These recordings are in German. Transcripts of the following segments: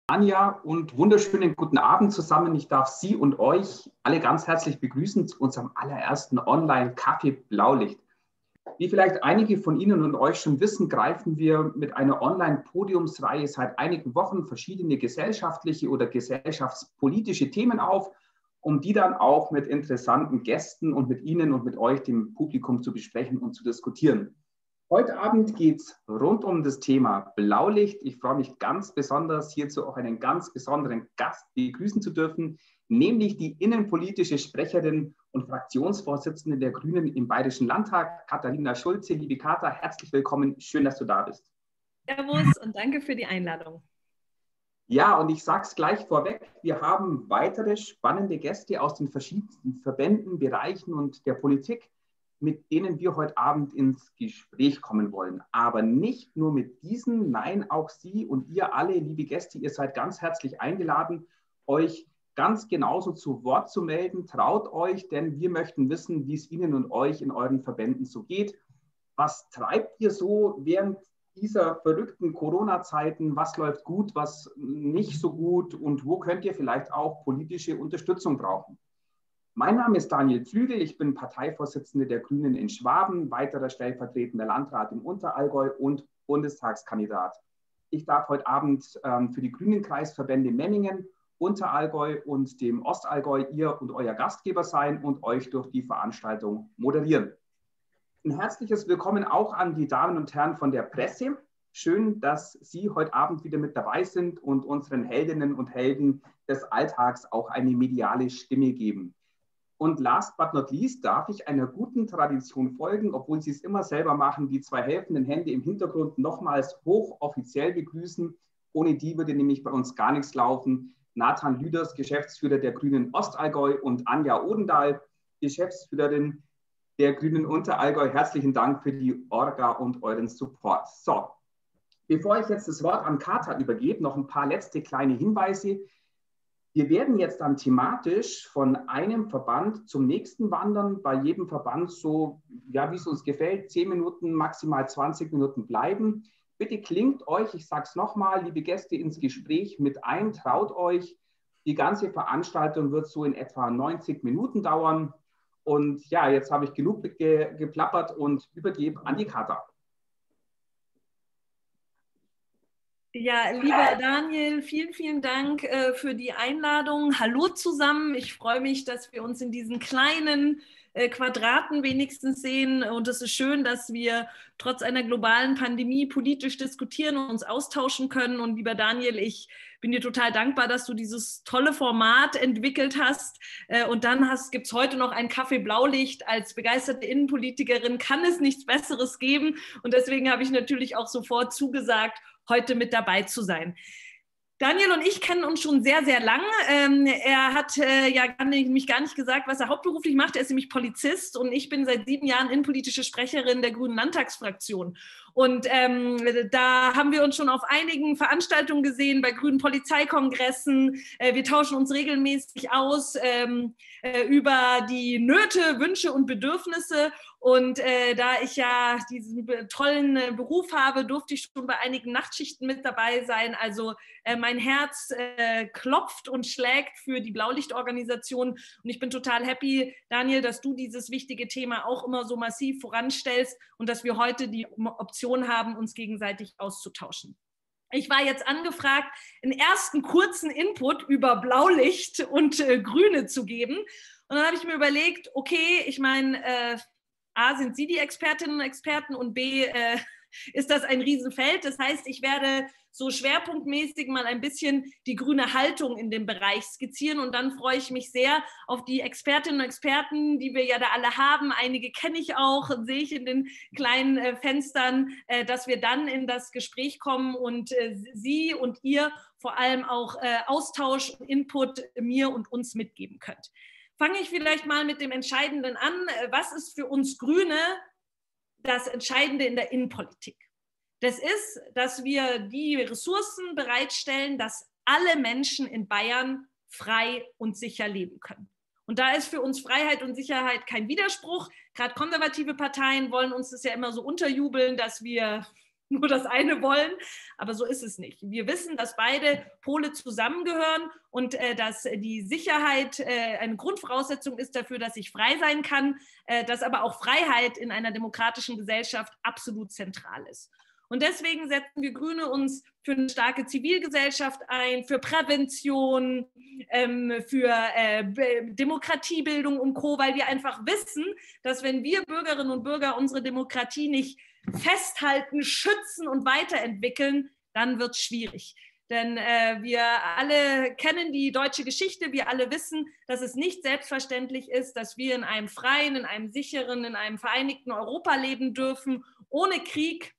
Anja und wunderschönen guten Abend zusammen. Ich darf Sie und euch alle ganz herzlich begrüßen zu unserem allerersten Online-Kaffee Blaulicht. Wie vielleicht einige von Ihnen und euch schon wissen, greifen wir mit einer Online-Podiumsreihe seit einigen Wochen verschiedene gesellschaftliche oder gesellschaftspolitische Themen auf, um die dann auch mit interessanten Gästen und mit Ihnen und mit euch, dem Publikum, zu besprechen und zu diskutieren. Heute Abend geht es rund um das Thema Blaulicht. Ich freue mich ganz besonders, hierzu auch einen ganz besonderen Gast begrüßen zu dürfen, nämlich die innenpolitische Sprecherin und Fraktionsvorsitzende der Grünen im Bayerischen Landtag, Katharina Schulze. Liebe Katha, herzlich willkommen. Schön, dass du da bist. Servus und danke für die Einladung. Ja, und ich sage es gleich vorweg, wir haben weitere spannende Gäste aus den verschiedensten Verbänden, Bereichen und der Politik, mit denen wir heute Abend ins Gespräch kommen wollen. Aber nicht nur mit diesen, nein, auch Sie und ihr alle, liebe Gäste, ihr seid ganz herzlich eingeladen, euch ganz genauso zu Wort zu melden. Traut euch, denn wir möchten wissen, wie es Ihnen und euch in euren Verbänden so geht. Was treibt ihr so während dieser verrückten Corona-Zeiten? Was läuft gut, was nicht so gut und wo könnt ihr vielleicht auch politische Unterstützung brauchen? Mein Name ist Daniel Pflügel, ich bin Parteivorsitzende der Grünen in Schwaben, weiterer stellvertretender Landrat im Unterallgäu und Bundestagskandidat. Ich darf heute Abend für die Grünen-Kreisverbände Memmingen, Unterallgäu und dem Ostallgäu ihr und euer Gastgeber sein und euch durch die Veranstaltung moderieren. Ein herzliches Willkommen auch an die Damen und Herren von der Presse. Schön, dass Sie heute Abend wieder mit dabei sind und unseren Heldinnen und Helden des Alltags auch eine mediale Stimme geben. Und last but not least darf ich einer guten Tradition folgen, obwohl Sie es immer selber machen, die zwei helfenden Hände im Hintergrund nochmals hochoffiziell begrüßen. Ohne die würde nämlich bei uns gar nichts laufen. Nathan Lüders, Geschäftsführer der Grünen Ostallgäu, und Anja Odendahl, Geschäftsführerin der Grünen Unterallgäu. Herzlichen Dank für die Orga und euren Support. So, bevor ich jetzt das Wort an Katha übergebe, noch ein paar letzte kleine Hinweise. Wir werden jetzt dann thematisch von einem Verband zum nächsten wandern, bei jedem Verband so, ja, wie es uns gefällt, 10 Minuten, maximal 20 Minuten bleiben. Bitte klingt euch, ich sage es nochmal, liebe Gäste, ins Gespräch mit ein, traut euch. Die ganze Veranstaltung wird so in etwa 90 Minuten dauern. Und ja, jetzt habe ich genug geplappert und übergebe an die Katha. Ja, lieber Daniel, vielen, vielen Dank für die Einladung. Hallo zusammen. Ich freue mich, dass wir uns in diesen kleinen Quadraten wenigstens sehen. Und es ist schön, dass wir trotz einer globalen Pandemie politisch diskutieren und uns austauschen können. Und lieber Daniel, ich bin dir total dankbar, dass du dieses tolle Format entwickelt hast. Und dann gibt es heute noch ein Kaffee Blaulicht. Als begeisterte Innenpolitikerin kann es nichts Besseres geben. Und deswegen habe ich natürlich auch sofort zugesagt, heute mit dabei zu sein. Daniel und ich kennen uns schon sehr, sehr lang. Er hat mich gar nicht gesagt, was er hauptberuflich macht. Er ist nämlich Polizist und ich bin seit 7 Jahren innenpolitische Sprecherin der Grünen Landtagsfraktion. Und da haben wir uns schon auf einigen Veranstaltungen gesehen, bei grünen Polizeikongressen. Wir tauschen uns regelmäßig aus über die Nöte, Wünsche und Bedürfnisse. Und da ich ja diesen tollen Beruf habe, durfte ich schon bei einigen Nachtschichten mit dabei sein. Also mein Herz klopft und schlägt für die Blaulichtorganisation. Und ich bin total happy, Daniel, dass du dieses wichtige Thema auch immer so massiv voranstellst und dass wir heute die Option haben, uns gegenseitig auszutauschen. Ich war jetzt angefragt, einen ersten kurzen Input über Blaulicht und Grüne zu geben. Und dann habe ich mir überlegt, okay, ich meine, A, sind Sie die Expertinnen und Experten und B, ist das ein Riesenfeld. Das heißt, ich werde so schwerpunktmäßig mal ein bisschen die grüne Haltung in dem Bereich skizzieren und dann freue ich mich sehr auf die Expertinnen und Experten, die wir ja da alle haben. Einige kenne ich auch, sehe ich in den kleinen Fenstern, dass wir dann in das Gespräch kommen und Sie und ihr vor allem auch Austausch und Input mir und uns mitgeben könnt. Fange ich vielleicht mal mit dem Entscheidenden an. Was ist für uns Grüne das Entscheidende in der Innenpolitik? Das ist, dass wir die Ressourcen bereitstellen, dass alle Menschen in Bayern frei und sicher leben können. Und da ist für uns Freiheit und Sicherheit kein Widerspruch. Gerade konservative Parteien wollen uns das ja immer so unterjubeln, dass wir nur das eine wollen, aber so ist es nicht. Wir wissen, dass beide Pole zusammengehören und dass die Sicherheit eine Grundvoraussetzung ist dafür, dass ich frei sein kann, dass aber auch Freiheit in einer demokratischen Gesellschaft absolut zentral ist. Und deswegen setzen wir Grüne uns für eine starke Zivilgesellschaft ein, für Prävention, für Demokratiebildung und Co., weil wir einfach wissen, dass wenn wir Bürgerinnen und Bürger unsere Demokratie nicht festhalten, schützen und weiterentwickeln, dann wird es schwierig. Denn wir alle kennen die deutsche Geschichte, wir alle wissen, dass es nicht selbstverständlich ist, dass wir in einem freien, in einem sicheren, in einem vereinigten Europa leben dürfen, ohne Krieg.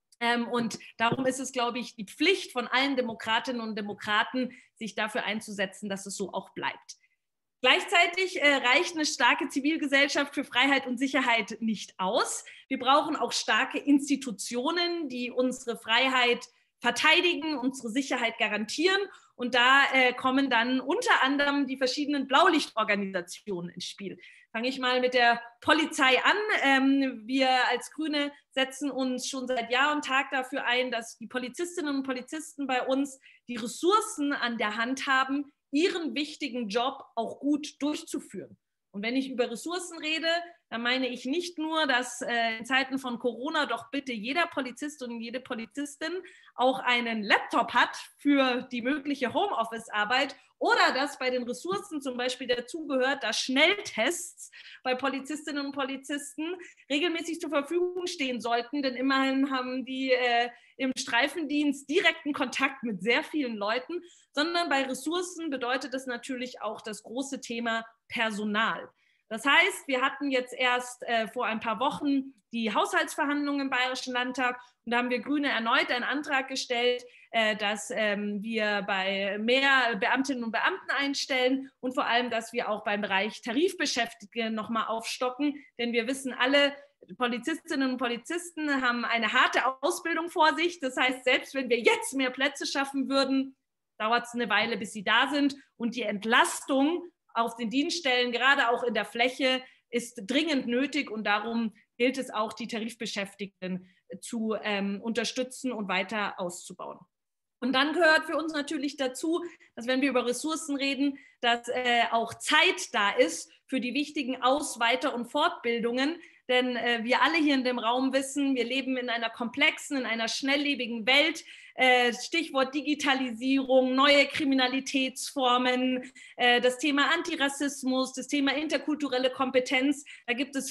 Und darum ist es, glaube ich, die Pflicht von allen Demokratinnen und Demokraten, sich dafür einzusetzen, dass es so auch bleibt. Gleichzeitig reicht eine starke Zivilgesellschaft für Freiheit und Sicherheit nicht aus. Wir brauchen auch starke Institutionen, die unsere Freiheit verteidigen, unsere Sicherheit garantieren. Und da kommen dann unter anderem die verschiedenen Blaulichtorganisationen ins Spiel. Fange ich mal mit der Polizei an. Wir als Grüne setzen uns schon seit Jahr und Tag dafür ein, dass die Polizistinnen und Polizisten bei uns die Ressourcen an der Hand haben, ihren wichtigen Job auch gut durchzuführen. Und wenn ich über Ressourcen rede, dann meine ich nicht nur, dass in Zeiten von Corona doch bitte jeder Polizist und jede Polizistin auch einen Laptop hat für die mögliche Homeoffice-Arbeit oder dass bei den Ressourcen zum Beispiel dazugehört, dass Schnelltests bei Polizistinnen und Polizisten regelmäßig zur Verfügung stehen sollten, denn immerhin haben die im Streifendienst direkten Kontakt mit sehr vielen Leuten, sondern bei Ressourcen bedeutet das natürlich auch das große Thema Personal. Das heißt, wir hatten jetzt erst vor ein paar Wochen die Haushaltsverhandlungen im Bayerischen Landtag und da haben wir Grüne erneut einen Antrag gestellt, dass wir bei mehr Beamtinnen und Beamten einstellen und vor allem, dass wir auch beim Bereich Tarifbeschäftigte nochmal aufstocken, denn wir wissen alle, Polizistinnen und Polizisten haben eine harte Ausbildung vor sich. Das heißt, selbst wenn wir jetzt mehr Plätze schaffen würden, dauert es eine Weile, bis sie da sind und die Entlastung auf den Dienststellen, gerade auch in der Fläche, ist dringend nötig und darum gilt es auch, die Tarifbeschäftigten zu unterstützen und weiter auszubauen. Und dann gehört für uns natürlich dazu, dass wenn wir über Ressourcen reden, dass auch Zeit da ist für die wichtigen Aus-, Weiter- und Fortbildungen. Denn wir alle hier in dem Raum wissen, wir leben in einer komplexen, in einer schnelllebigen Welt. Stichwort Digitalisierung, neue Kriminalitätsformen, das Thema Antirassismus, das Thema interkulturelle Kompetenz. Da gibt es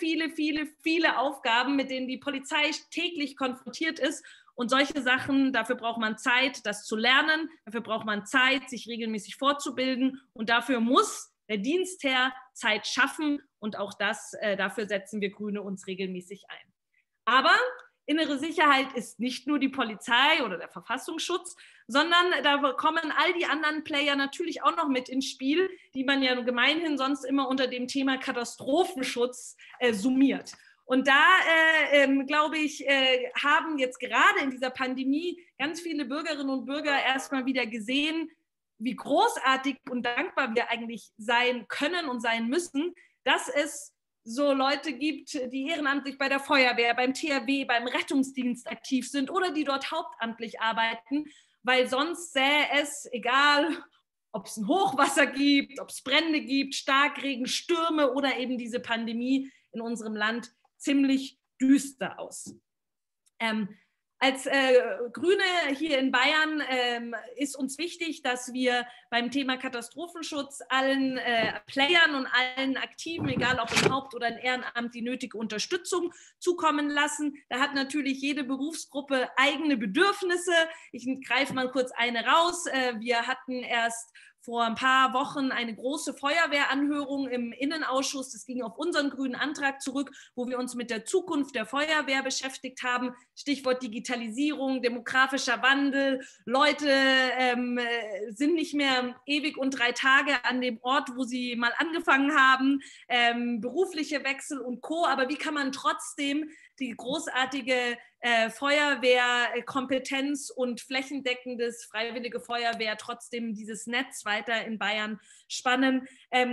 viele Aufgaben, mit denen die Polizei täglich konfrontiert ist. Und solche Sachen, dafür braucht man Zeit, das zu lernen. Dafür braucht man Zeit, sich regelmäßig fortzubilden. Und dafür muss der Dienstherr Zeit schaffen. Und auch dafür setzen wir Grüne uns regelmäßig ein. Aber innere Sicherheit ist nicht nur die Polizei oder der Verfassungsschutz, sondern da kommen all die anderen Player natürlich auch noch mit ins Spiel, die man ja gemeinhin sonst immer unter dem Thema Katastrophenschutz summiert. Und da, glaube ich, haben jetzt gerade in dieser Pandemie ganz viele Bürgerinnen und Bürger erstmal wieder gesehen, wie großartig und dankbar wir eigentlich sein können und sein müssen, dass es so Leute gibt, die ehrenamtlich bei der Feuerwehr, beim THW, beim Rettungsdienst aktiv sind oder die dort hauptamtlich arbeiten, weil sonst sähe es, egal ob es ein Hochwasser gibt, ob es Brände gibt, Starkregen, Stürme oder eben diese Pandemie in unserem Land ziemlich düster aus. Als Grüne hier in Bayern ist uns wichtig, dass wir beim Thema Katastrophenschutz allen Playern und allen Aktiven, egal ob im Haupt- oder im Ehrenamt, die nötige Unterstützung zukommen lassen. Da hat natürlich jede Berufsgruppe eigene Bedürfnisse. Ich greife mal kurz eine raus. Wir hatten erst vor ein paar Wochen eine große Feuerwehranhörung im Innenausschuss. Das ging auf unseren grünen Antrag zurück, wo wir uns mit der Zukunft der Feuerwehr beschäftigt haben. Stichwort Digitalisierung, demografischer Wandel. Leute sind nicht mehr ewig und 3 Tage an dem Ort, wo sie mal angefangen haben. Berufliche Wechsel und Co. Aber wie kann man trotzdem die großartige Feuerwehrkompetenz und flächendeckendes Freiwillige Feuerwehr trotzdem dieses Netz weiter in Bayern spannen.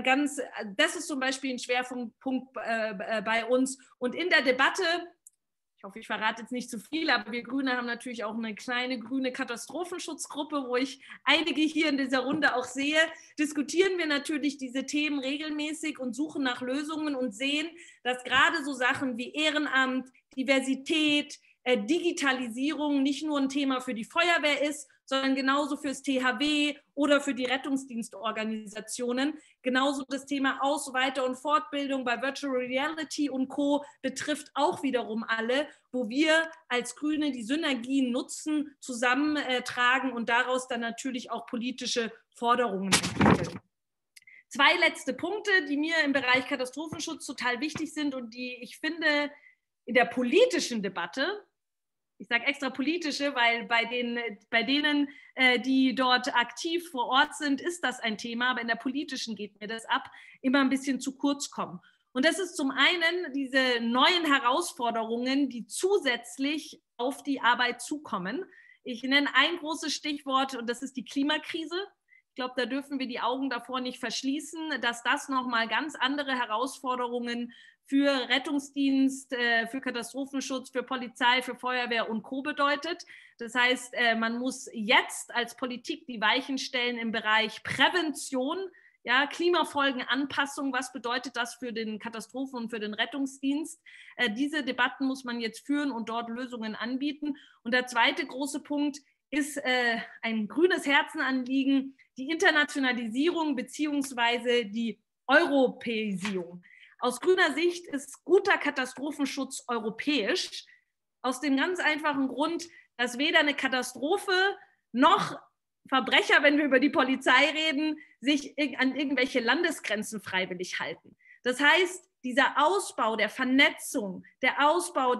Das ist zum Beispiel ein Schwerpunkt bei uns. Und in der Debatte ich hoffe, ich verrate jetzt nicht zu viel, aber wir Grüne haben natürlich auch eine kleine grüne Katastrophenschutzgruppe, wo ich einige hier in dieser Runde auch sehe, diskutieren wir natürlich diese Themen regelmäßig und suchen nach Lösungen und sehen, dass gerade so Sachen wie Ehrenamt, Diversität, Digitalisierung nicht nur ein Thema für die Feuerwehr ist, sondern genauso fürs THW oder für die Rettungsdienstorganisationen. Genauso das Thema Aus-, Weiter- und Fortbildung bei Virtual Reality und Co. betrifft auch wiederum alle, wo wir als Grüne die Synergien nutzen, zusammentragen und daraus dann natürlich auch politische Forderungen entwickeln. 2 letzte Punkte, die mir im Bereich Katastrophenschutz total wichtig sind und die ich finde in der politischen Debatte, ich sage extra politische, weil bei denen, die dort aktiv vor Ort sind, ist das ein Thema, aber in der politischen geht mir das ab, immer ein bisschen zu kurz kommen. Und das ist zum einen diese neuen Herausforderungen, die zusätzlich auf die Arbeit zukommen. Ich nenne ein großes Stichwort und das ist die Klimakrise. Ich glaube, da dürfen wir die Augen davor nicht verschließen, dass das nochmal ganz andere Herausforderungen für Rettungsdienst, für Katastrophenschutz, für Polizei, für Feuerwehr und Co. bedeutet. Das heißt, man muss jetzt als Politik die Weichen stellen im Bereich Prävention, ja, Klimafolgenanpassung, was bedeutet das für den Katastrophen- und für den Rettungsdienst? Diese Debatten muss man jetzt führen und dort Lösungen anbieten. Und der zweite große Punkt ist ein grünes Herzenanliegen, die Internationalisierung beziehungsweise die Europäisierung. Aus grüner Sicht ist guter Katastrophenschutz europäisch, aus dem ganz einfachen Grund, dass weder eine Katastrophe noch Verbrecher, wenn wir über die Polizei reden, sich an irgendwelche Landesgrenzen freiwillig halten. Das heißt, dieser Ausbau der Vernetzung, der Ausbau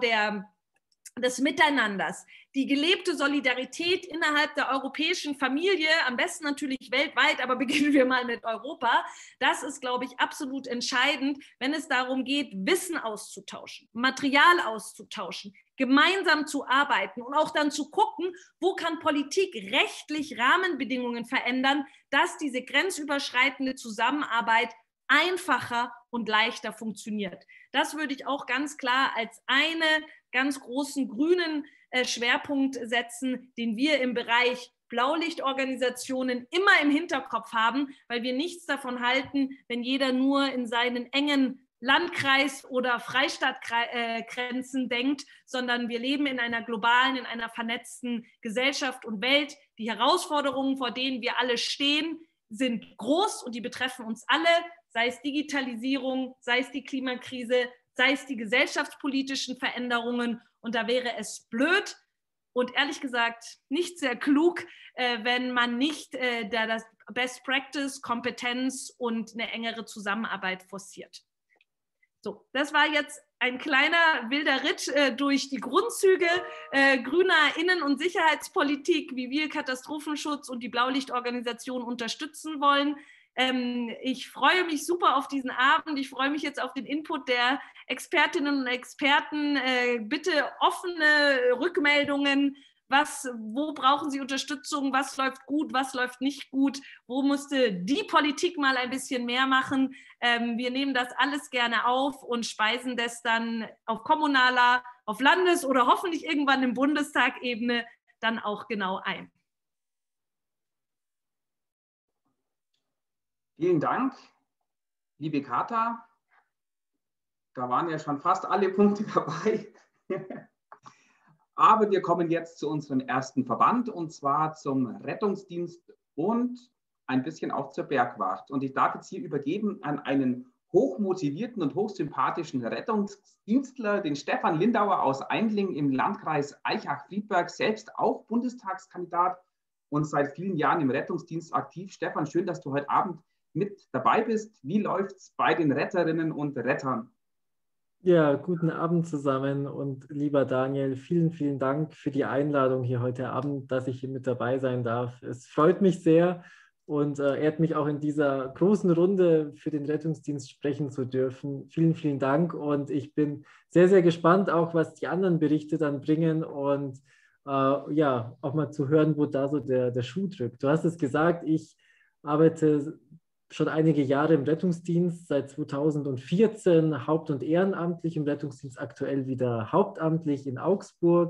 des Miteinanders, die gelebte Solidarität innerhalb der europäischen Familie, am besten natürlich weltweit, aber beginnen wir mal mit Europa, das ist, glaube ich, absolut entscheidend, wenn es darum geht, Wissen auszutauschen, Material auszutauschen, gemeinsam zu arbeiten und auch dann zu gucken, wo kann Politik rechtlich Rahmenbedingungen verändern, dass diese grenzüberschreitende Zusammenarbeit einfacher und leichter funktioniert. Das würde ich auch ganz klar als eine ganz großen grünen Schwerpunkt setzen, den wir im Bereich Blaulichtorganisationen immer im Hinterkopf haben, weil wir nichts davon halten, wenn jeder nur in seinen engen Landkreis- oder Freistaatgrenzen denkt, sondern wir leben in einer globalen, in einer vernetzten Gesellschaft und Welt. Die Herausforderungen, vor denen wir alle stehen, sind groß und die betreffen uns alle, sei es Digitalisierung, sei es die Klimakrise, sei es die gesellschaftspolitischen Veränderungen. Und da wäre es blöd und ehrlich gesagt nicht sehr klug, wenn man nicht das Best Practice, Kompetenz und eine engere Zusammenarbeit forciert. So, das war jetzt ein kleiner wilder Ritt durch die Grundzüge grüner Innen- und Sicherheitspolitik, wie wir Katastrophenschutz und die Blaulichtorganisation unterstützen wollen. Ich freue mich super auf diesen Abend. Ich freue mich jetzt auf den Input der Expertinnen und Experten. Bitte offene Rückmeldungen. Wo brauchen Sie Unterstützung? Was läuft gut? Was läuft nicht gut? Wo musste die Politik mal ein bisschen mehr machen? Wir nehmen das alles gerne auf und speisen das dann auf kommunaler, auf Landes- oder hoffentlich irgendwann im Bundestag-Ebene dann auch genau ein. Vielen Dank, liebe Katha. Da waren ja schon fast alle Punkte dabei. Aber wir kommen jetzt zu unserem ersten Verband, und zwar zum Rettungsdienst und ein bisschen auch zur Bergwacht. Und ich darf jetzt hier übergeben an einen hochmotivierten und hochsympathischen Rettungsdienstler, den Stefan Lindauer aus Aindling im Landkreis Aichach-Friedberg, selbst auch Bundestagskandidat und seit vielen Jahren im Rettungsdienst aktiv. Stefan, schön, dass du heute Abend mit dabei bist. Wie läuft es bei den Retterinnen und Rettern? Ja, guten Abend zusammen und lieber Daniel, vielen, vielen Dank für die Einladung hier heute Abend, dass ich hier mit dabei sein darf. Es freut mich sehr und ehrt mich auch in dieser großen Runde für den Rettungsdienst sprechen zu dürfen. Vielen, vielen Dank und ich bin sehr, sehr gespannt auch, was die anderen Berichte dann bringen und ja, auch mal zu hören, wo da so der Schuh drückt. Du hast es gesagt, ich arbeite schon einige Jahre im Rettungsdienst, seit 2014 haupt- und ehrenamtlich im Rettungsdienst, aktuell wieder hauptamtlich in Augsburg.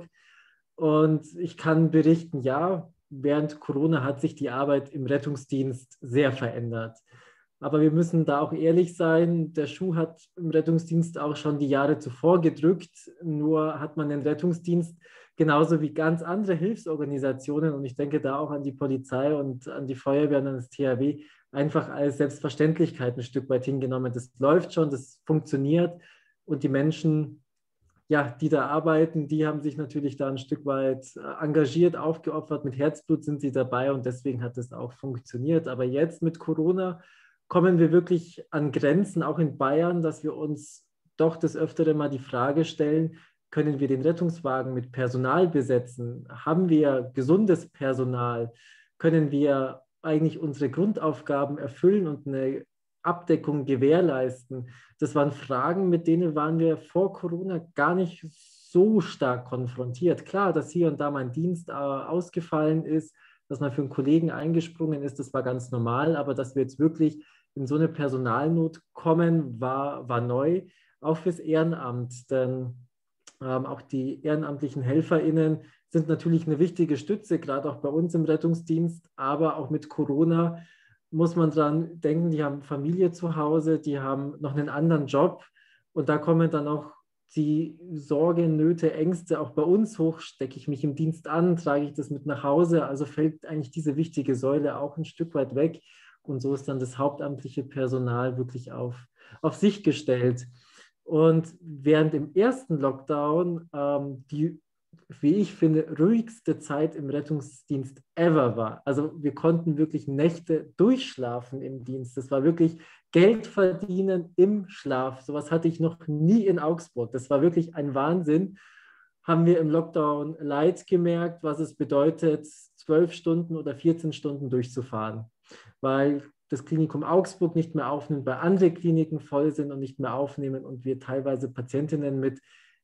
Und ich kann berichten, ja, während Corona hat sich die Arbeit im Rettungsdienst sehr verändert. Aber wir müssen da auch ehrlich sein, der Schuh hat im Rettungsdienst auch schon die Jahre zuvor gedrückt, nur hat man den Rettungsdienst genauso wie ganz andere Hilfsorganisationen, und ich denke da auch an die Polizei und an die Feuerwehr und an das THW, einfach als Selbstverständlichkeit ein Stück weit hingenommen. Das läuft schon, das funktioniert, und die Menschen, ja, die da arbeiten, die haben sich natürlich da ein Stück weit engagiert, aufgeopfert, mit Herzblut sind sie dabei, und deswegen hat es auch funktioniert. Aber jetzt mit Corona kommen wir wirklich an Grenzen, auch in Bayern, dass wir uns doch des Öfteren mal die Frage stellen, können wir den Rettungswagen mit Personal besetzen? Haben wir gesundes Personal? Können wir eigentlich unsere Grundaufgaben erfüllen und eine Abdeckung gewährleisten? Das waren Fragen, mit denen waren wir vor Corona gar nicht so stark konfrontiert. Klar, dass hier und da mal ein Dienst ausgefallen ist, dass man für einen Kollegen eingesprungen ist, das war ganz normal, aber dass wir jetzt wirklich in so eine Personalnot kommen, war neu, auch fürs Ehrenamt, denn auch die ehrenamtlichen HelferInnen sind natürlich eine wichtige Stütze, gerade auch bei uns im Rettungsdienst, aber auch mit Corona muss man dran denken, die haben Familie zu Hause, die haben noch einen anderen Job, und da kommen dann auch die Sorge, Nöte, Ängste auch bei uns hoch. Stecke ich mich im Dienst an, trage ich das mit nach Hause, also fällt eigentlich diese wichtige Säule auch ein Stück weit weg, und so ist dann das hauptamtliche Personal wirklich auf sich gestellt. Und während im ersten Lockdown die, wie ich finde, ruhigste Zeit im Rettungsdienst ever war. Also wir konnten wirklich Nächte durchschlafen im Dienst. Das war wirklich Geld verdienen im Schlaf. Sowas hatte ich noch nie in Augsburg. Das war wirklich ein Wahnsinn. Haben wir im Lockdown Light gemerkt, was es bedeutet, 12 Stunden oder 14 Stunden durchzufahren, weil das Klinikum Augsburg nicht mehr aufnimmt, weil andere Kliniken voll sind und nicht mehr aufnehmen, und wir teilweise Patientinnen mit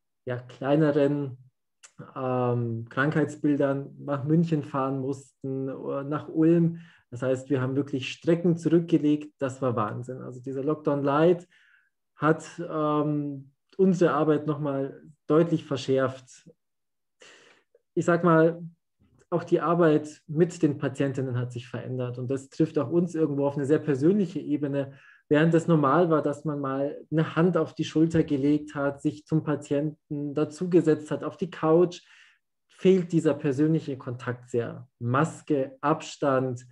kleineren Krankheitsbildern nach München fahren mussten oder nach Ulm. Das heißt, wir haben wirklich Strecken zurückgelegt. Das war Wahnsinn. Also dieser Lockdown Light hat unsere Arbeit nochmal deutlich verschärft. Ich sag mal, auch die Arbeit mit den Patientinnen hat sich verändert, und das trifft auch uns irgendwo auf eine sehr persönliche Ebene. Während es normal war, dass man mal eine Hand auf die Schulter gelegt hat, sich zum Patienten dazugesetzt hat auf die Couch, fehlt dieser persönliche Kontakt sehr. Maske, Abstand,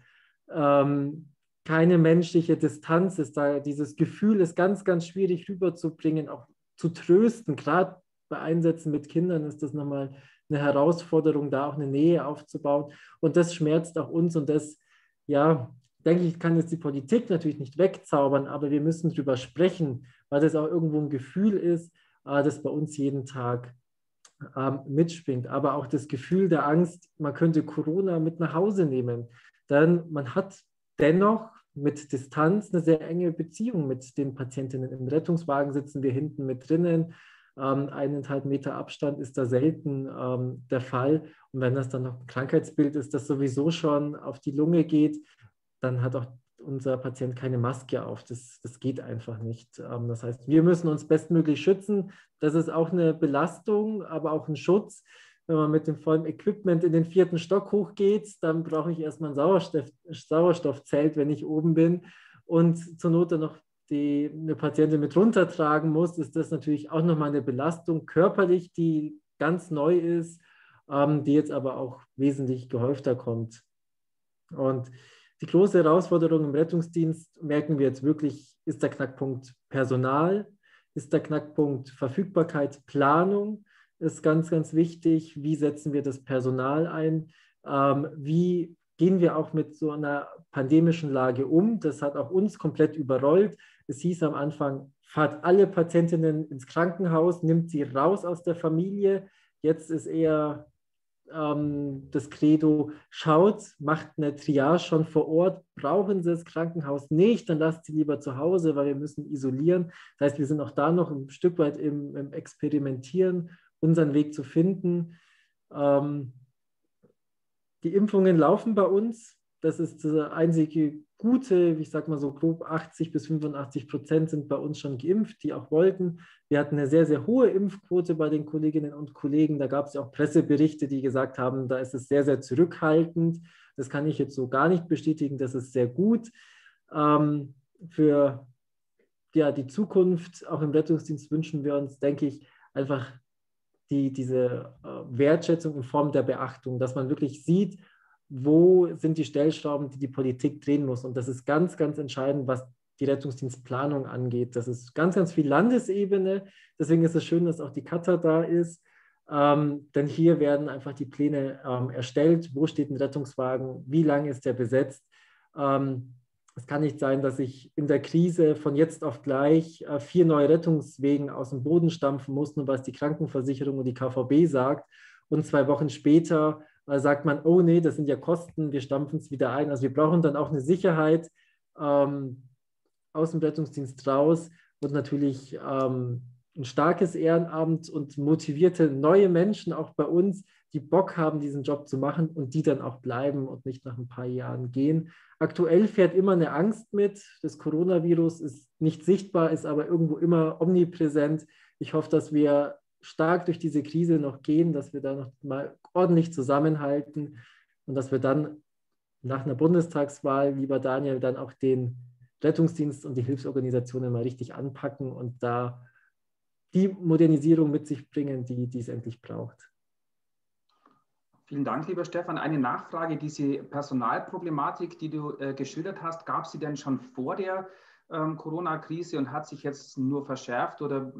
keine menschliche Distanz ist da. Dieses Gefühl ist ganz, ganz schwierig rüberzubringen, auch zu trösten. Gerade bei Einsätzen mit Kindern ist das nochmal eine Herausforderung, da auch eine Nähe aufzubauen. Und das schmerzt auch uns, und das, ja, denke ich, kann jetzt die Politik natürlich nicht wegzaubern, aber wir müssen drüber sprechen, weil das auch irgendwo ein Gefühl ist, das bei uns jeden Tag mitschwingt. Aber auch das Gefühl der Angst, man könnte Corona mit nach Hause nehmen. Denn man hat dennoch mit Distanz eine sehr enge Beziehung mit den Patientinnen. Im Rettungswagen sitzen wir hinten mit drinnen. 1,5 Meter Abstand ist da selten der Fall. Und wenn das dann noch ein Krankheitsbild ist, das sowieso schon auf die Lunge geht, dann hat auch unser Patient keine Maske auf. Das geht einfach nicht. Das heißt, wir müssen uns bestmöglich schützen. Das ist auch eine Belastung, aber auch ein Schutz. Wenn man mit dem vollen Equipment in den 4. Stock hochgeht, dann brauche ich erstmal ein Sauerstoffzelt, wenn ich oben bin. Und zur Not dann noch eine Patientin mit runtertragen muss, ist das natürlich auch nochmal eine Belastung körperlich, die ganz neu ist, die jetzt aber auch wesentlich gehäufter kommt. Und die große Herausforderung im Rettungsdienst, merken wir jetzt wirklich, ist der Knackpunkt Personal, ist der Knackpunkt Verfügbarkeit, Planung, ist ganz, ganz wichtig. Wie setzen wir das Personal ein? Wie gehen wir auch mit so einer pandemischen Lage um? Das hat auch uns komplett überrollt. Es hieß am Anfang, fahrt alle Patientinnen ins Krankenhaus, nimmt sie raus aus der Familie. Jetzt ist eher das Credo, schaut, macht eine Triage schon vor Ort, brauchen Sie das Krankenhaus nicht, dann lasst Sie lieber zu Hause, weil wir müssen isolieren. Das heißt, wir sind auch da noch ein Stück weit im Experimentieren, unseren Weg zu finden. Die Impfungen laufen bei uns. Das ist das einzige Gute. Ich sage mal so grob 80-85% sind bei uns schon geimpft, die auch wollten. Wir hatten eine sehr, sehr hohe Impfquote bei den Kolleginnen und Kollegen. Da gab es ja auch Presseberichte, die gesagt haben, da ist es sehr, sehr zurückhaltend. Das kann ich jetzt so gar nicht bestätigen. Das ist sehr gut. Für die Zukunft, auch im Rettungsdienst, wünschen wir uns, denke ich, einfach diese Wertschätzung in Form der Beachtung, dass man wirklich sieht, wo sind die Stellschrauben, die die Politik drehen muss. Und das ist ganz, ganz entscheidend, was die Rettungsdienstplanung angeht. Das ist ganz, ganz viel Landesebene. Deswegen ist es schön, dass auch die Kata da ist. Denn hier werden einfach die Pläne erstellt. Wo steht ein Rettungswagen? Wie lange ist der besetzt? Es kann nicht sein, dass ich in der Krise von jetzt auf gleich 4 neue Rettungswegen aus dem Boden stampfen muss, nur was die Krankenversicherung und die KVB sagt. Und 2 Wochen später sagt man, oh nee, das sind ja Kosten, wir stampfen es wieder ein. Also wir brauchen dann auch eine Sicherheit aus dem Rettungsdienst raus und natürlich ein starkes Ehrenamt und motivierte neue Menschen auch bei uns, die Bock haben, diesen Job zu machen und die dann auch bleiben und nicht nach ein paar Jahren gehen. Aktuell fährt immer eine Angst mit. Das Coronavirus ist nicht sichtbar, ist aber irgendwo immer omnipräsent. Ich hoffe, dass wir stark durch diese Krise noch gehen, dass wir da noch mal ordentlich zusammenhalten und dass wir dann nach einer Bundestagswahl, lieber Daniel, dann auch den Rettungsdienst und die Hilfsorganisationen mal richtig anpacken und da die Modernisierung mit sich bringen, die es endlich braucht. Vielen Dank, lieber Stefan. Eine Nachfrage, diese Personalproblematik, die du geschildert hast, gab es sie denn schon vor der Corona-Krise und hat sich jetzt nur verschärft oder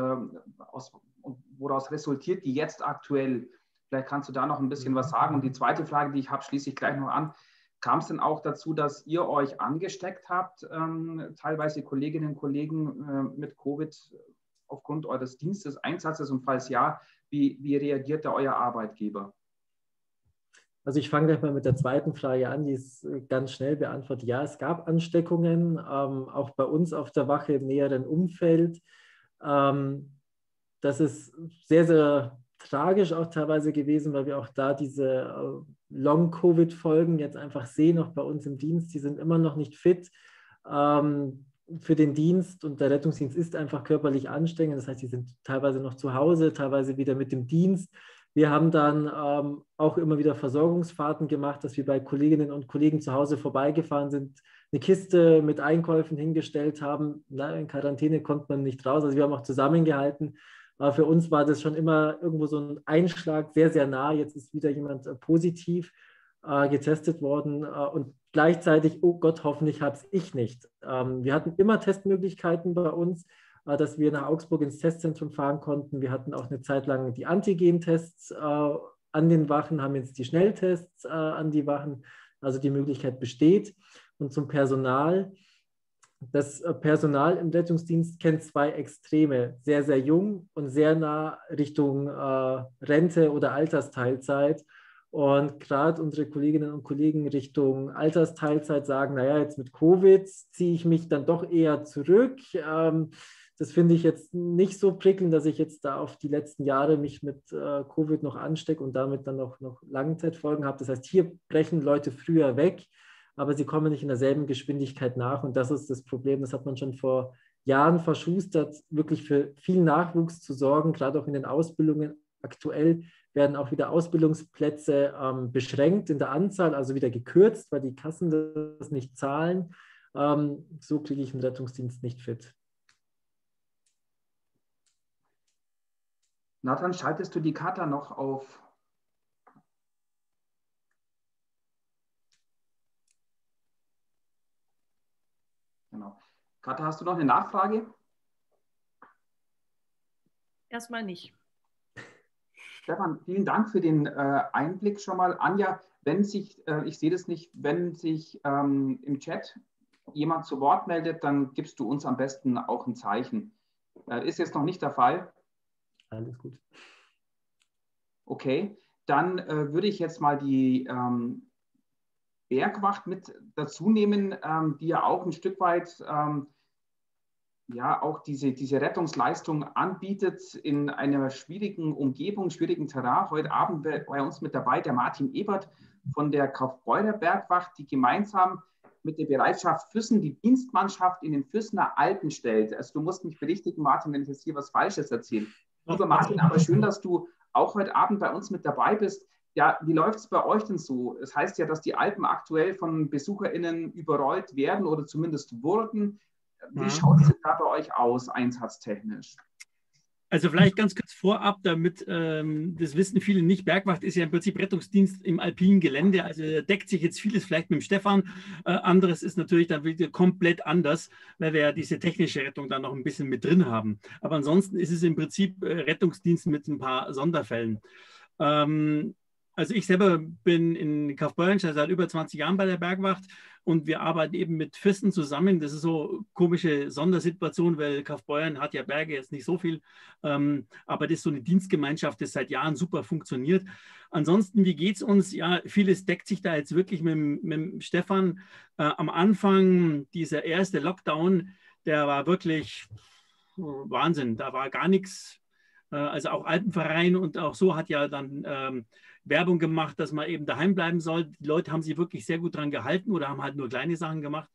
woraus resultiert die jetzt aktuell? Vielleicht kannst du da noch ein bisschen was sagen. Und die zweite Frage, die ich habe, schließe ich gleich noch an. Kam es denn auch dazu, dass ihr euch angesteckt habt, teilweise Kolleginnen und Kollegen mit Covid aufgrund eures Dienstes, Einsatzes? Und falls ja, wie reagiert da euer Arbeitgeber? Also ich fange gleich mal mit der zweiten Frage an, die ist ganz schnell beantwortet. Ja, es gab Ansteckungen, auch bei uns auf der Wache im näheren Umfeld. Das ist sehr, sehr tragisch auch teilweise gewesen, weil wir auch da diese Long-Covid-Folgen jetzt einfach sehen, auch bei uns im Dienst. Die sind immer noch nicht fit für den Dienst und der Rettungsdienst ist einfach körperlich anstrengend. Das heißt, die sind teilweise noch zu Hause, teilweise wieder mit dem Dienst. Wir haben dann auch immer wieder Versorgungsfahrten gemacht, dass wir bei Kolleginnen und Kollegen zu Hause vorbeigefahren sind, eine Kiste mit Einkäufen hingestellt haben. In Quarantäne konnte man nicht raus, also wir haben auch zusammengehalten. Für uns war das schon immer irgendwo so ein Einschlag, sehr, sehr nah. Jetzt ist wieder jemand positiv getestet worden und gleichzeitig, oh Gott, hoffentlich habe es ich nicht. Wir hatten immer Testmöglichkeiten bei uns, dass wir nach Augsburg ins Testzentrum fahren konnten. Wir hatten auch eine Zeit lang die Antigen-Tests an den Wachen, haben jetzt die Schnelltests an die Wachen. Also die Möglichkeit besteht. Und zum Personal. Das Personal im Rettungsdienst kennt 2 Extreme. Sehr, sehr jung und sehr nah Richtung Rente oder Altersteilzeit. Und gerade unsere Kolleginnen und Kollegen Richtung Altersteilzeit sagen, naja, jetzt mit Covid ziehe ich mich dann doch eher zurück. Das finde ich jetzt nicht so prickelnd, dass ich jetzt da auf die letzten Jahre mich mit Covid noch anstecke und damit dann noch Langzeitfolgen habe. Das heißt, hier brechen Leute früher weg, aber sie kommen nicht in derselben Geschwindigkeit nach. Und das ist das Problem. Das hat man schon vor Jahren verschustert, wirklich für viel Nachwuchs zu sorgen, gerade auch in den Ausbildungen. Aktuell werden auch wieder Ausbildungsplätze beschränkt in der Anzahl, also wieder gekürzt, weil die Kassen das nicht zahlen. So kriege ich einen Rettungsdienst nicht fit. Nathan, schaltest du die Kata noch auf? Genau. Kata, hast du noch eine Nachfrage? Erstmal nicht. Stefan, vielen Dank für den Einblick schon mal. Anja, wenn sich, ich sehe das nicht, wenn sich im Chat jemand zu Wort meldet, dann gibst du uns am besten auch ein Zeichen. Ist jetzt noch nicht der Fall. Alles gut. Okay, dann würde ich jetzt mal die Bergwacht mit dazu nehmen, die ja auch ein Stück weit ja auch diese Rettungsleistung anbietet in einer schwierigen Umgebung, schwierigen Terrain. Heute Abend bei uns mit dabei der Martin Ebert von der Kaufbeurer Bergwacht, die gemeinsam mit der Bereitschaft Füssen die Dienstmannschaft in den Füssener Alpen stellt. Also du musst mich berichtigen, Martin, wenn ich jetzt hier was Falsches erzähle. Lieber Martin, aber schön, dass du auch heute Abend bei uns mit dabei bist. Ja, wie läuft es bei euch denn so? Es heißt ja, dass die Alpen aktuell von BesucherInnen überrollt werden oder zumindest wurden. Wie schaut es da bei euch aus, einsatztechnisch? Also vielleicht ganz kurz vorab, damit das wissen viele nicht, Bergwacht ist ja im Prinzip Rettungsdienst im alpinen Gelände, also deckt sich jetzt vieles vielleicht mit dem Stefan, anderes ist natürlich dann wieder komplett anders, weil wir ja diese technische Rettung dann noch ein bisschen mit drin haben. Aber ansonsten ist es im Prinzip Rettungsdienst mit ein paar Sonderfällen. Also ich selber bin in Kaufbeuren schon seit über 20 Jahren bei der Bergwacht und wir arbeiten eben mit Füssen zusammen. Das ist so eine komische Sondersituation, weil Kaufbeuren hat ja Berge jetzt nicht so viel, aber das ist so eine Dienstgemeinschaft, das seit Jahren super funktioniert. Ansonsten, wie geht es uns? Ja, vieles deckt sich da jetzt wirklich mit Stefan. Am Anfang, dieser erste Lockdown, der war wirklich Wahnsinn. Da war gar nichts. Also auch Alpenverein und auch so hat ja dann Werbung gemacht, dass man eben daheim bleiben soll. Die Leute haben sich wirklich sehr gut dran gehalten oder haben halt nur kleine Sachen gemacht.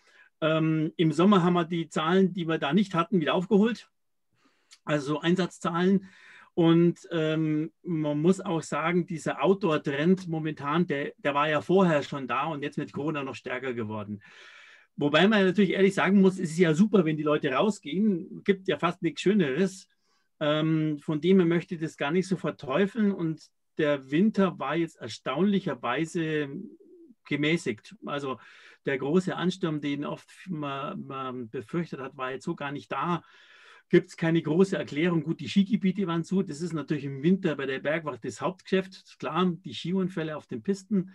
Im Sommer haben wir die Zahlen, die wir da nicht hatten, wieder aufgeholt. Also so Einsatzzahlen. Und man muss auch sagen, dieser Outdoor-Trend momentan, der war ja vorher schon da und jetzt mit Corona noch stärker geworden. Wobei man natürlich ehrlich sagen muss, es ist ja super, wenn die Leute rausgehen. Gibt ja fast nichts Schöneres. Von dem her möchte ich das gar nicht so verteufeln und der Winter war jetzt erstaunlicherweise gemäßigt. Also der große Ansturm, den oft man befürchtet hat, war jetzt so gar nicht da. Gibt es keine große Erklärung. Gut, die Skigebiete waren zu. Das ist natürlich im Winter bei der Bergwacht das Hauptgeschäft. Klar, die Skiunfälle auf den Pisten.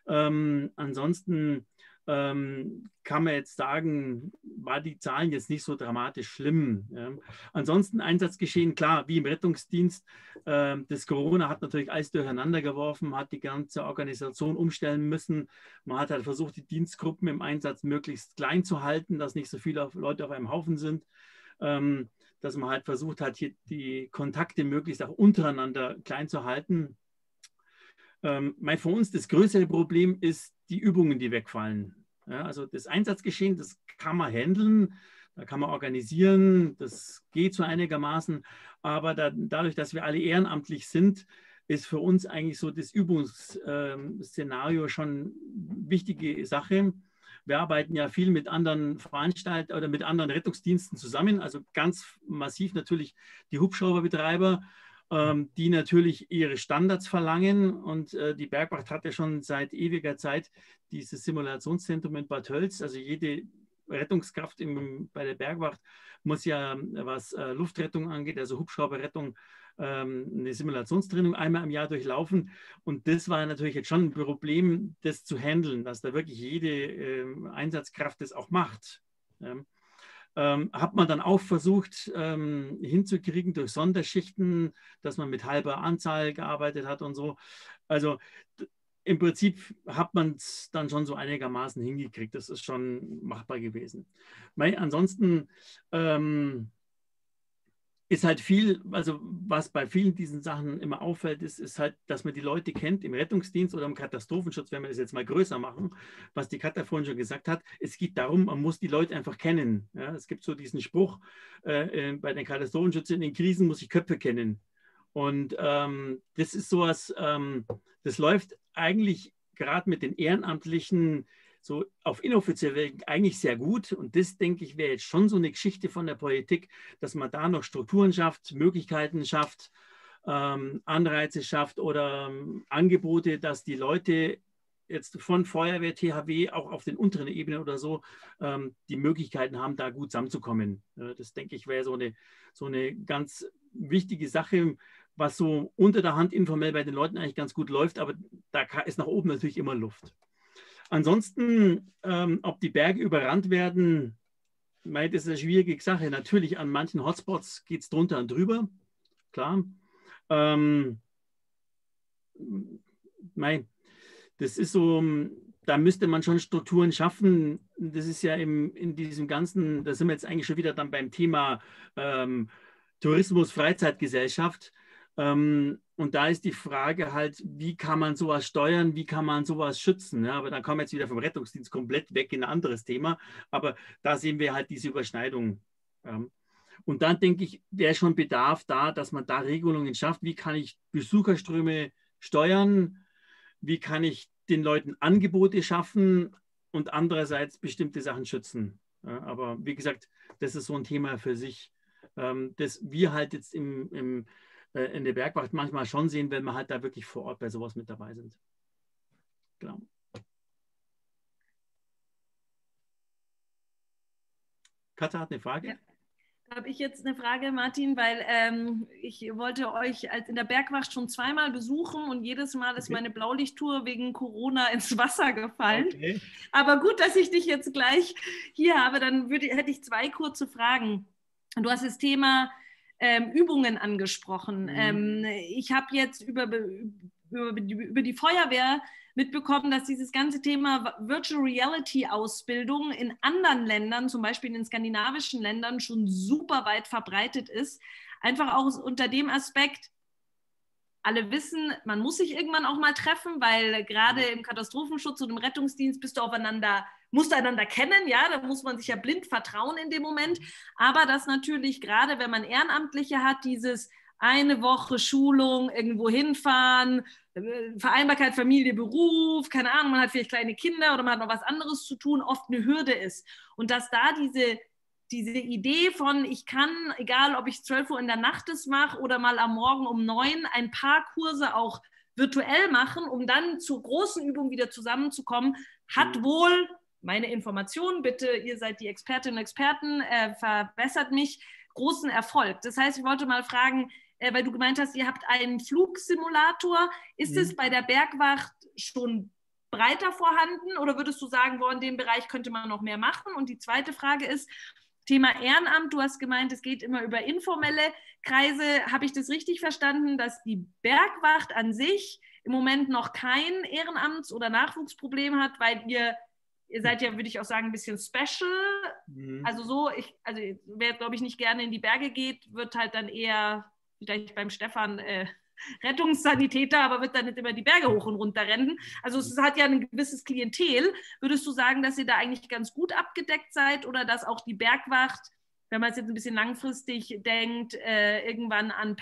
Ansonsten kann man jetzt sagen, war die Zahlen jetzt nicht so dramatisch schlimm. Ja. Ansonsten Einsatzgeschehen, klar, wie im Rettungsdienst. Das Corona hat natürlich alles durcheinander geworfen, hat die ganze Organisation umstellen müssen. Man hat halt versucht, die Dienstgruppen im Einsatz möglichst klein zu halten, dass nicht so viele Leute auf einem Haufen sind. Dass man halt versucht hat, hier die Kontakte möglichst auch untereinander klein zu halten. Für uns das größere Problem ist die Übungen, die wegfallen. Ja, also das Einsatzgeschehen, das kann man handeln, da kann man organisieren, das geht so einigermaßen, aber dadurch, dass wir alle ehrenamtlich sind, ist für uns eigentlich so das Übungsszenario schon eine wichtige Sache. Wir arbeiten ja viel mit anderen Veranstaltern oder mit anderen Rettungsdiensten zusammen, also ganz massiv natürlich die Hubschrauberbetreiber, die natürlich ihre Standards verlangen und die Bergwacht hat ja schon seit ewiger Zeit dieses Simulationszentrum in Bad Tölz. Also jede Rettungskraft bei der Bergwacht muss ja, was Luftrettung angeht, also Hubschrauberrettung, eine Simulationstraining einmal im Jahr durchlaufen. Und das war natürlich jetzt schon ein Problem, das zu handeln, dass da wirklich jede Einsatzkraft das auch macht. Ja. Hat man dann auch versucht hinzukriegen durch Sonderschichten, dass man mit halber Anzahl gearbeitet hat und so. Also im Prinzip hat man es dann schon so einigermaßen hingekriegt. Das ist schon machbar gewesen. Ansonsten ist halt viel, also was bei vielen diesen Sachen immer auffällt, ist halt, dass man die Leute kennt im Rettungsdienst oder im Katastrophenschutz, wenn wir das jetzt mal größer machen, was die Katja vorhin schon gesagt hat. Es geht darum, man muss die Leute einfach kennen. Ja, es gibt so diesen Spruch, bei den Katastrophenschützern in den Krisen muss ich Köpfe kennen. Und das ist sowas, das läuft eigentlich gerade mit den Ehrenamtlichen so auf inoffiziell Wegen eigentlich sehr gut. Und das, denke ich, wäre jetzt schon so eine Geschichte von der Politik, dass man da noch Strukturen schafft, Möglichkeiten schafft, Anreize schafft oder Angebote, dass die Leute jetzt von Feuerwehr, THW auch auf den unteren Ebenen oder so die Möglichkeiten haben, da gut zusammenzukommen. Das, denke ich, wäre so eine ganz wichtige Sache, was so unter der Hand informell bei den Leuten eigentlich ganz gut läuft, aber da ist nach oben natürlich immer Luft. Ansonsten, ob die Berge überrannt werden, das ist eine schwierige Sache. Natürlich an manchen Hotspots geht es drunter und drüber, klar. Das ist so, da müsste man schon Strukturen schaffen. Das ist ja in diesem ganzen, da sind wir jetzt eigentlich schon wieder dann beim Thema Tourismus, Freizeitgesellschaft. Und da ist die Frage halt, wie kann man sowas steuern, wie kann man sowas schützen? Ja, aber dann kommen wir jetzt wieder vom Rettungsdienst komplett weg in ein anderes Thema. Aber da sehen wir halt diese Überschneidung. Und dann denke ich, wäre schon Bedarf da, dass man da Regelungen schafft. Wie kann ich Besucherströme steuern? Wie kann ich den Leuten Angebote schaffen und andererseits bestimmte Sachen schützen? Ja, aber wie gesagt, das ist so ein Thema für sich, das wir halt jetzt in der Bergwacht manchmal schon sehen, wenn wir halt da wirklich vor Ort bei sowas mit dabei sind. Genau. Katja hat eine Frage. Ja. Habe ich jetzt eine Frage, Martin, weil ich wollte euch in der Bergwacht schon zweimal besuchen und jedes Mal ist meine Blaulichttour wegen Corona ins Wasser gefallen. Okay. Aber gut, dass ich dich jetzt gleich hier habe, dann hätte ich zwei kurze Fragen. Du hast das Thema Übungen angesprochen. Ich habe jetzt über die Feuerwehr mitbekommen, dass dieses ganze Thema Virtual Reality Ausbildung in anderen Ländern, zum Beispiel in den skandinavischen Ländern, schon super weit verbreitet ist. Einfach auch unter dem Aspekt, alle wissen, man muss sich irgendwann auch mal treffen, weil gerade im Katastrophenschutz und im Rettungsdienst musst du einander kennen, ja, da muss man sich ja blind vertrauen in dem Moment. Aber das natürlich, gerade wenn man Ehrenamtliche hat, dieses eine Woche Schulung, irgendwo hinfahren, Vereinbarkeit, Familie, Beruf, keine Ahnung, man hat vielleicht kleine Kinder oder man hat noch was anderes zu tun, oft eine Hürde ist. Und dass da diese Idee von, ich kann, egal ob ich 12 Uhr in der Nacht das mache oder mal am Morgen um 9, ein paar Kurse auch virtuell machen, um dann zur großen Übung wieder zusammenzukommen, hat wohl, meine Informationen, bitte, ihr seid die Expertinnen und Experten, verbessert mich, großen Erfolg. Das heißt, ich wollte mal fragen, weil du gemeint hast, ihr habt einen Flugsimulator. Ist es bei der Bergwacht schon breiter vorhanden oder würdest du sagen, in dem Bereich könnte man noch mehr machen? Und die zweite Frage ist, Thema Ehrenamt, du hast gemeint, es geht immer über informelle Kreise. Habe ich das richtig verstanden, dass die Bergwacht an sich im Moment noch kein Ehrenamts- oder Nachwuchsproblem hat, weil ihr seid ja, würde ich auch sagen, ein bisschen special. Also wer, glaube ich, nicht gerne in die Berge geht, wird halt dann eher vielleicht beim Stefan Rettungssanitäter, aber wird dann nicht immer die Berge hoch und runter rennen. Also es hat ja ein gewisses Klientel. Würdest du sagen, dass ihr da eigentlich ganz gut abgedeckt seid oder dass auch die Bergwacht, wenn man es jetzt ein bisschen langfristig denkt, irgendwann an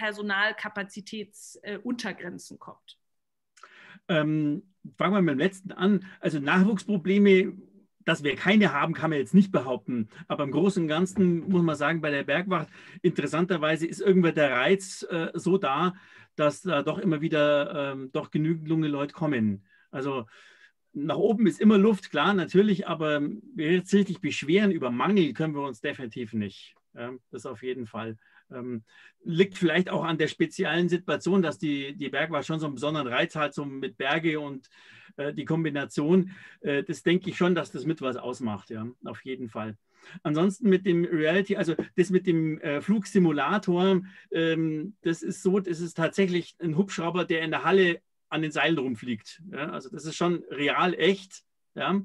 Personalkapazitätsuntergrenzen kommt? Fangen wir mit dem letzten an. Also Nachwuchsprobleme, dass wir keine haben, kann man jetzt nicht behaupten. Aber im Großen und Ganzen muss man sagen, bei der Bergwacht, interessanterweise ist irgendwann der Reiz so da, dass da doch immer wieder doch genügend junge Leute kommen. Also nach oben ist immer Luft, klar, natürlich, aber wir jetzt richtig beschweren über Mangel können wir uns definitiv nicht. Ja, das auf jeden Fall. Liegt vielleicht auch an der speziellen Situation, dass die Bergwacht schon so einen besonderen Reiz hat, so mit Berge und die Kombination. Das denke ich schon, dass das mit was ausmacht, ja, auf jeden Fall. Ansonsten mit dem Reality, also das mit dem Flugsimulator, das ist so, das ist tatsächlich ein Hubschrauber, der in der Halle an den Seilen rumfliegt. Ja, also das ist schon real echt. Ja.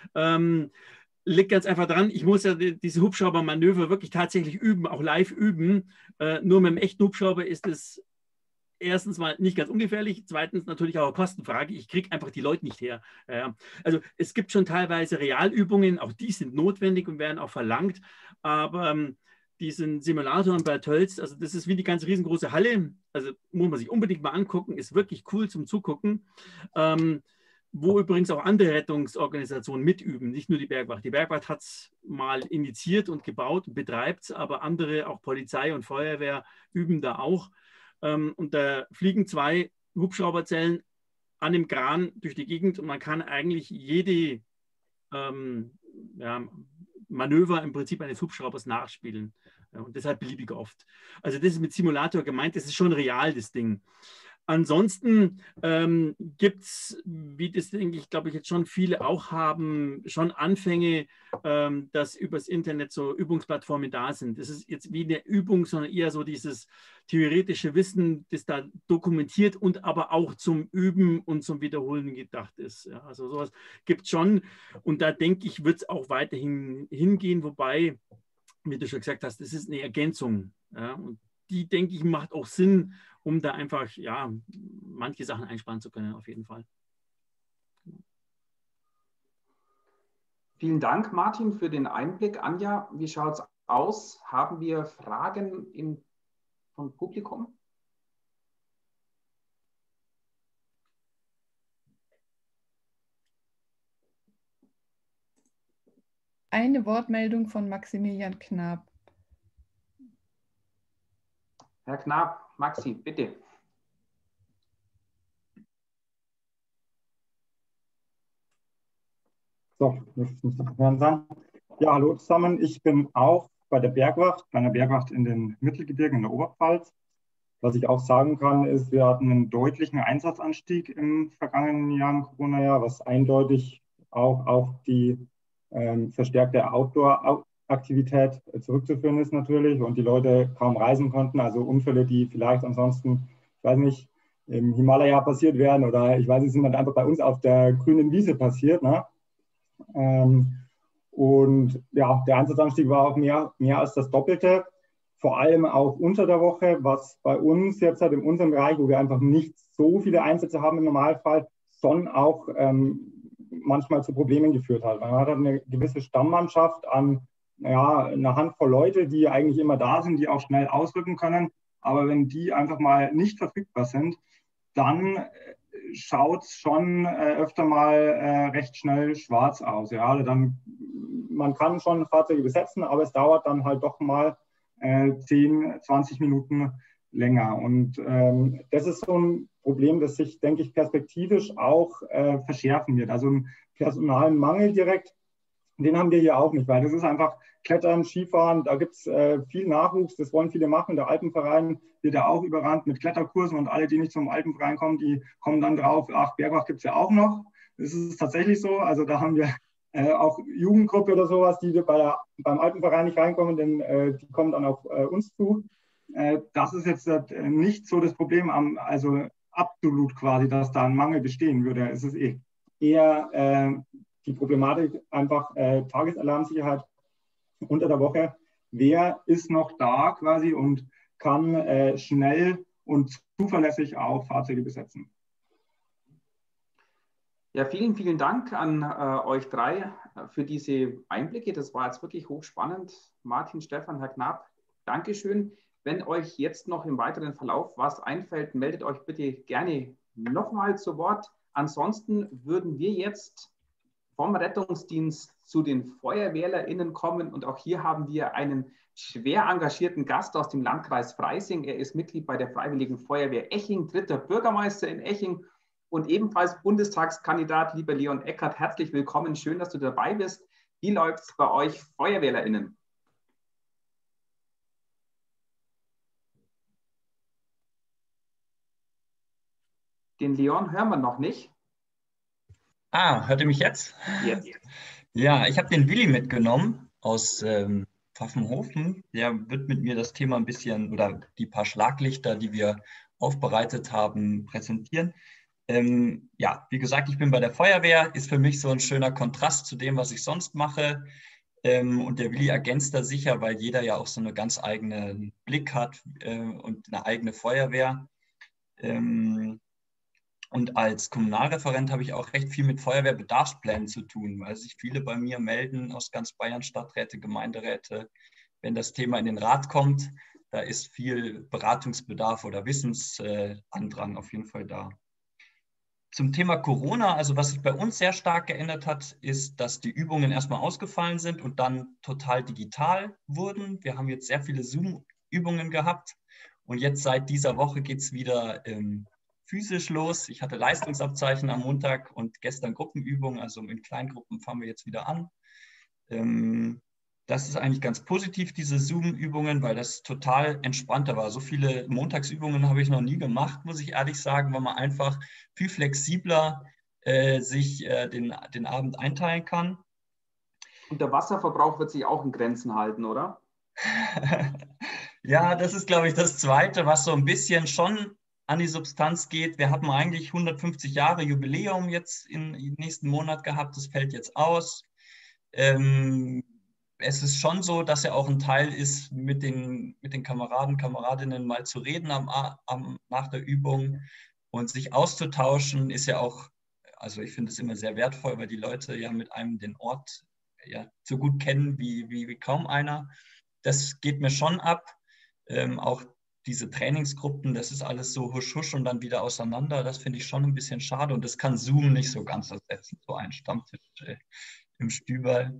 Liegt ganz einfach dran, ich muss ja diese Hubschraubermanöver wirklich tatsächlich üben, auch live üben. Nur mit einem echten Hubschrauber ist es erstens mal nicht ganz ungefährlich, zweitens natürlich auch eine Kostenfrage. Ich kriege einfach die Leute nicht her. Also es gibt schon teilweise Realübungen, auch die sind notwendig und werden auch verlangt, aber diesen Simulatoren bei Tölz, also das ist wie die ganz riesengroße Halle, also muss man sich unbedingt mal angucken, ist wirklich cool zum Zugucken. Wo übrigens auch andere Rettungsorganisationen mitüben, nicht nur die Bergwacht. Die Bergwacht hat es mal initiiert und gebaut und betreibt es, aber andere, auch Polizei und Feuerwehr, üben da auch. Und da fliegen 2 Hubschrauberzellen an dem Kran durch die Gegend und man kann eigentlich jede Manöver im Prinzip eines Hubschraubers nachspielen. Und deshalb beliebig oft. Also das ist mit Simulator gemeint, das ist schon real, das Ding. Ansonsten gibt es, wie das denke ich, glaube ich, jetzt schon viele auch haben, schon Anfänge, dass übers Internet so Übungsplattformen da sind. Das ist jetzt wie eine Übung, sondern eher so dieses theoretische Wissen, das da dokumentiert und aber auch zum Üben und zum Wiederholen gedacht ist. Ja, also sowas gibt es schon und da denke ich, wird es auch weiterhin hingehen, wobei, wie du schon gesagt hast, das ist eine Ergänzung. Ja, und die, denke ich, macht auch Sinn, um da einfach ja, manche Sachen einsparen zu können, auf jeden Fall. Vielen Dank, Martin, für den Einblick. Anja, wie schaut es aus? Haben wir Fragen vom Publikum? Eine Wortmeldung von Maximilian Knab. Herr Knab, Maxi, bitte. So, jetzt muss ich hören sein. Ja, hallo zusammen. Ich bin auch bei der Bergwacht, bei einer Bergwacht in den Mittelgebirgen in der Oberpfalz. Was ich auch sagen kann, ist, wir hatten einen deutlichen Einsatzanstieg im vergangenen Jahr, im Corona-Jahr, was eindeutig auch auf die verstärkte Outdoor-Aktivität zurückzuführen ist natürlich und die Leute kaum reisen konnten. Also Unfälle, die vielleicht ansonsten, ich weiß nicht, im Himalaya passiert wären oder ich weiß nicht, sind dann einfach bei uns auf der grünen Wiese passiert. Ne? Und ja, der Einsatzanstieg war auch mehr als das Doppelte, vor allem auch unter der Woche, was bei uns jetzt halt in unserem Bereich, wo wir einfach nicht so viele Einsätze haben im Normalfall, schon auch manchmal zu Problemen geführt hat. Man hat eine gewisse Stammmannschaft an einer Handvoll Leute, die eigentlich immer da sind, die auch schnell ausrücken können, aber wenn die einfach mal nicht verfügbar sind, dann schaut es schon öfter mal recht schnell schwarz aus. Ja? Also dann, man kann schon Fahrzeuge besetzen, aber es dauert dann halt doch mal 10, 20 Minuten länger. Und das ist so ein Problem, das sich, denke ich, perspektivisch auch verschärfen wird. Also einen Personalmangel direkt, den haben wir hier auch nicht, weil das ist einfach Klettern, Skifahren, da gibt es viel Nachwuchs, das wollen viele machen. Der Alpenverein wird ja auch überrannt mit Kletterkursen und alle, die nicht zum Alpenverein kommen, die kommen dann drauf, ach, Bergwacht gibt es ja auch noch. Das ist tatsächlich so, also da haben wir auch Jugendgruppe oder sowas, die beim Alpenverein nicht reinkommen, denn die kommen dann auf uns zu. Das ist jetzt nicht so das Problem, also absolut quasi, dass da ein Mangel bestehen würde. Es ist eher die Problematik einfach Tagesalarmsicherheit unter der Woche. Wer ist noch da quasi und kann schnell und zuverlässig auch Fahrzeuge besetzen? Ja, vielen, vielen Dank an euch drei für diese Einblicke. Das war jetzt wirklich hochspannend. Martin, Stefan, Herr Knab, Dankeschön. Wenn euch jetzt noch im weiteren Verlauf was einfällt, meldet euch bitte gerne nochmal zu Wort. Ansonsten würden wir jetzt vom Rettungsdienst zu den FeuerwehrlerInnen kommen. Und auch hier haben wir einen schwer engagierten Gast aus dem Landkreis Freising. Er ist Mitglied bei der Freiwilligen Feuerwehr Eching, 3. Bürgermeister in Eching und ebenfalls Bundestagskandidat, lieber Leon Eckert. Herzlich willkommen, schön, dass du dabei bist. Wie läuft es bei euch FeuerwehrlerInnen? Den Leon hören wir noch nicht. Ah, hört ihr mich jetzt? Jetzt. Ja, ich habe den Willi mitgenommen aus Pfaffenhofen. Der wird mit mir das Thema ein bisschen oder die paar Schlaglichter, die wir aufbereitet haben, präsentieren. Ja, wie gesagt, ich bin bei der Feuerwehr, ist für mich so ein schöner Kontrast zu dem, was ich sonst mache. Und der Willi ergänzt da sicher, weil jeder ja auch so einen ganz eigenen Blick hat und eine eigene Feuerwehr. Und als Kommunalreferent habe ich auch recht viel mit Feuerwehrbedarfsplänen zu tun, weil sich viele bei mir melden aus ganz Bayern, Stadträte, Gemeinderäte. Wenn das Thema in den Rat kommt, da ist viel Beratungsbedarf oder Wissensandrang auf jeden Fall da. Zum Thema Corona, also was sich bei uns sehr stark geändert hat, ist, dass die Übungen erstmal ausgefallen sind und dann total digital wurden. Wir haben jetzt sehr viele Zoom-Übungen gehabt und jetzt seit dieser Woche geht es wieder physisch los. Ich hatte Leistungsabzeichen am Montag und gestern Gruppenübungen, also in Kleingruppen fangen wir jetzt wieder an. Das ist eigentlich ganz positiv, diese Zoom-Übungen, weil das total entspannter war. So viele Montagsübungen habe ich noch nie gemacht, muss ich ehrlich sagen, weil man einfach viel flexibler sich den Abend einteilen kann. Und der Wasserverbrauch wird sich auch in Grenzen halten, oder? Ja, das ist, glaube ich, das Zweite, was so ein bisschen schon an die Substanz geht. Wir haben eigentlich 150 Jahre Jubiläum jetzt im nächsten Monat gehabt. Das fällt jetzt aus. es ist schon so, dass er auch ein Teil ist, mit den Kameraden, Kameradinnen mal zu reden nach der Übung und sich auszutauschen, ist ja auch, also ich finde es immer sehr wertvoll, weil die Leute ja mit einem den Ort ja so gut kennen wie kaum einer. Das geht mir schon ab. Auch diese Trainingsgruppen, das ist alles so husch husch und dann wieder auseinander. Das finde ich schon ein bisschen schade und das kann Zoom nicht so ganz ersetzen, so ein Stammtisch im Stüberl.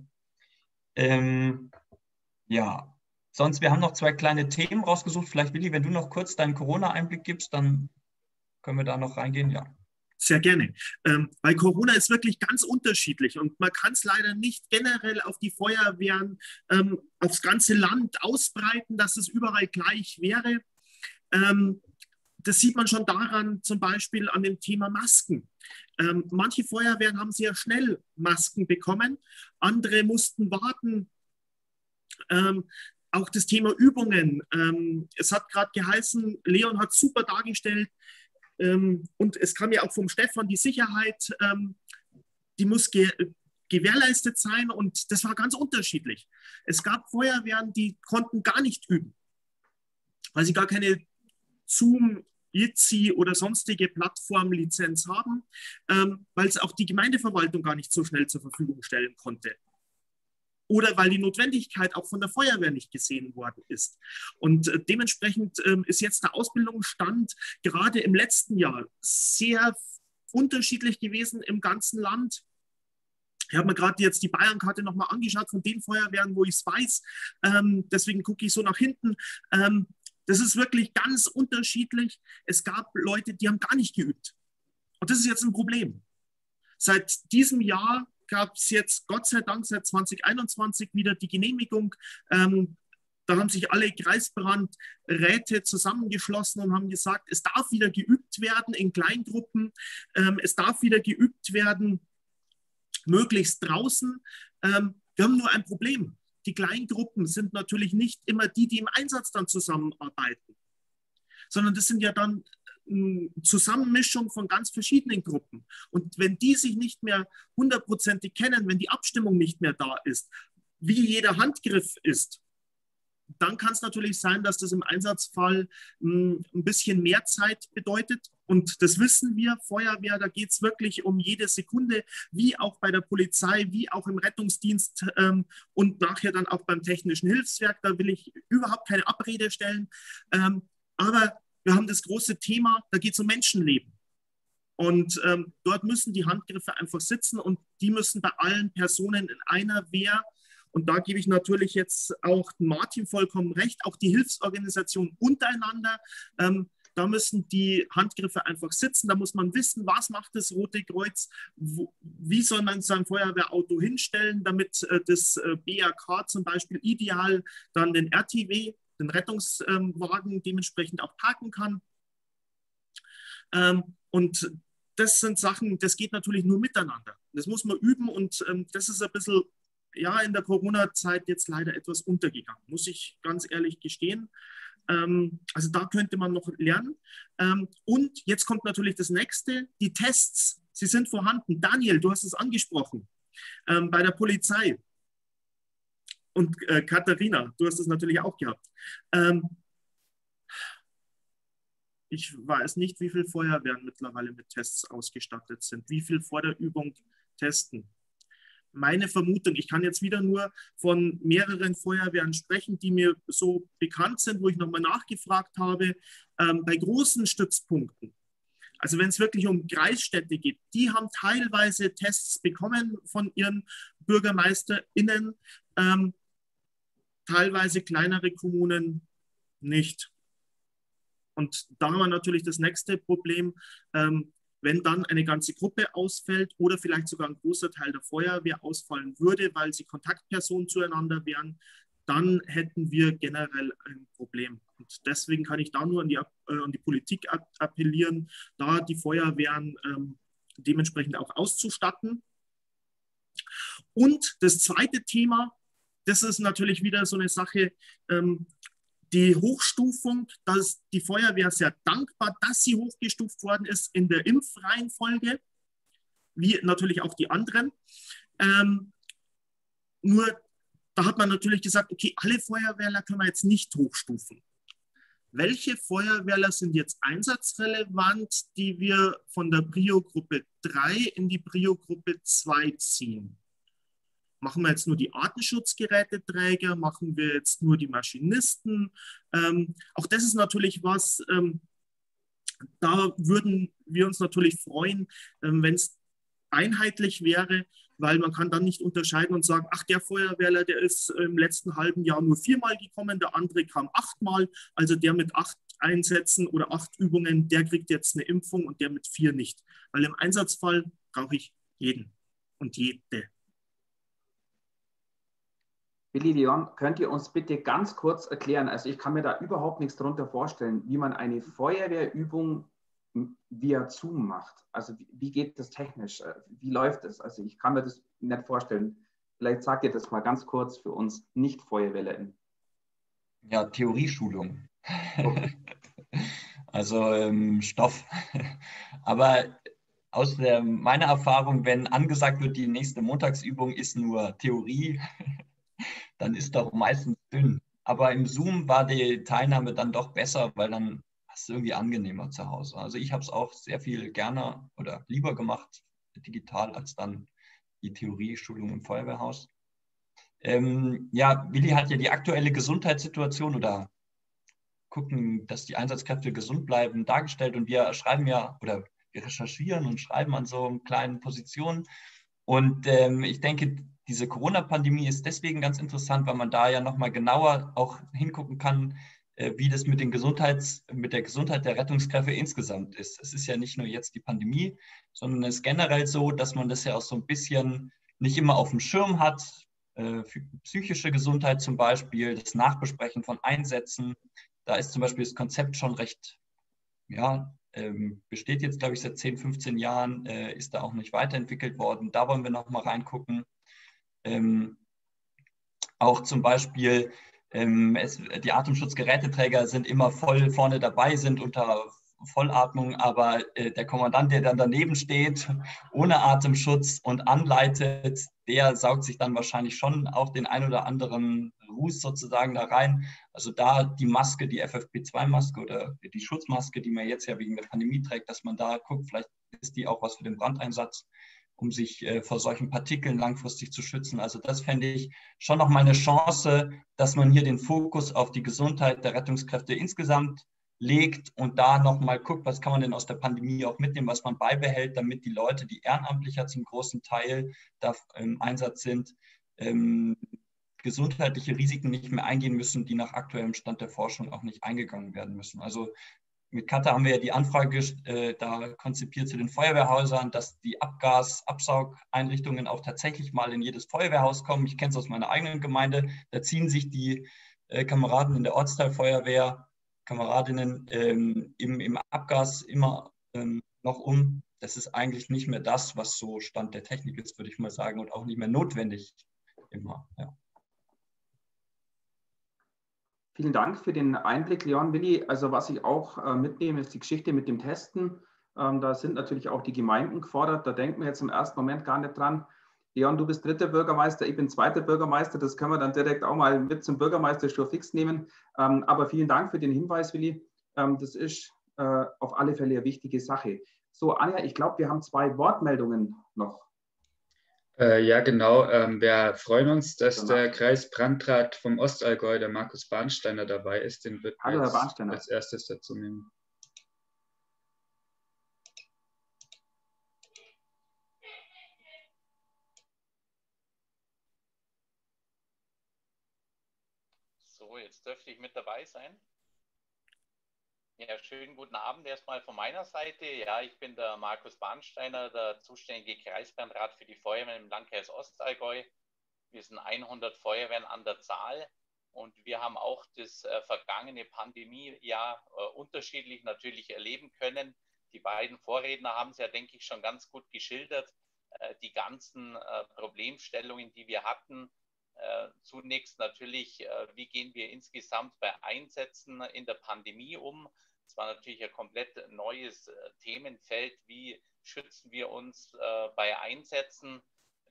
Ja, sonst, wir haben noch 2 kleine Themen rausgesucht. Vielleicht, Willi, wenn du noch kurz deinen Corona-Einblick gibst, dann können wir da noch reingehen, ja. Sehr gerne. Weil Corona ist wirklich ganz unterschiedlich und man kann es leider nicht generell auf die Feuerwehren, aufs ganze Land ausbreiten, dass es überall gleich wäre. Das sieht man schon daran, zum Beispiel an dem Thema Masken. Manche Feuerwehren haben sehr schnell Masken bekommen, andere mussten warten. Auch das Thema Übungen. Es hat gerade geheißen, Leon hat super dargestellt, und es kam ja auch vom Stefan, die Sicherheit, die muss gewährleistet sein und das war ganz unterschiedlich. Es gab Feuerwehren, die konnten gar nicht üben, weil sie gar keine Zoom, Jitsi oder sonstige Plattformlizenz haben, weil es auch die Gemeindeverwaltung gar nicht so schnell zur Verfügung stellen konnte. Oder weil die Notwendigkeit auch von der Feuerwehr nicht gesehen worden ist. Und dementsprechend ist jetzt der Ausbildungsstand gerade im letzten Jahr sehr unterschiedlich gewesen im ganzen Land. Ich habe mir gerade jetzt die Bayernkarte nochmal angeschaut von den Feuerwehren, wo ich es weiß. Deswegen gucke ich so nach hinten. Das ist wirklich ganz unterschiedlich. Es gab Leute, die haben gar nicht geübt. Und das ist jetzt ein Problem. Seit diesem Jahr gab es jetzt, Gott sei Dank, seit 2021 wieder die Genehmigung. Da haben sich alle Kreisbrandräte zusammengeschlossen und haben gesagt, es darf wieder geübt werden in Kleingruppen. Es darf wieder geübt werden, möglichst draußen. Wir haben nur ein Problem. Die Kleingruppen sind natürlich nicht immer die, die im Einsatz dann zusammenarbeiten, sondern das sind ja dann Zusammenmischung von ganz verschiedenen Gruppen. Und wenn die sich nicht mehr hundertprozentig kennen, wenn die Abstimmung nicht mehr da ist, wie jeder Handgriff ist, dann kann es natürlich sein, dass das im Einsatzfall ein bisschen mehr Zeit bedeutet. Und das wissen wir, Feuerwehr, da geht es wirklich um jede Sekunde, wie auch bei der Polizei, wie auch im Rettungsdienst und nachher dann auch beim Technischen Hilfswerk. Da will ich überhaupt keine Abrede stellen. Aber wir haben das große Thema, da geht es um Menschenleben. Und dort müssen die Handgriffe einfach sitzen und die müssen bei allen Personen in einer Wehr. Und da gebe ich natürlich jetzt auch Martin vollkommen recht, auch die Hilfsorganisationen untereinander. Da müssen die Handgriffe einfach sitzen. Da muss man wissen, was macht das Rote Kreuz, wie soll man sein Feuerwehrauto hinstellen, damit das BAK zum Beispiel ideal dann den RTW, den Rettungswagen dementsprechend auch parken kann. Und das sind Sachen, das geht natürlich nur miteinander. Das muss man üben und das ist ein bisschen, ja, in der Corona-Zeit jetzt leider etwas untergegangen, muss ich ganz ehrlich gestehen. Also da könnte man noch lernen. Und jetzt kommt natürlich das Nächste, die Tests, sie sind vorhanden. Daniel, du hast es angesprochen, bei der Polizei. Und Katharina, du hast es natürlich auch gehabt. Ich weiß nicht, wie viele Feuerwehren mittlerweile mit Tests ausgestattet sind, wie viel vor der Übung testen. Meine Vermutung, ich kann jetzt wieder nur von mehreren Feuerwehren sprechen, die mir so bekannt sind, wo ich nochmal nachgefragt habe, bei großen Stützpunkten. Also wenn es wirklich um Kreisstädte geht, die haben teilweise Tests bekommen von ihren BürgermeisterInnen, teilweise kleinere Kommunen nicht. Und da haben wir natürlich das nächste Problem, wenn dann eine ganze Gruppe ausfällt oder vielleicht sogar ein großer Teil der Feuerwehr ausfallen würde, weil sie Kontaktpersonen zueinander wären, dann hätten wir generell ein Problem. Und deswegen kann ich da nur an die Politik appellieren, da die Feuerwehren dementsprechend auch auszustatten. Und das zweite Thema, das ist natürlich wieder so eine Sache, die Hochstufung, da ist die Feuerwehr sehr dankbar, dass sie hochgestuft worden ist in der Impfreihenfolge, wie natürlich auch die anderen. Nur da hat man natürlich gesagt, okay, alle Feuerwehrler können wir jetzt nicht hochstufen. Welche Feuerwehrler sind jetzt einsatzrelevant, die wir von der Prio-Gruppe 3 in die Prio-Gruppe 2 ziehen? Machen wir jetzt nur die Artenschutzgeräteträger? Machen wir jetzt nur die Maschinisten? Auch das ist natürlich was, da würden wir uns natürlich freuen, wenn es einheitlich wäre, weil man kann dann nicht unterscheiden und sagen, ach, der Feuerwehrler, der ist im letzten halben Jahr nur 4-mal gekommen, der andere kam 8-mal, also der mit 8 Einsätzen oder 8 Übungen, der kriegt jetzt eine Impfung und der mit 4 nicht. Weil im Einsatzfall brauche ich jeden und jede. Willi, Leon, könnt ihr uns bitte ganz kurz erklären, also ich kann mir da überhaupt nichts darunter vorstellen, wie man eine Feuerwehrübung via Zoom macht. Also wie geht das technisch? Wie läuft das? Also ich kann mir das nicht vorstellen. Vielleicht sagt ihr das mal ganz kurz für uns Nicht-FeuerwehrlerInnen. Ja, Theorieschulung. Okay. Also Stoff. Aber aus meiner Erfahrung, wenn angesagt wird, die nächste Montagsübung ist nur Theorie, dann ist doch meistens dünn. Aber im Zoom war die Teilnahme dann doch besser, weil dann ist irgendwie angenehmer zu Hause. Also ich habe es auch sehr viel gerne oder lieber gemacht, digital, als dann die Theorieschulung im Feuerwehrhaus. Ja, Willi hat ja die aktuelle Gesundheitssituation oder gucken, dass die Einsatzkräfte gesund bleiben, dargestellt. Und wir schreiben ja oder wir recherchieren und schreiben an so kleinen Positionen. Und ich denke, diese Corona-Pandemie ist deswegen ganz interessant, weil man da ja nochmal genauer auch hingucken kann, wie das mit der Gesundheit der Rettungskräfte insgesamt ist. Es ist ja nicht nur jetzt die Pandemie, sondern es ist generell so, dass man das ja auch so ein bisschen nicht immer auf dem Schirm hat. Für psychische Gesundheit zum Beispiel, das Nachbesprechen von Einsätzen. Da ist zum Beispiel das Konzept schon recht, ja, besteht jetzt, glaube ich, seit 10, 15 Jahren, ist da auch nicht weiterentwickelt worden. Da wollen wir nochmal reingucken. Auch zum Beispiel, die Atemschutzgeräteträger sind immer voll vorne dabei, sind unter Vollatmung, aber der Kommandant, der dann daneben steht, ohne Atemschutz und anleitet, der saugt sich dann wahrscheinlich schon auch den ein oder anderen Ruß sozusagen da rein. Also da die Maske, die FFP2-Maske oder die Schutzmaske, die man jetzt ja wegen der Pandemie trägt, dass man da guckt, vielleicht ist die auch was für den Brandeinsatz, um sich vor solchen Partikeln langfristig zu schützen. Also das fände ich schon noch mal eine Chance, dass man hier den Fokus auf die Gesundheit der Rettungskräfte insgesamt legt und da nochmal guckt, was kann man denn aus der Pandemie auch mitnehmen, was man beibehält, damit die Leute, die ehrenamtlicher zum großen Teil da im Einsatz sind, gesundheitliche Risiken nicht mehr eingehen müssen, die nach aktuellem Stand der Forschung auch nicht eingegangen werden müssen. Also mit Katha haben wir ja die Anfrage da konzipiert zu den Feuerwehrhäusern, dass die Absaugeinrichtungen auch tatsächlich mal in jedes Feuerwehrhaus kommen. Ich kenne es aus meiner eigenen Gemeinde. Da ziehen sich die Kameraden in der Ortsteilfeuerwehr, Kameradinnen im Abgas immer noch um. Das ist eigentlich nicht mehr das, was so Stand der Technik ist, würde ich mal sagen, und auch nicht mehr notwendig immer. Ja. Vielen Dank für den Einblick, Leon, Willi. Also was ich auch mitnehme, ist die Geschichte mit dem Testen. Da sind natürlich auch die Gemeinden gefordert. Da denken wir jetzt im ersten Moment gar nicht dran. Leon, du bist dritter Bürgermeister, ich bin zweiter Bürgermeister. Das können wir dann direkt auch mal mit zum Bürgermeisterstuhl fix nehmen. Aber vielen Dank für den Hinweis, Willi. Das ist auf alle Fälle eine wichtige Sache. So, Anja, ich glaube, wir haben 2 Wortmeldungen noch. Ja, genau. Wir freuen uns, dass der Kreisbrandrat vom Ostallgäu, der Markus Bahnsteiner, dabei ist. Den wird Hallo, Herr Bahnsteiner. Als erstes dazu nehmen. So, jetzt dürfte ich mit dabei sein. Ja, schönen guten Abend erstmal von meiner Seite. Ja, ich bin der Markus Bahnsteiner, der zuständige Kreisbrandrat für die Feuerwehren im Landkreis Ostallgäu. Wir sind 100 Feuerwehren an der Zahl und wir haben auch das vergangene Pandemiejahr unterschiedlich natürlich erleben können. Die beiden Vorredner haben es ja, denke ich, schon ganz gut geschildert. Die ganzen Problemstellungen, die wir hatten. Zunächst natürlich, wie gehen wir insgesamt bei Einsätzen in der Pandemie um? Es war natürlich ein komplett neues Themenfeld. Wie schützen wir uns bei Einsätzen?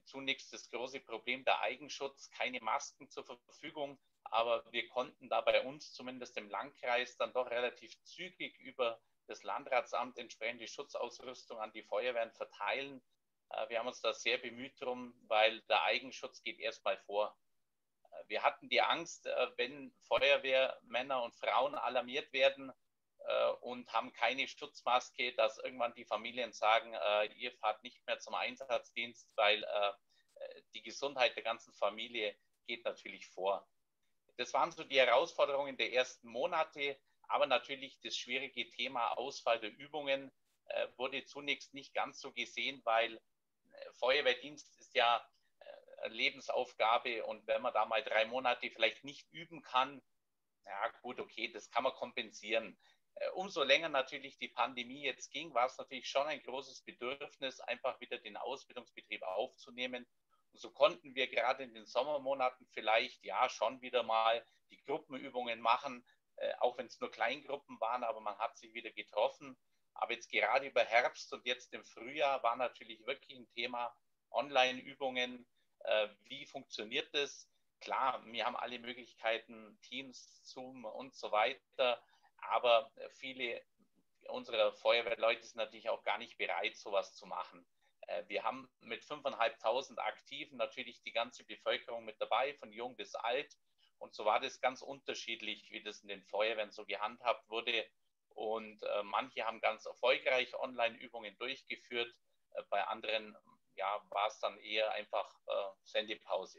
zunächst das große Problem der Eigenschutz, keine Masken zur Verfügung, aber wir konnten da bei uns zumindest im Landkreis dann doch relativ zügig über das Landratsamt entsprechende Schutzausrüstung an die Feuerwehren verteilen. Wir haben uns da sehr bemüht drum, weil der Eigenschutz geht erstmal vor. Wir hatten die Angst, wenn Feuerwehrmänner und Frauen alarmiert werden und haben keine Schutzmaske, dass irgendwann die Familien sagen, ihr fahrt nicht mehr zum Einsatzdienst, weil die Gesundheit der ganzen Familie geht natürlich vor. Das waren so die Herausforderungen der ersten Monate, aber natürlich das schwierige Thema Ausfall der Übungen wurde zunächst nicht ganz so gesehen, weil Feuerwehrdienst ist ja eine Lebensaufgabe und wenn man da mal 3 Monate vielleicht nicht üben kann, ja gut, okay, das kann man kompensieren. Umso länger natürlich die Pandemie jetzt ging, war es natürlich schon ein großes Bedürfnis, einfach wieder den Ausbildungsbetrieb aufzunehmen. Und so konnten wir gerade in den Sommermonaten vielleicht ja schon wieder mal die Gruppenübungen machen, auch wenn es nur Kleingruppen waren, aber man hat sich wieder getroffen. Aber jetzt gerade über Herbst und jetzt im Frühjahr war natürlich wirklich ein Thema Online-Übungen. Wie funktioniert das? Klar, wir haben alle Möglichkeiten, Teams, Zoom und so weiter. Aber viele unserer Feuerwehrleute sind natürlich auch gar nicht bereit, sowas zu machen. Wir haben mit 5.500 Aktiven natürlich die ganze Bevölkerung mit dabei, von jung bis alt. Und so war das ganz unterschiedlich, wie das in den Feuerwehren so gehandhabt wurde. Und manche haben ganz erfolgreich Online-Übungen durchgeführt. Bei anderen war es dann eher einfach Sendepause.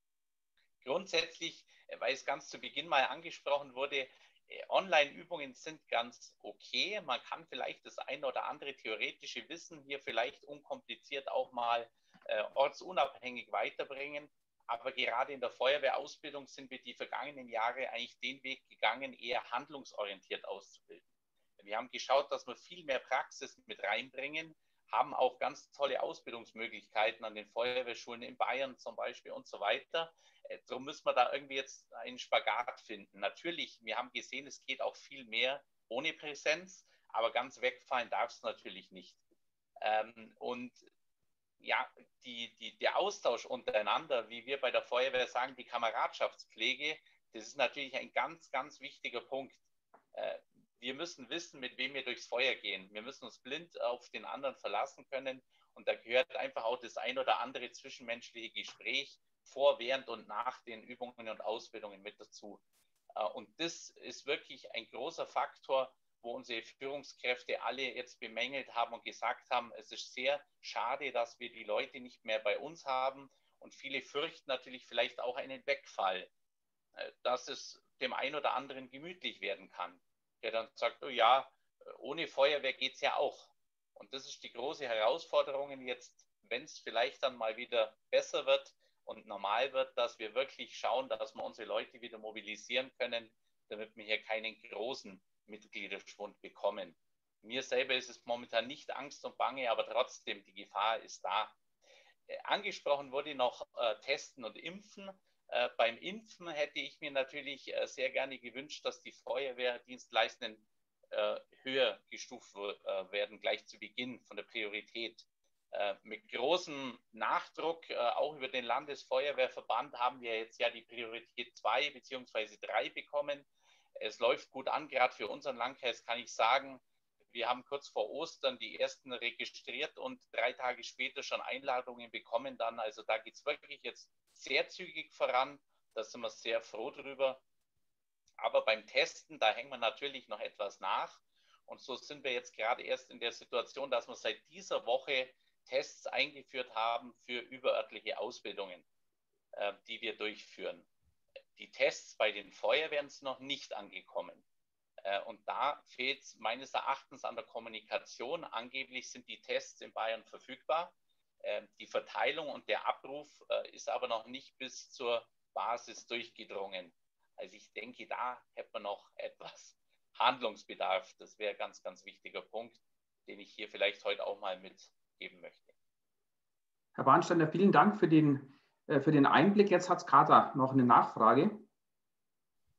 Grundsätzlich, weil es ganz zu Beginn mal angesprochen wurde, Online-Übungen sind ganz okay. Man kann vielleicht das ein oder andere theoretische Wissen hier vielleicht unkompliziert auch mal ortsunabhängig weiterbringen. Aber gerade in der Feuerwehrausbildung sind wir die vergangenen Jahre eigentlich den Weg gegangen, eher handlungsorientiert auszubilden. Wir haben geschaut, dass wir viel mehr Praxis mit reinbringen, haben auch ganz tolle Ausbildungsmöglichkeiten an den Feuerwehrschulen in Bayern zum Beispiel und so weiter. Darum müssen wir da irgendwie jetzt einen Spagat finden. Natürlich, wir haben gesehen, es geht auch viel mehr ohne Präsenz, aber ganz wegfallen darf es natürlich nicht. Und ja, der Austausch untereinander, wie wir bei der Feuerwehr sagen, die Kameradschaftspflege, das ist natürlich ein ganz, ganz wichtiger Punkt. Wir müssen wissen, mit wem wir durchs Feuer gehen. Wir müssen uns blind auf den anderen verlassen können. Und da gehört einfach auch das ein oder andere zwischenmenschliche Gespräch vor, während und nach den Übungen und Ausbildungen mit dazu. Und das ist wirklich ein großer Faktor, wo unsere Führungskräfte alle jetzt bemängelt haben und gesagt haben, es ist sehr schade, dass wir die Leute nicht mehr bei uns haben. Und viele fürchten natürlich vielleicht auch einen Wegfall, dass es dem einen oder anderen gemütlich werden kann, der dann sagt, oh ja, ohne Feuerwehr geht es ja auch. Und das ist die große Herausforderung jetzt, wenn es vielleicht dann mal wieder besser wird und normal wird, dass wir wirklich schauen, dass wir unsere Leute wieder mobilisieren können, damit wir hier keinen großen Mitgliederschwund bekommen. Mir selber ist es momentan nicht Angst und Bange, aber trotzdem, die Gefahr ist da. Angesprochen wurde noch Testen und Impfen. Beim Impfen hätte ich mir natürlich sehr gerne gewünscht, dass die Feuerwehrdienstleistenden höher gestuft werden, gleich zu Beginn von der Priorität. Mit großem Nachdruck, auch über den Landesfeuerwehrverband, haben wir jetzt ja die Priorität 2 bzw. 3 bekommen. Es läuft gut an, gerade für unseren Landkreis kann ich sagen, wir haben kurz vor Ostern die ersten registriert und 3 Tage später schon Einladungen bekommen dann. Also da geht es wirklich jetzt sehr zügig voran. Da sind wir sehr froh drüber. Aber beim Testen, da hängen wir natürlich noch etwas nach. Und so sind wir jetzt gerade erst in der Situation, dass wir seit dieser Woche Tests eingeführt haben für überörtliche Ausbildungen, die wir durchführen. Die Tests bei den Feuerwehren sind noch nicht angekommen. Und da fehlt es meines Erachtens an der Kommunikation. Angeblich sind die Tests in Bayern verfügbar. Die Verteilung und der Abruf ist aber noch nicht bis zur Basis durchgedrungen. Also ich denke, da hätte man noch etwas Handlungsbedarf. Das wäre ein ganz, ganz wichtiger Punkt, den ich hier vielleicht heute auch mal mitgeben möchte. Herr Bahnsteiner, vielen Dank für den Einblick. Jetzt hat Kata noch eine Nachfrage.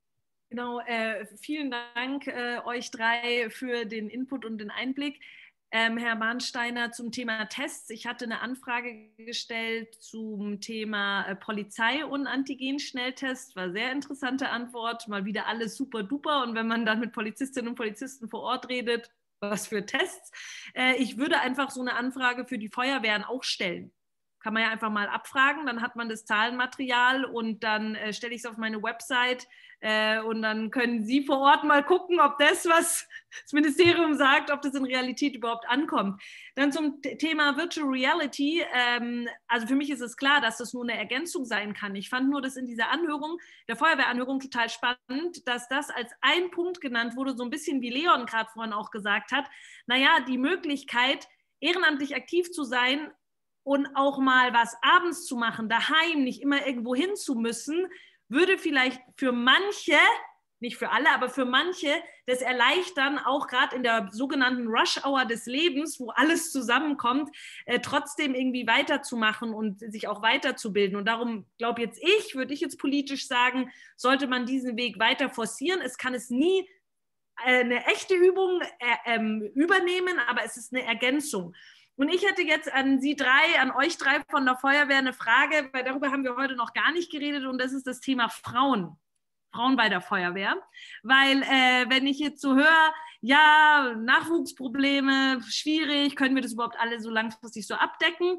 Genau, vielen Dank euch drei für den Input und den Einblick. Herr Bahnsteiner, zum Thema Tests. Ich hatte eine Anfrage gestellt zum Thema Polizei und Antigen-Schnelltest. War sehr interessante Antwort. Mal wieder alles super duper. Und wenn man dann mit Polizistinnen und Polizisten vor Ort redet, was für Tests. Ich würde einfach so eine Anfrage für die Feuerwehren auch stellen. Kann man ja einfach mal abfragen, dann hat man das Zahlenmaterial und dann stelle ich es auf meine Website und dann können Sie vor Ort mal gucken, ob das, was das Ministerium sagt, ob das in Realität überhaupt ankommt. Dann zum Thema Virtual Reality. Also für mich ist es klar, dass das nur eine Ergänzung sein kann. Ich fand nur das in dieser Anhörung, der Feuerwehranhörung, total spannend, dass das als ein Punkt genannt wurde, so ein bisschen wie Leon gerade vorhin auch gesagt hat. Naja, die Möglichkeit, ehrenamtlich aktiv zu sein, und auch mal was abends zu machen, daheim, nicht immer irgendwo hin zu müssen, würde vielleicht für manche, nicht für alle, aber für manche das erleichtern, auch gerade in der sogenannten Rush-Hour des Lebens, wo alles zusammenkommt, trotzdem irgendwie weiterzumachen und sich auch weiterzubilden. Und darum würde ich jetzt politisch sagen, sollte man diesen Weg weiter forcieren. Es kann es nie eine echte Übung übernehmen, aber es ist eine Ergänzung. Und ich hätte jetzt an euch drei von der Feuerwehr eine Frage, weil darüber haben wir heute noch gar nicht geredet, und das ist das Thema Frauen bei der Feuerwehr. Weil wenn ich jetzt so höre, ja, Nachwuchsprobleme, schwierig, können wir das überhaupt alle so langfristig so abdecken?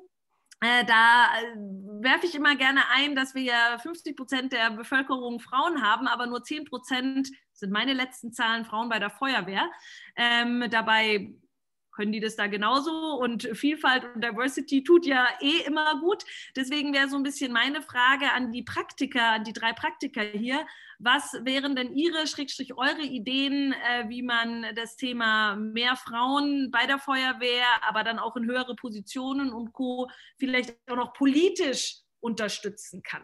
Da werfe ich immer gerne ein, dass wir ja 50% der Bevölkerung Frauen haben, aber nur 10% sind meine letzten Zahlen Frauen bei der Feuerwehr. Dabei können die das da genauso, und Vielfalt und Diversity tut ja immer gut. Deswegen wäre so ein bisschen meine Frage an die Praktiker, an die drei Praktiker hier. Was wären denn eure Ideen, wie man das Thema mehr Frauen bei der Feuerwehr, aber dann auch in höhere Positionen und Co. vielleicht auch noch politisch unterstützen kann?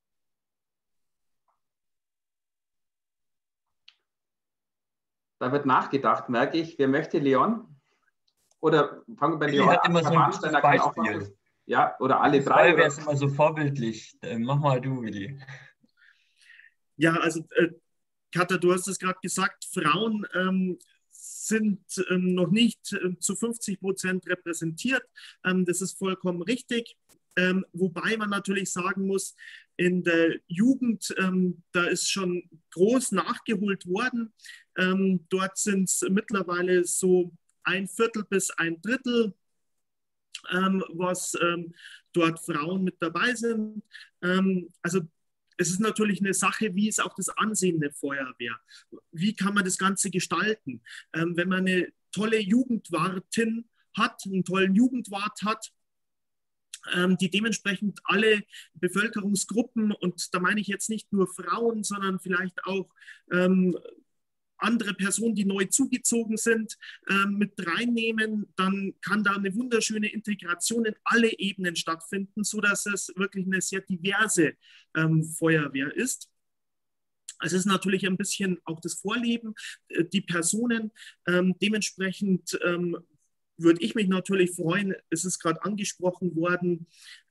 Da wird nachgedacht, merke ich. Wer möchte, Leon? Oder fangen wir bei Leon an. Immer so ein gutes Beispiel. Ja, oder alle drei. Feuerwehr ist immer so vorbildlich. Mach mal du, Willi. Ja, also Katja, du hast es gerade gesagt, Frauen sind noch nicht zu 50% repräsentiert. Das ist vollkommen richtig. Wobei man natürlich sagen muss, in der Jugend, da ist schon groß nachgeholt worden. Dort sind es mittlerweile so 1/4 bis 1/3, was dort Frauen mit dabei sind. Also es ist natürlich eine Sache, wie ist auch das Ansehen der Feuerwehr? Wie kann man das Ganze gestalten? Wenn man eine tolle Jugendwartin hat, einen tollen Jugendwart hat, die dementsprechend alle Bevölkerungsgruppen, und da meine ich jetzt nicht nur Frauen, sondern vielleicht auch andere Personen, die neu zugezogen sind, mit reinnehmen, dann kann da eine wunderschöne Integration in alle Ebenen stattfinden, sodass es wirklich eine sehr diverse Feuerwehr ist. Also es ist natürlich ein bisschen auch das Vorleben, die Personen. Dementsprechend würde ich mich natürlich freuen, es ist gerade angesprochen worden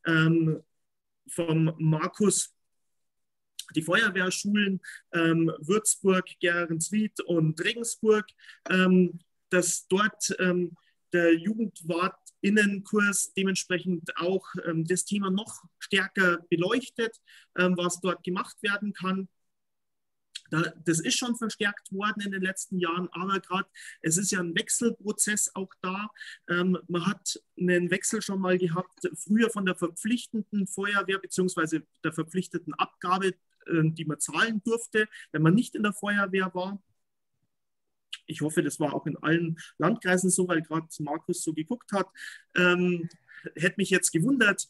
vom Markus, die Feuerwehrschulen Würzburg, Gärensried und Regensburg, dass dort der Jugendwartinnenkurs dementsprechend auch das Thema noch stärker beleuchtet, was dort gemacht werden kann. Das ist schon verstärkt worden in den letzten Jahren, aber gerade es ist ja ein Wechselprozess auch da. Man hat einen Wechsel schon mal gehabt, früher von der verpflichtenden Feuerwehr bzw. der verpflichteten Abgabe, die man zahlen durfte, wenn man nicht in der Feuerwehr war. Ich hoffe, das war auch in allen Landkreisen so, weil gerade Markus so geguckt hat. Hätte mich jetzt gewundert.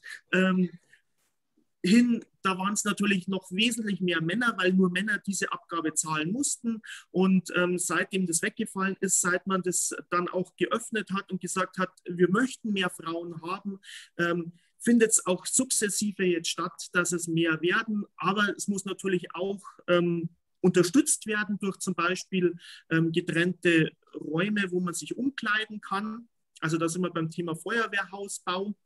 Da waren es natürlich noch wesentlich mehr Männer, weil nur Männer diese Abgabe zahlen mussten. Und seitdem das weggefallen ist, seit man das dann auch geöffnet hat und gesagt hat, wir möchten mehr Frauen haben, findet es auch sukzessive jetzt statt, dass es mehr werden. Aber es muss natürlich auch unterstützt werden durch zum Beispiel getrennte Räume, wo man sich umkleiden kann. Also da sind wir beim Thema Feuerwehrhausbau.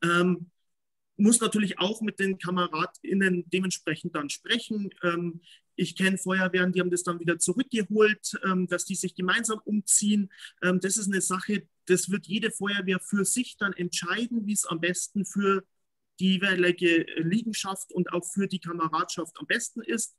Muss natürlich auch mit den KameradInnen dementsprechend dann sprechen. Ich kenne Feuerwehren, die haben das dann wieder zurückgeholt, dass die sich gemeinsam umziehen. Das ist eine Sache, das wird jede Feuerwehr für sich dann entscheiden, wie es am besten für die jeweilige Liegenschaft und auch für die Kameradschaft am besten ist.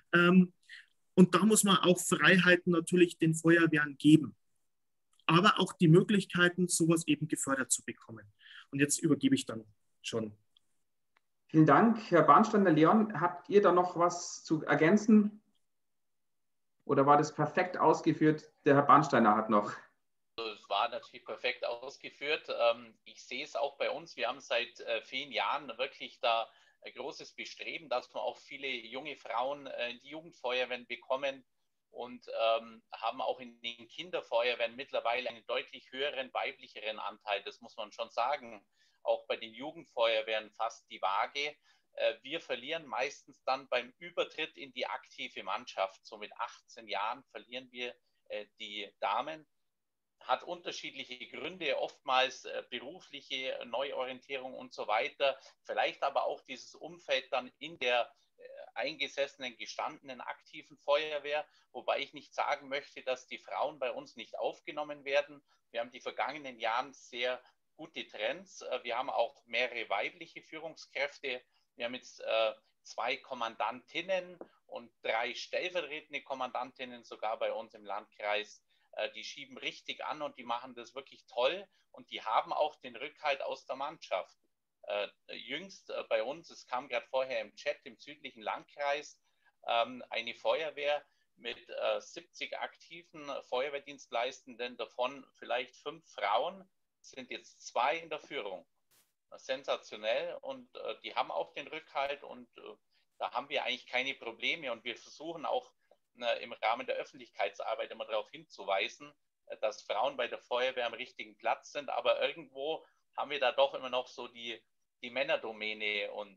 Und da muss man auch Freiheiten natürlich den Feuerwehren geben, aber auch die Möglichkeiten, sowas eben gefördert zu bekommen. Und jetzt übergebe ich dann schon. Vielen Dank, Herr Bahnsteiner. Leon, habt ihr da noch was zu ergänzen? Oder war das perfekt ausgeführt? Der Herr Bahnsteiner hat noch. Es war natürlich perfekt ausgeführt. Ich sehe es auch bei uns. Wir haben seit vielen Jahren wirklich da ein großes Bestreben, dass wir auch viele junge Frauen in die Jugendfeuerwehren bekommen und haben auch in den Kinderfeuerwehren mittlerweile einen deutlich höheren weiblicheren Anteil. Das muss man schon sagen. Auch bei den Jugendfeuerwehren fast die Waage. Wir verlieren meistens dann beim Übertritt in die aktive Mannschaft. So mit 18 Jahren verlieren wir die Damen. Hat unterschiedliche Gründe, oftmals berufliche Neuorientierung und so weiter. Vielleicht aber auch dieses Umfeld dann in der eingesessenen, gestandenen, aktiven Feuerwehr. Wobei ich nicht sagen möchte, dass die Frauen bei uns nicht aufgenommen werden. Wir haben die vergangenen Jahren sehr gute Trends. Wir haben auch mehrere weibliche Führungskräfte. Wir haben jetzt 2 Kommandantinnen und 3 stellvertretende Kommandantinnen sogar bei uns im Landkreis. Die schieben richtig an und die machen das wirklich toll und die haben auch den Rückhalt aus der Mannschaft. Jüngst bei uns, es kam gerade vorher im Chat im südlichen Landkreis, eine Feuerwehr mit 70 aktiven Feuerwehrdienstleistenden, davon vielleicht 5 Frauen, sind jetzt 2 in der Führung. Sensationell und die haben auch den Rückhalt und da haben wir eigentlich keine Probleme und wir versuchen auch im Rahmen der Öffentlichkeitsarbeit immer darauf hinzuweisen, dass Frauen bei der Feuerwehr am richtigen Platz sind, aber irgendwo haben wir da doch immer noch so die Männerdomäne und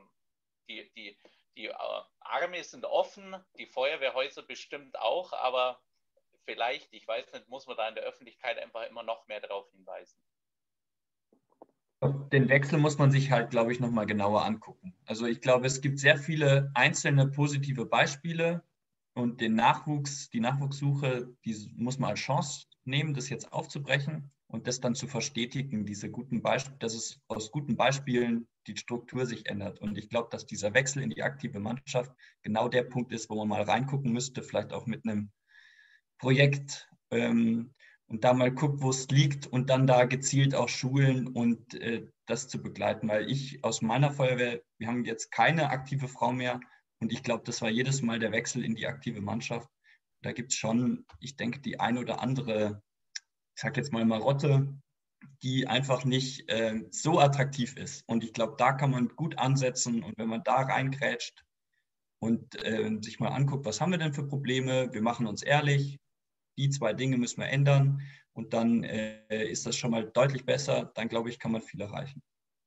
die Arme sind offen, die Feuerwehrhäuser bestimmt auch, aber vielleicht, ich weiß nicht, muss man da in der Öffentlichkeit einfach immer noch mehr darauf hinweisen. Den Wechsel muss man sich halt, glaube ich, nochmal genauer angucken. Also ich glaube, es gibt sehr viele einzelne positive Beispiele und die Nachwuchssuche, die muss man als Chance nehmen, das jetzt aufzubrechen und das dann zu verstetigen, dass es aus guten Beispielen die Struktur sich ändert. Und ich glaube, dass dieser Wechsel in die aktive Mannschaft genau der Punkt ist, wo man mal reingucken müsste, vielleicht auch mit einem Projekt und da mal guckt, wo es liegt und dann da gezielt auch schulen und das zu begleiten. Weil ich aus meiner Feuerwehr, wir haben jetzt keine aktive Frau mehr und ich glaube, das war jedes Mal der Wechsel in die aktive Mannschaft. Da gibt es schon, ich denke, die ein oder andere, ich sage jetzt mal Marotte, die einfach nicht so attraktiv ist. Und ich glaube, da kann man gut ansetzen und wenn man da reingrätscht und sich mal anguckt, was haben wir denn für Probleme, wir machen uns ehrlich, die 2 Dinge müssen wir ändern und dann ist das schon mal deutlich besser. Dann, glaube ich, kann man viel erreichen.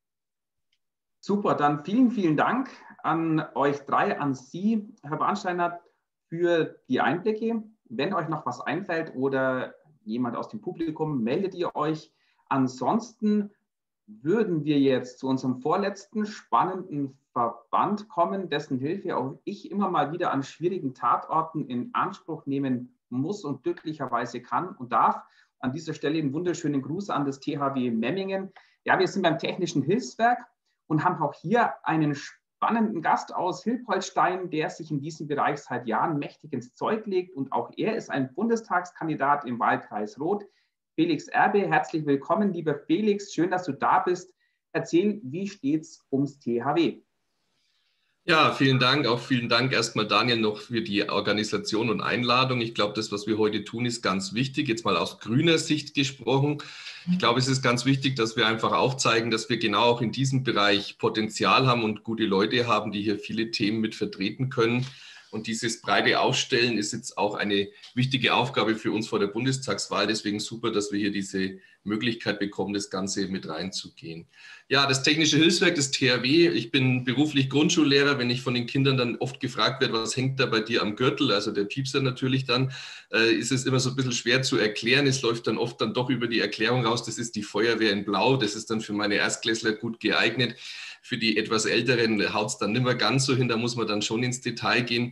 Super, dann vielen, vielen Dank an euch 3, an Sie, Herr Bahnsteiner, für die Einblicke. Wenn euch noch was einfällt oder jemand aus dem Publikum, meldet ihr euch. Ansonsten würden wir jetzt zu unserem vorletzten spannenden Verband kommen, dessen Hilfe auch ich immer mal wieder an schwierigen Tatorten in Anspruch nehmen muss und glücklicherweise kann und darf. An dieser Stelle einen wunderschönen Gruß an das THW Memmingen. Ja, wir sind beim Technischen Hilfswerk und haben auch hier einen spannenden Gast aus Hilpoltstein, der sich in diesem Bereich seit Jahren mächtig ins Zeug legt und auch er ist ein Bundestagskandidat im Wahlkreis Roth. Felix Erbe, herzlich willkommen, lieber Felix, schön, dass du da bist. Erzähl, wie steht's ums THW? Ja, vielen Dank. Auch vielen Dank erstmal, Daniel, noch für die Organisation und Einladung. Ich glaube, das, was wir heute tun, ist ganz wichtig. Jetzt mal aus grüner Sicht gesprochen. Ich glaube, es ist ganz wichtig, dass wir einfach aufzeigen, dass wir genau auch in diesem Bereich Potenzial haben und gute Leute haben, die hier viele Themen mit vertreten können. Und dieses breite Aufstellen ist jetzt auch eine wichtige Aufgabe für uns vor der Bundestagswahl. Deswegen super, dass wir hier diese Möglichkeit bekommen, das Ganze mit reinzugehen. Ja, das Technische Hilfswerk, das THW. Ich bin beruflich Grundschullehrer. Wenn ich von den Kindern dann oft gefragt werde, was hängt da bei dir am Gürtel, also der Piepser natürlich dann, ist es immer so ein bisschen schwer zu erklären. Es läuft dann oft dann doch über die Erklärung raus, das ist die Feuerwehr in Blau. Das ist dann für meine Erstklässler gut geeignet. Für die etwas Älteren haut es dann nicht mehr ganz so hin, da muss man dann schon ins Detail gehen.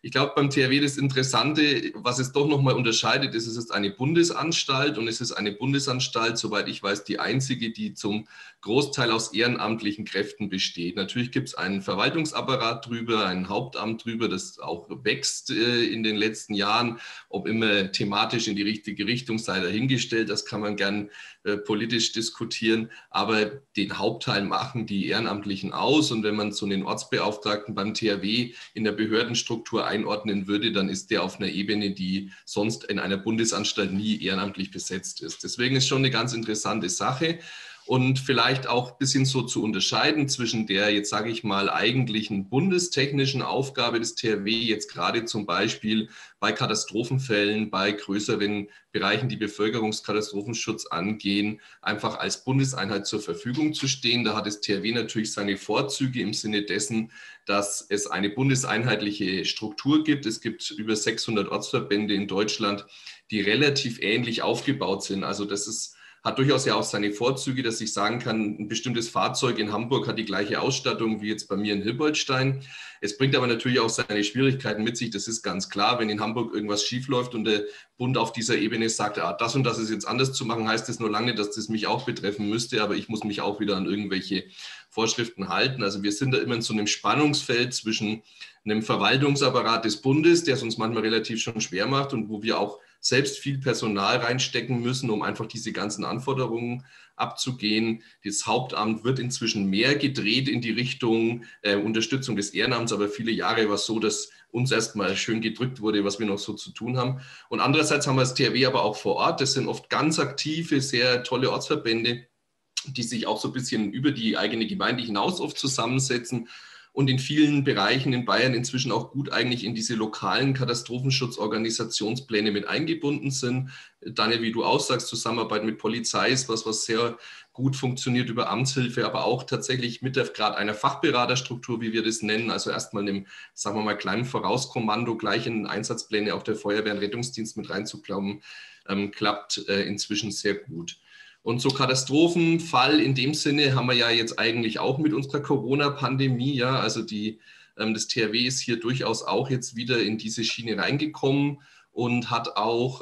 Ich glaube, beim THW das Interessante, was es doch nochmal unterscheidet, ist, es ist eine Bundesanstalt und es ist eine Bundesanstalt, soweit ich weiß, die einzige, die zum Großteil aus ehrenamtlichen Kräften besteht. Natürlich gibt es einen Verwaltungsapparat drüber, ein Hauptamt drüber, das auch wächst in den letzten Jahren, ob immer thematisch in die richtige Richtung sei dahingestellt, das kann man gern politisch diskutieren, aber den Hauptteil machen die Ehrenamtlichen aus und wenn man so einen Ortsbeauftragten beim THW in der Behördenstruktur einordnen würde, dann ist der auf einer Ebene, die sonst in einer Bundesanstalt nie ehrenamtlich besetzt ist. Deswegen ist schon eine ganz interessante Sache. Und vielleicht auch ein bisschen so zu unterscheiden zwischen der, jetzt sage ich mal, eigentlichen bundestechnischen Aufgabe des THW, jetzt gerade zum Beispiel bei Katastrophenfällen, bei größeren Bereichen, die Bevölkerungskatastrophenschutz angehen, einfach als Bundeseinheit zur Verfügung zu stehen. Da hat das THW natürlich seine Vorzüge im Sinne dessen, dass es eine bundeseinheitliche Struktur gibt. Es gibt über 600 Ortsverbände in Deutschland, die relativ ähnlich aufgebaut sind. Also das hat durchaus ja auch seine Vorzüge, dass ich sagen kann, ein bestimmtes Fahrzeug in Hamburg hat die gleiche Ausstattung wie jetzt bei mir in Hilboltstein. Es bringt aber natürlich auch seine Schwierigkeiten mit sich, das ist ganz klar. Wenn in Hamburg irgendwas schiefläuft und der Bund auf dieser Ebene sagt, das und das ist jetzt anders zu machen, heißt das nur lange, dass das mich auch betreffen müsste, aber ich muss mich auch wieder an irgendwelche Vorschriften halten. Also wir sind da immer in so einem Spannungsfeld zwischen einem Verwaltungsapparat des Bundes, der es uns manchmal relativ schon schwer macht und wo wir auch selbst viel Personal reinstecken müssen, um einfach diese ganzen Anforderungen abzugehen. Das Hauptamt wird inzwischen mehr gedreht in die Richtung Unterstützung des Ehrenamts, aber viele Jahre war es so, dass uns erstmal schön gedrückt wurde, was wir noch so zu tun haben. Und andererseits haben wir das THW aber auch vor Ort. Das sind oft ganz aktive, sehr tolle Ortsverbände, die sich auch so ein bisschen über die eigene Gemeinde hinaus oft zusammensetzen und in vielen Bereichen in Bayern inzwischen auch gut eigentlich in diese lokalen Katastrophenschutzorganisationspläne mit eingebunden sind. Daniel, wie du aussagst, Zusammenarbeit mit Polizei ist was sehr gut funktioniert über Amtshilfe, aber auch tatsächlich mit gerade einer Fachberaterstruktur, wie wir das nennen, also erstmal einem, sagen wir mal, kleinen Vorauskommando gleich in Einsatzpläne auch der Feuerwehr und Rettungsdienst mit reinzuklappen, klappt inzwischen sehr gut. Und so Katastrophenfall in dem Sinne haben wir ja jetzt eigentlich auch mit unserer Corona-Pandemie, ja, also das THW ist hier durchaus auch jetzt wieder in diese Schiene reingekommen und hat auch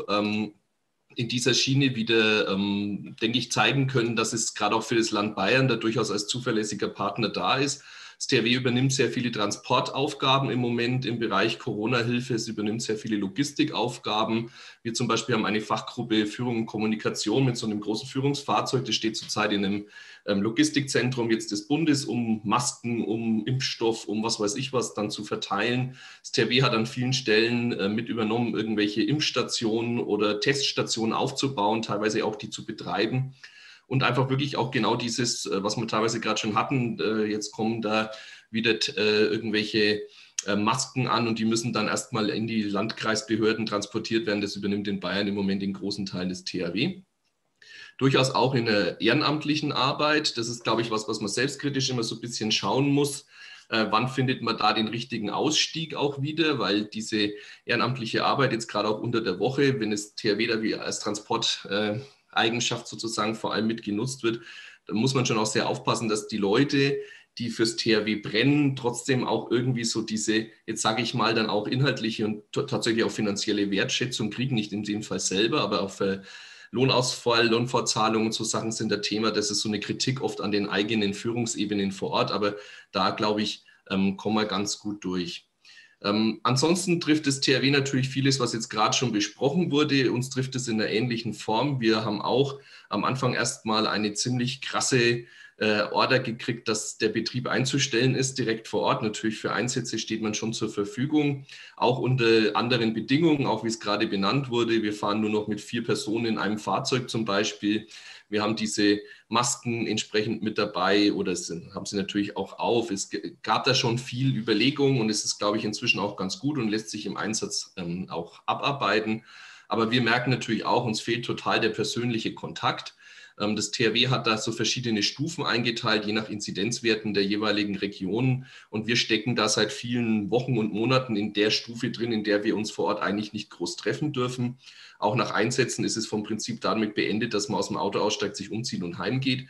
in dieser Schiene wieder, denke ich, zeigen können, dass es gerade auch für das Land Bayern da durchaus als zuverlässiger Partner da ist. Das THW übernimmt sehr viele Transportaufgaben im Moment im Bereich Corona-Hilfe. Es übernimmt sehr viele Logistikaufgaben. Wir zum Beispiel haben eine Fachgruppe Führung und Kommunikation mit so einem großen Führungsfahrzeug. Das steht zurzeit in einem Logistikzentrum jetzt des Bundes, um Masken, um Impfstoff, um was weiß ich was dann zu verteilen. Das THW hat an vielen Stellen mit übernommen, irgendwelche Impfstationen oder Teststationen aufzubauen, teilweise auch die zu betreiben. Und einfach wirklich auch genau dieses, was wir teilweise gerade schon hatten, jetzt kommen da wieder irgendwelche Masken an und die müssen dann erstmal in die Landkreisbehörden transportiert werden. Das übernimmt in Bayern im Moment den großen Teil des THW. Durchaus auch in der ehrenamtlichen Arbeit. Das ist, glaube ich, was man selbstkritisch immer so ein bisschen schauen muss. Wann findet man da den richtigen Ausstieg auch wieder? Weil diese ehrenamtliche Arbeit jetzt gerade auch unter der Woche, wenn das THW da wie als Transporteigenschaft sozusagen vor allem mit genutzt wird, dann muss man schon auch sehr aufpassen, dass die Leute, die fürs THW brennen, trotzdem auch irgendwie so diese, jetzt sage ich mal, dann auch inhaltliche und tatsächlich auch finanzielle Wertschätzung kriegen, nicht in dem Fall selber, aber auch für Lohnausfall, Lohnfortzahlungen, so Sachen sind der Thema. Das ist so eine Kritik oft an den eigenen Führungsebenen vor Ort, aber da, glaube ich, kommen wir ganz gut durch. Ansonsten trifft das THW natürlich vieles, was jetzt gerade schon besprochen wurde. Uns trifft es in einer ähnlichen Form. Wir haben auch am Anfang erstmal eine ziemlich krasse Order gekriegt, dass der Betrieb einzustellen ist, direkt vor Ort. Natürlich für Einsätze steht man schon zur Verfügung, auch unter anderen Bedingungen, auch wie es gerade benannt wurde. Wir fahren nur noch mit 4 Personen in einem Fahrzeug zum Beispiel. Wir haben diese Masken entsprechend mit dabei oder haben sie natürlich auch auf. Es gab da schon viel Überlegung und es ist, glaube ich, inzwischen auch ganz gut und lässt sich im Einsatz auch abarbeiten. Aber wir merken natürlich auch, uns fehlt total der persönliche Kontakt. Das THW hat da so verschiedene Stufen eingeteilt, je nach Inzidenzwerten der jeweiligen Regionen. Und wir stecken da seit vielen Wochen und Monaten in der Stufe drin, in der wir uns vor Ort eigentlich nicht groß treffen dürfen. Auch nach Einsätzen ist es vom Prinzip damit beendet, dass man aus dem Auto aussteigt, sich umzieht und heimgeht.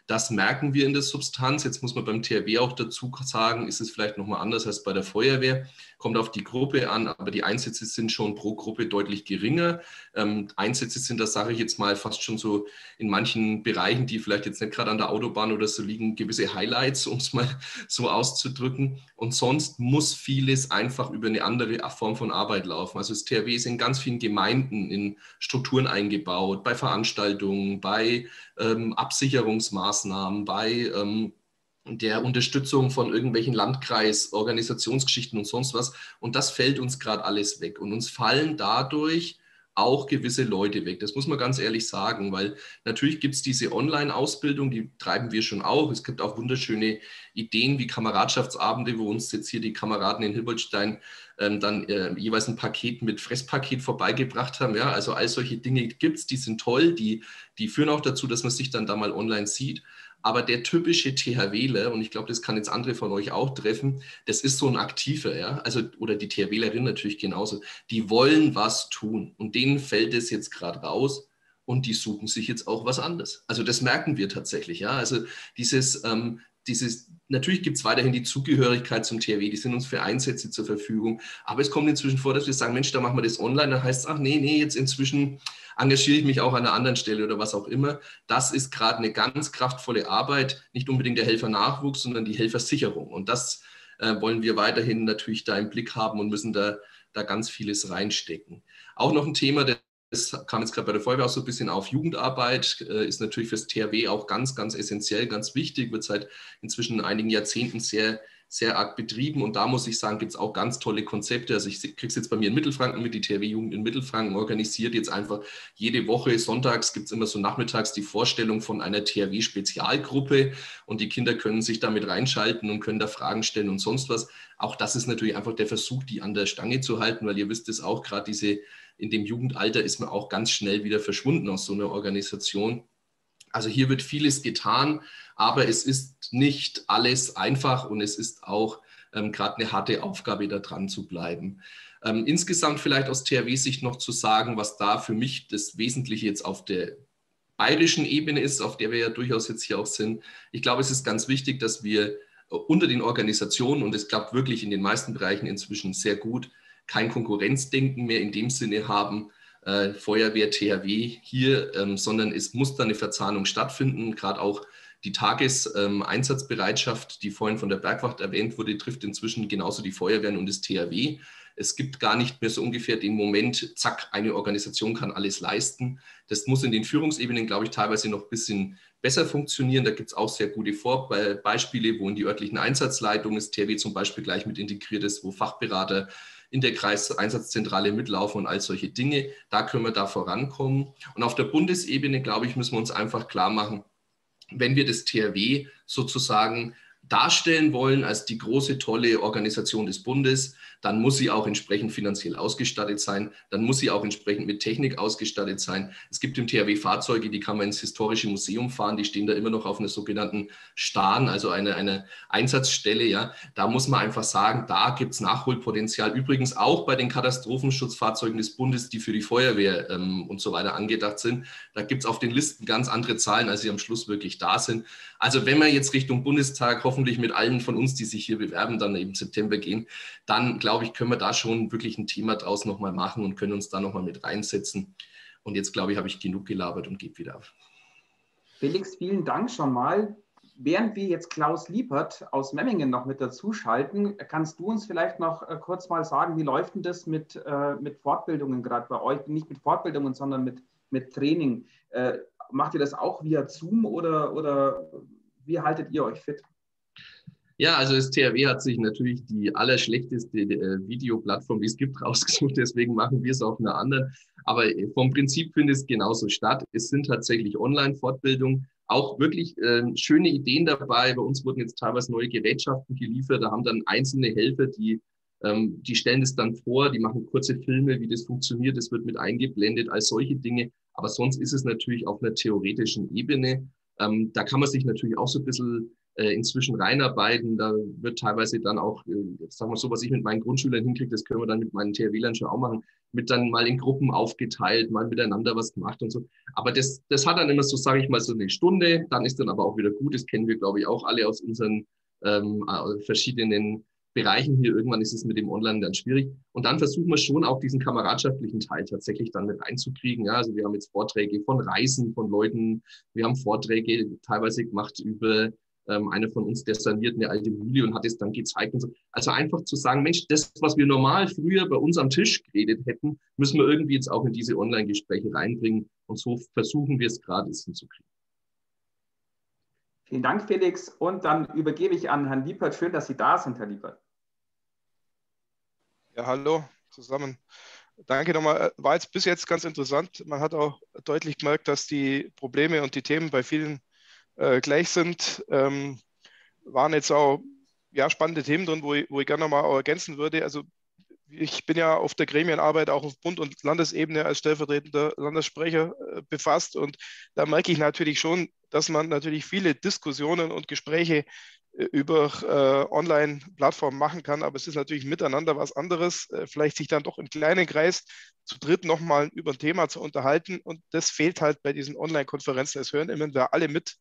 Das merken wir in der Substanz. Jetzt muss man beim THW auch dazu sagen, ist es vielleicht nochmal anders als bei der Feuerwehr. Kommt auf die Gruppe an, aber die Einsätze sind schon pro Gruppe deutlich geringer. Einsätze sind, das sage ich jetzt mal, fast schon so in manchen Bereichen, die vielleicht jetzt nicht gerade an der Autobahn oder so liegen, gewisse Highlights, um es mal so auszudrücken. Und sonst muss vieles einfach über eine andere Form von Arbeit laufen. Also das THW ist in ganz vielen Gemeinden in Strukturen eingebaut, bei Veranstaltungen, bei Absicherungsmaßnahmen, bei der Unterstützung von irgendwelchen Landkreis, Organisationsgeschichten und sonst was. Und das fällt uns gerade alles weg. Und uns fallen dadurch auch gewisse Leute weg. Das muss man ganz ehrlich sagen, weil natürlich gibt es diese Online-Ausbildung, die treiben wir schon auch. Es gibt auch wunderschöne Ideen wie Kameradschaftsabende, wo uns jetzt hier die Kameraden in Hilbertstein dann jeweils ein Paket mit Fresspaket vorbeigebracht haben. Ja, also all solche Dinge gibt es, die sind toll, die führen auch dazu, dass man sich dann da mal online sieht. Aber der typische THWler, und ich glaube, das kann jetzt andere von euch auch treffen, das ist so ein Aktiver, ja, also, oder die THWlerin natürlich genauso, die wollen was tun und denen fällt es jetzt gerade raus und die suchen sich jetzt auch was anderes. Also das merken wir tatsächlich, ja, also natürlich gibt es weiterhin die Zugehörigkeit zum THW, die sind uns für Einsätze zur Verfügung, aber es kommt inzwischen vor, dass wir sagen, Mensch, da machen wir das online, dann heißt es, ach nee, jetzt inzwischen engagiere ich mich auch an einer anderen Stelle oder was auch immer. Das ist gerade eine ganz kraftvolle Arbeit, nicht unbedingt der Helfernachwuchs, sondern die Helfersicherung. Und das wollen wir weiterhin natürlich da im Blick haben und müssen da ganz vieles reinstecken. Auch noch ein Thema, das kam jetzt gerade bei der Feuerwehr auch so ein bisschen auf, Jugendarbeit ist natürlich fürs THW auch ganz, ganz essentiell, ganz wichtig, wird seit inzwischen einigen Jahrzehnten sehr, sehr arg betrieben und da muss ich sagen, gibt es auch ganz tolle Konzepte. Also ich kriege es jetzt bei mir in Mittelfranken mit, die THW-Jugend in Mittelfranken organisiert jetzt einfach jede Woche, sonntags gibt es immer so nachmittags die Vorstellung von einer THW-Spezialgruppe und die Kinder können sich damit reinschalten und können da Fragen stellen und sonst was. Auch das ist natürlich einfach der Versuch, die an der Stange zu halten, weil ihr wisst es auch, gerade in dem Jugendalter ist man auch ganz schnell wieder verschwunden aus so einer Organisation. Also hier wird vieles getan, aber es ist nicht alles einfach und es ist auch gerade eine harte Aufgabe, da dran zu bleiben. Insgesamt vielleicht aus THW-Sicht noch zu sagen, was da für mich das Wesentliche jetzt auf der bayerischen Ebene ist, auf der wir ja durchaus jetzt hier auch sind. Ich glaube, es ist ganz wichtig, dass wir unter den Organisationen, und es klappt wirklich in den meisten Bereichen inzwischen sehr gut, kein Konkurrenzdenken mehr in dem Sinne haben, Feuerwehr, THW hier, sondern es muss da eine Verzahnung stattfinden. Gerade auch die Tageseinsatzbereitschaft, die vorhin von der Bergwacht erwähnt wurde, trifft inzwischen genauso die Feuerwehren und das THW. Es gibt gar nicht mehr so ungefähr den Moment, zack, eine Organisation kann alles leisten. Das muss in den Führungsebenen, glaube ich, teilweise noch ein bisschen besser funktionieren. Da gibt es auch sehr gute Beispiele, wo in die örtlichen Einsatzleitungen das THW zum Beispiel gleich mit integriert ist, wo Fachberater in der Kreiseinsatzzentrale mitlaufen und all solche Dinge. Da können wir da vorankommen. Und auf der Bundesebene, glaube ich, müssen wir uns einfach klar machen, wenn wir das THW sozusagen darstellen wollen als die große, tolle Organisation des Bundes, dann muss sie auch entsprechend finanziell ausgestattet sein, dann muss sie auch entsprechend mit Technik ausgestattet sein. Es gibt im THW Fahrzeuge, die kann man ins Historische Museum fahren, die stehen da immer noch auf einer sogenannten Stahn, also eine Einsatzstelle. Ja. Da muss man einfach sagen, da gibt es Nachholpotenzial. Übrigens auch bei den Katastrophenschutzfahrzeugen des Bundes, die für die Feuerwehr und so weiter angedacht sind. Da gibt es auf den Listen ganz andere Zahlen, als sie am Schluss wirklich da sind. Also wenn wir jetzt Richtung Bundestag hoffentlich mit allen von uns, die sich hier bewerben, dann im September gehen, dann glaube ich, können wir da schon wirklich ein Thema draus nochmal machen und können uns da nochmal mit reinsetzen. Und jetzt, glaube ich, habe ich genug gelabert und gebe wieder auf. Felix, vielen Dank schon mal. Während wir jetzt Klaus Liepert aus Memmingen noch mit dazu schalten, kannst du uns vielleicht noch kurz mal sagen, wie läuft denn das mit Fortbildungen gerade bei euch? Nicht mit Fortbildungen, sondern mit Training. Macht ihr das auch via Zoom oder wie haltet ihr euch fit? Ja, also das THW hat sich natürlich die allerschlechteste Videoplattform, die es gibt, rausgesucht. Deswegen machen wir es auf einer anderen. Aber vom Prinzip findet es genauso statt. Es sind tatsächlich Online-Fortbildungen, auch wirklich schöne Ideen dabei. Bei uns wurden jetzt teilweise neue Gerätschaften geliefert. Da haben dann einzelne Helfer, die stellen das dann vor, die machen kurze Filme, wie das funktioniert. Das wird mit eingeblendet, all solche Dinge. Aber sonst ist es natürlich auf einer theoretischen Ebene. Da kann man sich natürlich auch so ein bisschen inzwischen reinarbeiten. Da wird teilweise dann auch, sagen wir so, was ich mit meinen Grundschülern hinkriege, das können wir dann mit meinen THW-Lern schon auch machen, mit dann mal in Gruppen aufgeteilt, mal miteinander was gemacht und so. Aber das hat dann immer so, sage ich mal, so eine Stunde, dann ist dann aber auch wieder gut. Das kennen wir, glaube ich, auch alle aus unseren verschiedenen Bereichen hier. Irgendwann ist es mit dem Online dann schwierig. Und dann versuchen wir schon auch diesen kameradschaftlichen Teil tatsächlich dann mit einzukriegen. Ja, also wir haben jetzt Vorträge von Reisen von Leuten. Wir haben Vorträge teilweise gemacht über einer von uns, der saniert eine alte Mühle und hat es dann gezeigt und so. Also einfach zu sagen, Mensch, das, was wir normal früher bei uns am Tisch geredet hätten, müssen wir irgendwie jetzt auch in diese Online-Gespräche reinbringen. Und so versuchen wir es gerade hinzukriegen. Vielen Dank, Felix. Und dann übergebe ich an Herrn Liepert. Schön, dass Sie da sind, Herr Liepert. Ja, hallo zusammen. Danke nochmal. War jetzt bis jetzt ganz interessant. Man hat auch deutlich gemerkt, dass die Probleme und die Themen bei vielen gleich sind. Waren jetzt auch spannende Themen drin, wo ich gerne nochmal ergänzen würde. Also ich bin ja auf der Gremienarbeit auch auf Bund- und Landesebene als stellvertretender Landessprecher befasst und da merke ich natürlich schon, dass man natürlich viele Diskussionen und Gespräche über Online-Plattformen machen kann, aber es ist natürlich miteinander was anderes, vielleicht sich dann doch im kleinen Kreis zu dritt nochmal über ein Thema zu unterhalten und das fehlt halt bei diesen Online-Konferenzen. Es hören immer alle mit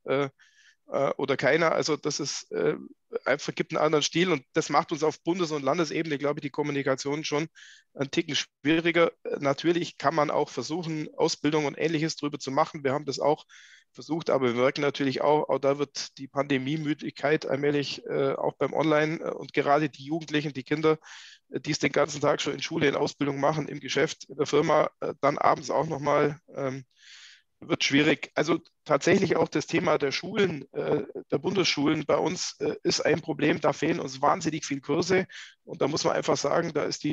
oder keiner, also das ist einfach, gibt einen anderen Stil und das macht uns auf Bundes- und Landesebene, glaube ich, die Kommunikation schon einen Ticken schwieriger. Natürlich kann man auch versuchen, Ausbildung und Ähnliches drüber zu machen. Wir haben das auch versucht, aber wir merken natürlich auch da wird die Pandemiemüdigkeit allmählich auch beim Online und gerade die Jugendlichen, die Kinder, die es den ganzen Tag schon in Schule, in Ausbildung machen, im Geschäft, in der Firma, dann abends auch nochmal, wird schwierig. Also tatsächlich auch das Thema der Schulen, der Bundesschulen bei uns ist ein Problem. Da fehlen uns wahnsinnig viele Kurse und da muss man einfach sagen, da ist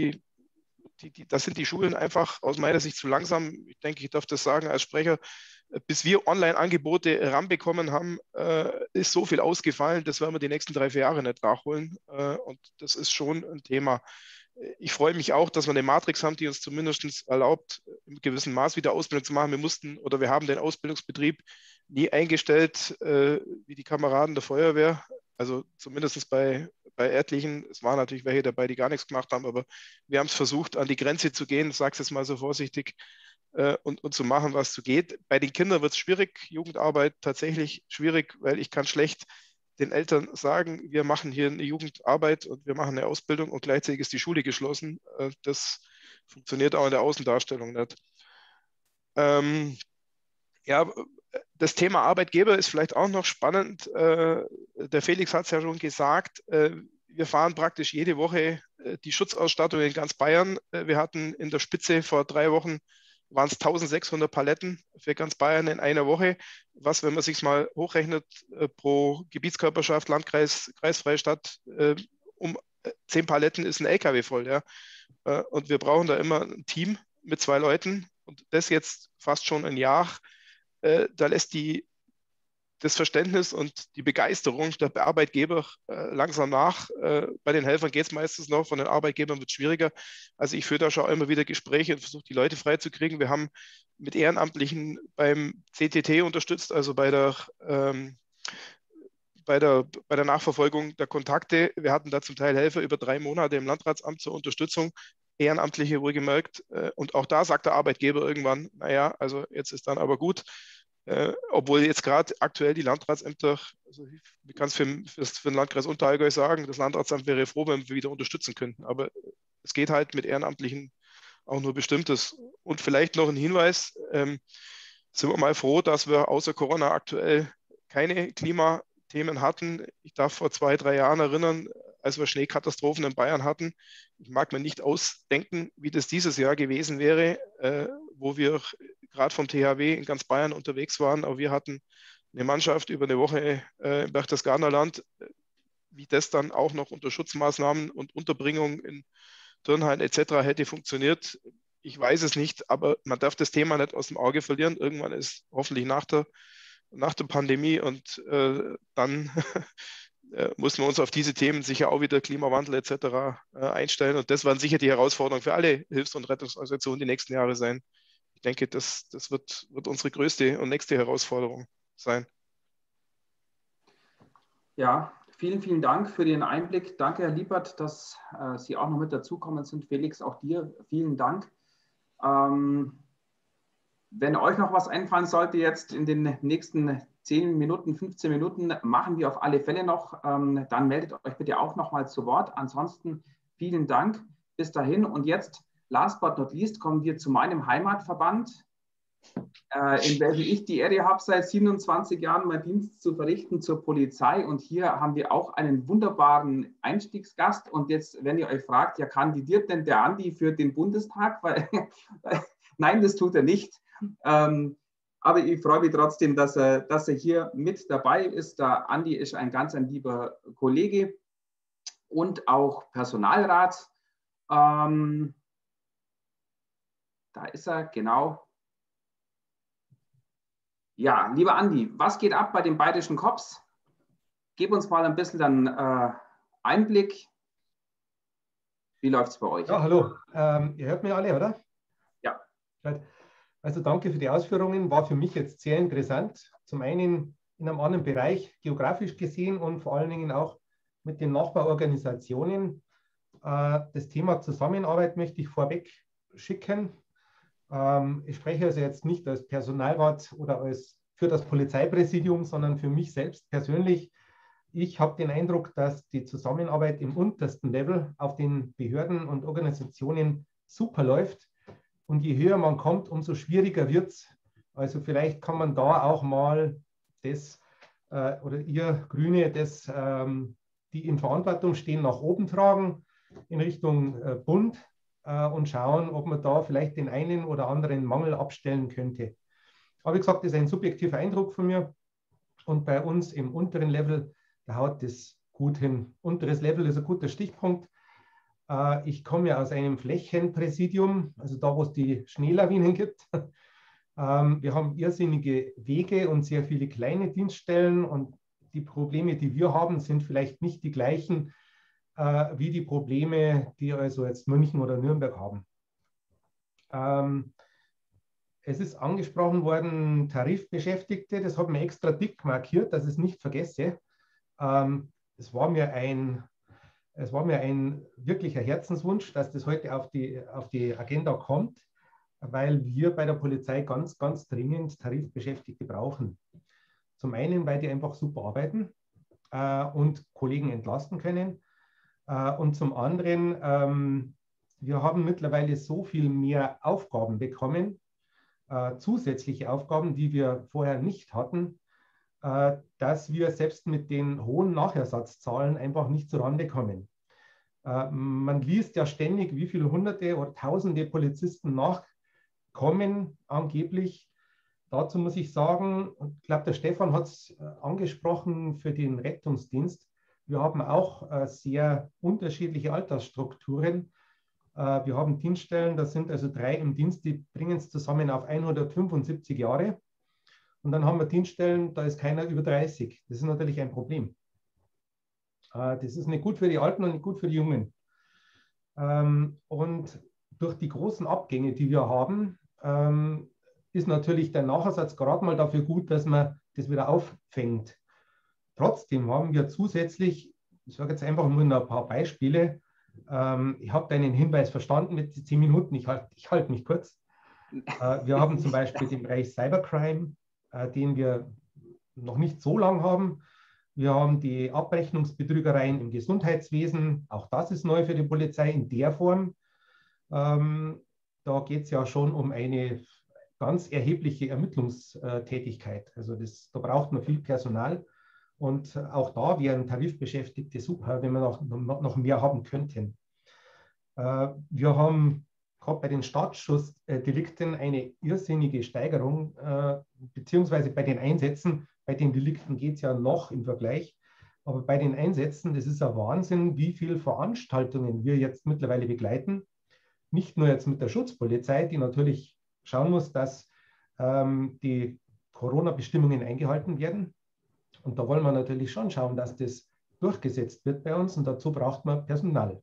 da sind die Schulen einfach aus meiner Sicht zu langsam. Ich denke, ich darf das sagen als Sprecher. Bis wir Online-Angebote ranbekommen haben, ist so viel ausgefallen, das werden wir die nächsten 3-4 Jahre nicht nachholen. Und das ist schon ein Thema. Ich freue mich auch, dass wir eine Matrix haben, die uns zumindest erlaubt, im gewissen Maß wieder Ausbildung zu machen. Wir haben den Ausbildungsbetrieb nie eingestellt, wie die Kameraden der Feuerwehr. Also zumindest bei etlichen. Es waren natürlich welche dabei, die gar nichts gemacht haben, aber wir haben es versucht, an die Grenze zu gehen, ich sage es jetzt mal so vorsichtig, und zu machen, was so geht. Bei den Kindern wird es schwierig, Jugendarbeit tatsächlich schwierig, weil ich kann schlecht den Eltern sagen, wir machen hier eine Jugendarbeit und wir machen eine Ausbildung und gleichzeitig ist die Schule geschlossen. Das funktioniert auch in der Außendarstellung nicht. Das Thema Arbeitgeber ist vielleicht auch noch spannend. Der Felix hat es ja schon gesagt, wir fahren praktisch jede Woche die Schutzausstattung in ganz Bayern. Wir hatten in der Spitze vor 3 Wochen waren es 1600 Paletten für ganz Bayern in einer Woche, was, wenn man sich mal hochrechnet, pro Gebietskörperschaft, Landkreis, kreisfreie Stadt, 10 Paletten ist ein LKW voll. Ja? Und wir brauchen da immer ein Team mit 2 Leuten und das jetzt fast schon ein Jahr. Da lässt das Verständnis und die Begeisterung der Arbeitgeber langsam nach. Bei den Helfern geht es meistens noch, von den Arbeitgebern wird es schwieriger. Also ich führe da schon immer wieder Gespräche und versuche die Leute freizukriegen. Wir haben mit Ehrenamtlichen beim CTT unterstützt, also bei der Nachverfolgung der Kontakte. Wir hatten da zum Teil Helfer über 3 Monate im Landratsamt zur Unterstützung, Ehrenamtliche wohlgemerkt. Und auch da sagt der Arbeitgeber irgendwann, naja, also jetzt ist dann aber gut. Obwohl jetzt gerade aktuell die Landratsämter, also ich kann es für den Landkreis Unterallgäu sagen, das Landratsamt wäre froh, wenn wir wieder unterstützen könnten. Aber es geht halt mit Ehrenamtlichen auch nur Bestimmtes. Und vielleicht noch ein Hinweis, sind wir mal froh, dass wir außer Corona aktuell keine Klimathemen hatten. Ich darf vor 2-3 Jahren erinnern, als wir Schneekatastrophen in Bayern hatten. Ich mag mir nicht ausdenken, wie das dieses Jahr gewesen wäre, wo wir gerade vom THW in ganz Bayern unterwegs waren. Aber wir hatten eine Mannschaft über eine Woche im Berchtesgadener Land, wie das dann auch noch unter Schutzmaßnahmen und Unterbringung in Turnhallen etc. hätte funktioniert. Ich weiß es nicht, aber man darf das Thema nicht aus dem Auge verlieren. Irgendwann ist hoffentlich nach der Pandemie und dann müssen wir uns auf diese Themen sicher auch wieder Klimawandel etc. Einstellen. Und das werden sicher die Herausforderungen für alle Hilfs- und Rettungsorganisationen die nächsten Jahre sein. Ich denke, das wird unsere größte und nächste Herausforderung sein. Ja, vielen, vielen Dank für den Einblick. Danke, Herr Liepert, dass Sie auch noch mit dazukommen sind. Felix, auch dir vielen Dank. Wenn euch noch was einfallen sollte jetzt in den nächsten 10 Minuten, 15 Minuten, machen wir auf alle Fälle noch. Dann meldet euch bitte auch noch mal zu Wort. Ansonsten vielen Dank bis dahin. Und jetzt, last but not least, kommen wir zu meinem Heimatverband, in welchem ich die Ehre habe, seit 27 Jahren meinen Dienst zu verrichten zur Polizei. Und hier haben wir auch einen wunderbaren Einstiegsgast. Und jetzt, wenn ihr euch fragt, ja, kandidiert denn der Andi für den Bundestag? Nein, das tut er nicht. Aber ich freue mich trotzdem, dass er hier mit dabei ist. Der Andi ist ein ganz lieber Kollege und auch Personalrat. Da ist er, genau. Ja, lieber Andi, was geht ab bei den Bayerischen Cops? Gib uns mal ein bisschen dann Einblick. Wie läuft es bei euch? Ja, hallo. Ihr hört mich alle, oder? Ja. Also danke für die Ausführungen. War für mich jetzt sehr interessant. Zum einen in einem anderen Bereich, geografisch gesehen und vor allen Dingen auch mit den Nachbarorganisationen. Das Thema Zusammenarbeit möchte ich vorweg schicken. Ich spreche also jetzt nicht als Personalrat oder für das Polizeipräsidium, sondern für mich selbst persönlich. Ich habe den Eindruck, dass die Zusammenarbeit im untersten Level auf den Behörden und Organisationen super läuft. Und je höher man kommt, umso schwieriger wird es. Also vielleicht kann man da auch mal das, oder ihr Grüne, das, die in Verantwortung stehen, nach oben tragen in Richtung Bund und schauen, ob man da vielleicht den einen oder anderen Mangel abstellen könnte. Aber wie gesagt, das ist ein subjektiver Eindruck von mir. Und bei uns im unteren Level, da haut das gut hin. Unteres Level ist ein guter Stichpunkt. Ich komme ja aus einem Flächenpräsidium, also da, wo es die Schneelawinen gibt. Wir haben irrsinnige Wege und sehr viele kleine Dienststellen und die Probleme, die wir haben, sind vielleicht nicht die gleichen wie die Probleme, die also jetzt München oder Nürnberg haben. Es ist angesprochen worden, Tarifbeschäftigte, das hat mir extra dick markiert, dass ich es nicht vergesse. Es war mir ein wirklicher Herzenswunsch, dass das heute auf die Agenda kommt, weil wir bei der Polizei ganz, ganz dringend Tarifbeschäftigte brauchen. Zum einen, weil die einfach super arbeiten und Kollegen entlasten können. Und zum anderen, wir haben mittlerweile so viel mehr Aufgaben bekommen, zusätzliche Aufgaben, die wir vorher nicht hatten, dass wir selbst mit den hohen Nachersatzzahlen einfach nicht zurande kommen. Man liest ja ständig, wie viele Hunderte oder Tausende Polizisten nachkommen, angeblich. Dazu muss ich sagen, ich glaube, der Stefan hat es angesprochen für den Rettungsdienst. Wir haben auch sehr unterschiedliche Altersstrukturen. Wir haben Dienststellen, da sind also 3 im Dienst, die bringen es zusammen auf 175 Jahre. Und dann haben wir Dienststellen, da ist keiner über 30. Das ist natürlich ein Problem. Das ist nicht gut für die Alten und nicht gut für die Jungen. Und durch die großen Abgänge, die wir haben, ist natürlich der Nachersatz gerade mal dafür gut, dass man das wieder auffängt. Trotzdem haben wir zusätzlich, ich sage jetzt einfach nur ein paar Beispiele, ich habe deinen Hinweis verstanden mit 10 Minuten, ich halte mich kurz. Wir haben zum Beispiel den Bereich Cybercrime, den wir noch nicht so lang haben. Wir haben die Abrechnungsbetrügereien im Gesundheitswesen, auch das ist neu für die Polizei in der Form. Da geht es ja schon um eine ganz erhebliche Ermittlungstätigkeit. Also da braucht man viel Personal. Und auch da wären Tarifbeschäftigte super, wenn wir noch mehr haben könnten. Wir haben gerade bei den Startschussdelikten eine irrsinnige Steigerung, beziehungsweise bei den Einsätzen. Bei den Delikten geht es ja noch im Vergleich. Aber bei den Einsätzen, das ist ein Wahnsinn, wie viele Veranstaltungen wir jetzt mittlerweile begleiten. Nicht nur jetzt mit der Schutzpolizei, die natürlich schauen muss, dass die Corona-Bestimmungen eingehalten werden. Und da wollen wir natürlich schon schauen, dass das durchgesetzt wird bei uns. Und dazu braucht man Personal.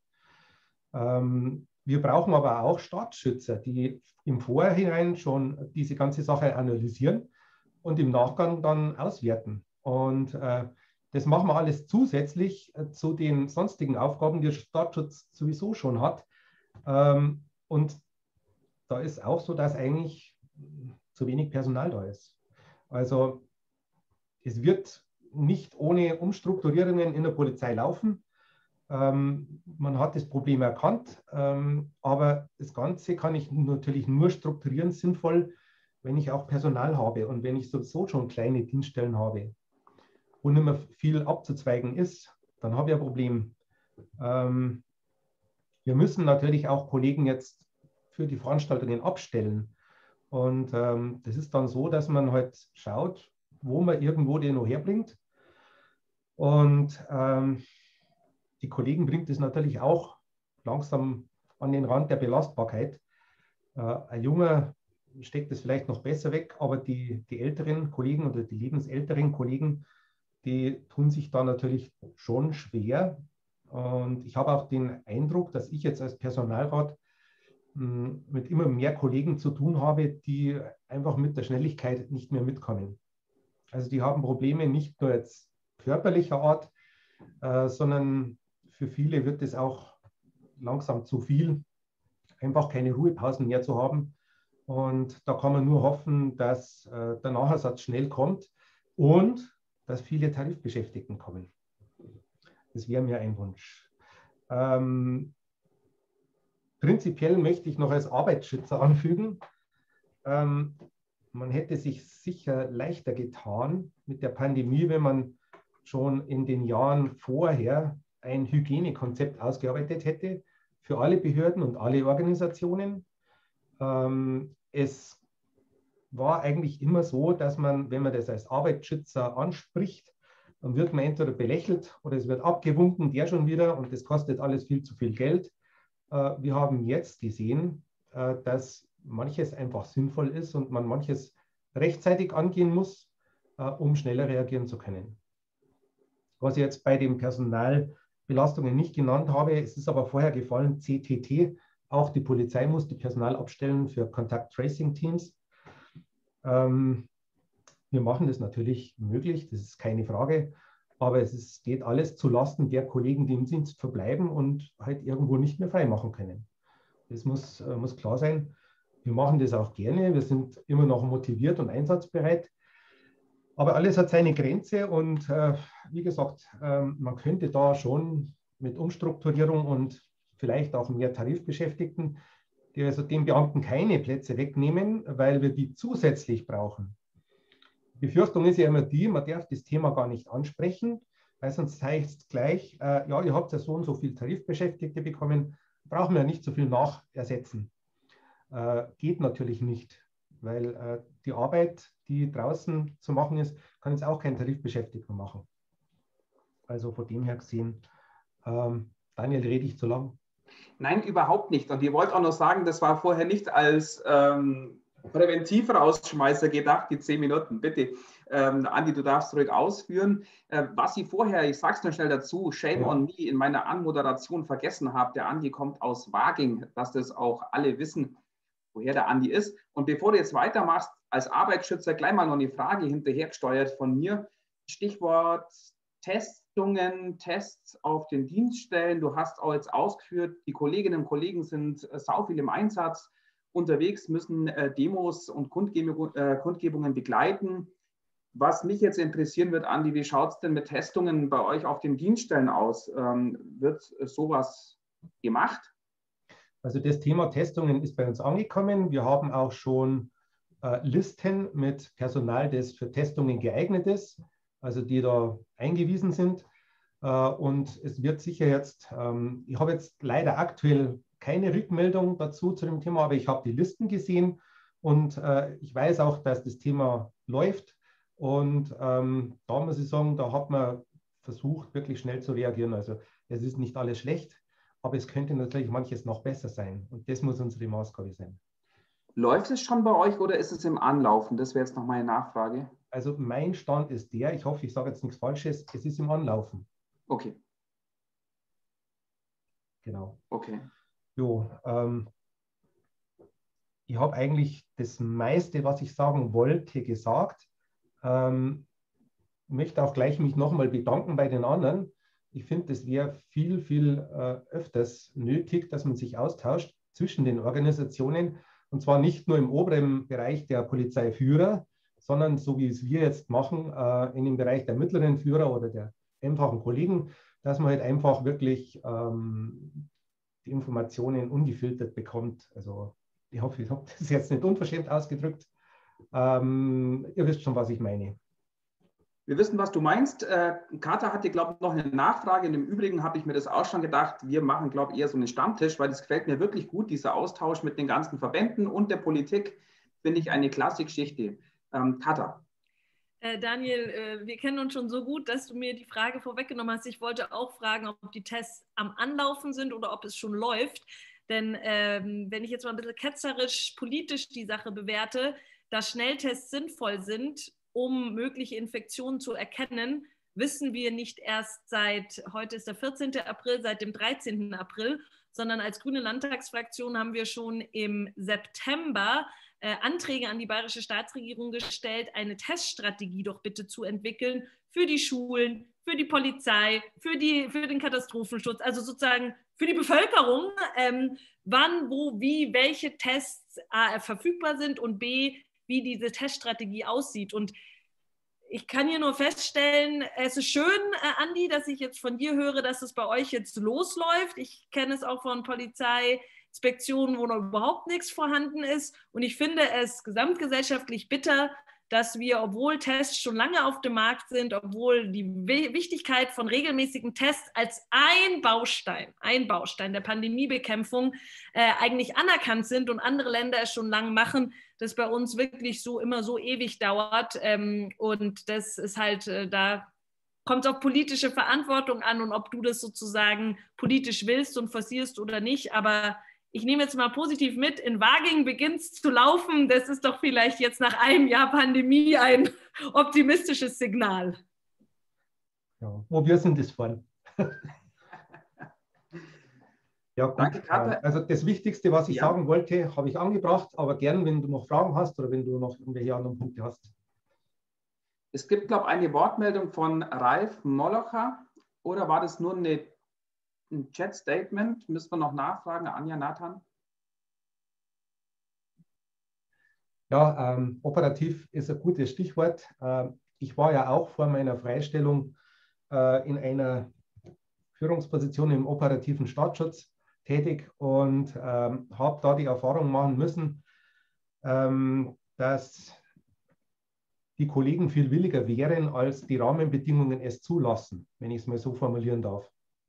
Wir brauchen aber auch Staatsschützer, die im Vorhinein schon diese ganze Sache analysieren und im Nachgang dann auswerten. Und Das machen wir alles zusätzlich zu den sonstigen Aufgaben, die der Staatsschutz sowieso schon hat. Und da ist auch so, dass eigentlich zu wenig Personal da ist. Also es wird nicht ohne Umstrukturierungen in der Polizei laufen. Man hat das Problem erkannt, aber das Ganze kann ich natürlich nur strukturieren, sinnvoll, wenn ich auch Personal habe und wenn ich sowieso schon kleine Dienststellen habe, wo nicht mehr viel abzuzweigen ist, dann habe ich ein Problem. Wir müssen natürlich auch Kollegen jetzt für die Veranstaltungen abstellen. Und das ist dann so, dass man halt schaut, wo man irgendwo den noch herbringt. Und die Kollegen bringt es natürlich auch langsam an den Rand der Belastbarkeit. Ein Junger steckt es vielleicht noch besser weg, aber die älteren Kollegen oder die lebensälteren Kollegen, die tun sich da natürlich schon schwer. Und ich habe auch den Eindruck, dass ich jetzt als Personalrat mit immer mehr Kollegen zu tun habe, die einfach mit der Schnelligkeit nicht mehr mitkommen. Also die haben Probleme nicht nur jetzt körperlicher Art, sondern für viele wird es auch langsam zu viel, einfach keine Ruhepausen mehr zu haben. Und da kann man nur hoffen, dass der Nachersatz schnell kommt und dass viele Tarifbeschäftigten kommen. Das wäre mir ein Wunsch. Prinzipiell möchte ich noch als Arbeitsschützer anfügen, man hätte sich sicher leichter getan mit der Pandemie, wenn man schon in den Jahren vorher ein Hygienekonzept ausgearbeitet hätte für alle Behörden und alle Organisationen. Es war eigentlich immer so, dass man, wenn man das als Arbeitsschützer anspricht, dann wird man entweder belächelt oder es wird abgewunken, der schon wieder, und das kostet alles viel zu viel Geld. Wir haben jetzt gesehen, dass manches einfach sinnvoll ist und man manches rechtzeitig angehen muss, um schneller reagieren zu können. Was ich jetzt bei den Personalbelastungen nicht genannt habe, es ist aber vorher gefallen, CTT, auch die Polizei muss die Personal abstellen für Contact-Tracing-Teams. Wir machen das natürlich möglich, das ist keine Frage, aber es geht alles zulasten der Kollegen, die im Dienst verbleiben und halt irgendwo nicht mehr frei machen können. Das muss klar sein. Wir machen das auch gerne, wir sind immer noch motiviert und einsatzbereit, aber alles hat seine Grenze und wie gesagt, man könnte da schon mit Umstrukturierung und vielleicht auch mehr Tarifbeschäftigten, die also den Beamten keine Plätze wegnehmen, weil wir die zusätzlich brauchen. Die Befürchtung ist ja immer die, man darf das Thema gar nicht ansprechen, weil sonst heißt es gleich, ja, ihr habt ja so und so viele Tarifbeschäftigte bekommen, brauchen wir nicht so viel nachersetzen. Geht natürlich nicht, weil die Arbeit, die draußen zu machen ist, kann jetzt auch kein Tarifbeschäftigter machen. Also von dem her gesehen, Daniel, rede ich zu lang? Nein, überhaupt nicht. Und ich wollte auch noch sagen, das war vorher nicht als Präventivrausschmeißer gedacht, die 10 Minuten. Bitte, Andi, du darfst ruhig ausführen. Was ich vorher, ich sage es nur schnell dazu, Shame on me, in meiner Anmoderation vergessen habe, der Andi kommt aus Waging, dass das auch alle wissen, woher der Andi ist. Und bevor du jetzt weitermachst, als Arbeitsschützer gleich mal noch eine Frage hinterhergesteuert von mir. Stichwort Testungen, Tests auf den Dienststellen. Du hast auch jetzt ausgeführt, die Kolleginnen und Kollegen sind sau viel im Einsatz unterwegs, müssen Demos und Kundgebungen begleiten. Was mich jetzt interessieren wird, Andi, wie schaut es denn mit Testungen bei euch auf den Dienststellen aus? Wird sowas gemacht? Also das Thema Testungen ist bei uns angekommen. Wir haben auch schon Listen mit Personal, das für Testungen geeignet ist, also die da eingewiesen sind. Und es wird sicher jetzt, ich habe jetzt leider aktuell keine Rückmeldung dazu zu dem Thema, aber ich habe die Listen gesehen und ich weiß auch, dass das Thema läuft. Und da muss ich sagen, da hat man versucht, wirklich schnell zu reagieren. Also es ist nicht alles schlecht, aber es könnte natürlich manches noch besser sein. Und das muss unsere Maßgabe sein. Läuft es schon bei euch oder ist es im Anlaufen? Das wäre jetzt noch meine Nachfrage. Also mein Stand ist der, ich hoffe, ich sage jetzt nichts Falsches, es ist im Anlaufen. Okay. Genau. Okay. Jo, ich habe eigentlich das meiste, was ich sagen wollte, gesagt. möchte auch gleich mich nochmal bedanken bei den anderen. Ich finde, das wäre viel öfters nötig, dass man sich austauscht zwischen den Organisationen, und zwar nicht nur im oberen Bereich der Polizeiführer, sondern so wie es wir jetzt machen, in dem Bereich der mittleren Führer oder der einfachen Kollegen, dass man halt einfach wirklich die Informationen ungefiltert bekommt. Also ich hoffe, ich habe das jetzt nicht unverschämt ausgedrückt. Ihr wisst schon, was ich meine. Wir wissen, was du meinst. Kata hatte, glaube ich, noch eine Nachfrage. Im Übrigen habe ich mir das auch schon gedacht, wir machen, glaube ich, eher so einen Stammtisch, weil das gefällt mir wirklich gut, dieser Austausch mit den ganzen Verbänden und der Politik, finde ich eine klasse Geschichte. Kata. Daniel, wir kennen uns schon so gut, dass du mir die Frage vorweggenommen hast. Ich wollte auch fragen, ob die Tests am Anlaufen sind oder ob es schon läuft. Denn wenn ich jetzt mal ein bisschen ketzerisch politisch die Sache bewerte, dass Schnelltests sinnvoll sind, um mögliche Infektionen zu erkennen, wissen wir nicht erst heute ist der 14. April, seit dem 13. April, sondern als Grüne Landtagsfraktion haben wir schon im September Anträge an die bayerische Staatsregierung gestellt, eine Teststrategie doch bitte zu entwickeln für die Schulen, für die Polizei, für den Katastrophenschutz, also sozusagen für die Bevölkerung, wann, wo, wie, welche Tests A, verfügbar sind und B, wie diese Teststrategie aussieht. Und ich kann hier nur feststellen, es ist schön, Andi, dass ich jetzt von dir höre, dass es bei euch jetzt losläuft. Ich kenne es auch von Polizeiinspektionen, wo noch überhaupt nichts vorhanden ist. Und ich finde es gesamtgesellschaftlich bitter, dass wir, obwohl Tests schon lange auf dem Markt sind, obwohl die Wichtigkeit von regelmäßigen Tests als ein Baustein der Pandemiebekämpfung eigentlich anerkannt sind und andere Länder es schon lange machen, das bei uns wirklich so immer so ewig dauert. Und das ist halt, da kommt es auf politische Verantwortung an und ob du das sozusagen politisch willst und forcierst oder nicht. Aber ich nehme jetzt mal positiv mit, in Waging beginnt es zu laufen. Das ist doch vielleicht jetzt nach einem Jahr Pandemie ein optimistisches Signal. Ja, wo wir sind, ist vorn. Ja, gut. Danke, Kata. Also das Wichtigste, was ich sagen wollte, habe ich angebracht, aber gern, wenn du noch Fragen hast oder wenn du noch irgendwelche anderen Punkte hast. Es gibt, glaube ich, eine Wortmeldung von Ralf Molocher, oder war das nur ein Chat-Statement? Müssen wir noch nachfragen, Anja, Nathan? Ja, operativ ist ein gutes Stichwort. Ich war ja auch vor meiner Freistellung in einer Führungsposition im operativen Staatsschutz tätig und habe da die Erfahrung machen müssen, dass die Kollegen viel williger wären, als die Rahmenbedingungen es zulassen, wenn ich es mal so formulieren darf.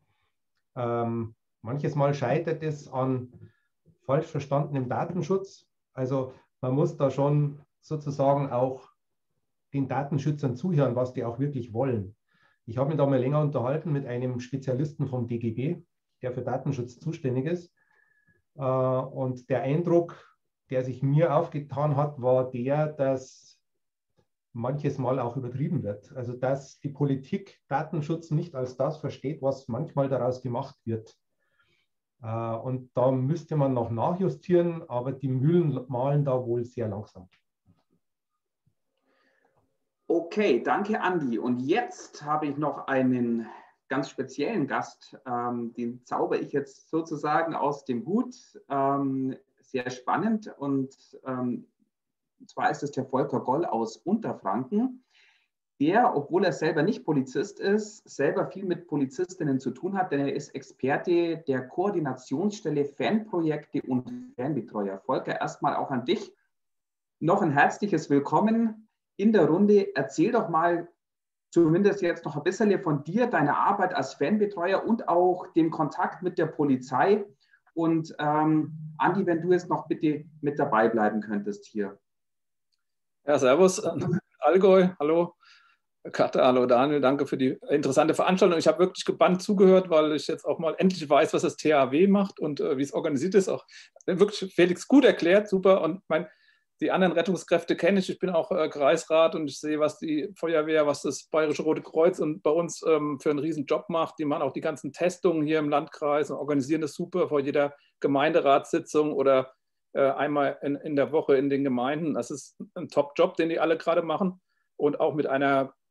Manches Mal scheitert es an falsch verstandenem Datenschutz. Also man muss da schon sozusagen auch den Datenschützern zuhören, was die auch wirklich wollen. Ich habe mich da mal länger unterhalten mit einem Spezialisten vom DGB, der für Datenschutz zuständig ist. Und der Eindruck, der sich mir aufgetan hat, war der, dass manches Mal auch übertrieben wird. Also dass die Politik Datenschutz nicht als das versteht, was manchmal daraus gemacht wird. Und da müsste man noch nachjustieren, aber die Mühlen mahlen da wohl sehr langsam. Okay, danke Andi. Und jetzt habe ich noch einen ganz speziellen Gast, den zauber ich jetzt sozusagen aus dem Hut. Sehr spannend und zwar ist es der Volker Goll aus Unterfranken, der, obwohl er selber nicht Polizist ist, selber viel mit Polizistinnen zu tun hat, denn er ist Experte der Koordinationsstelle Fanprojekte und Fanbetreuer. Volker, erstmal auch an dich noch ein herzliches Willkommen in der Runde. Erzähl doch mal zumindest jetzt noch ein bisschen von dir, deiner Arbeit als Fanbetreuer und auch dem Kontakt mit der Polizei. Und Andi, wenn du jetzt noch bitte mit dabei bleiben könntest hier. Ja, servus, Allgäu, hallo, Kata, hallo Daniel, danke für die interessante Veranstaltung. Ich habe wirklich gebannt zugehört, weil ich jetzt auch mal endlich weiß, was das THW macht und wie es organisiert ist. Auch wirklich Felix gut erklärt, super. Und die anderen Rettungskräfte kenne ich. Ich bin auch Kreisrat und ich sehe, was die Feuerwehr, was das Bayerische Rote Kreuz und bei uns für einen riesen Job macht. Die machen auch die ganzen Testungen hier im Landkreis und organisieren das super vor jeder Gemeinderatssitzung oder einmal in der Woche in den Gemeinden. Das ist ein Top-Job, den die alle gerade machen und auch mit einer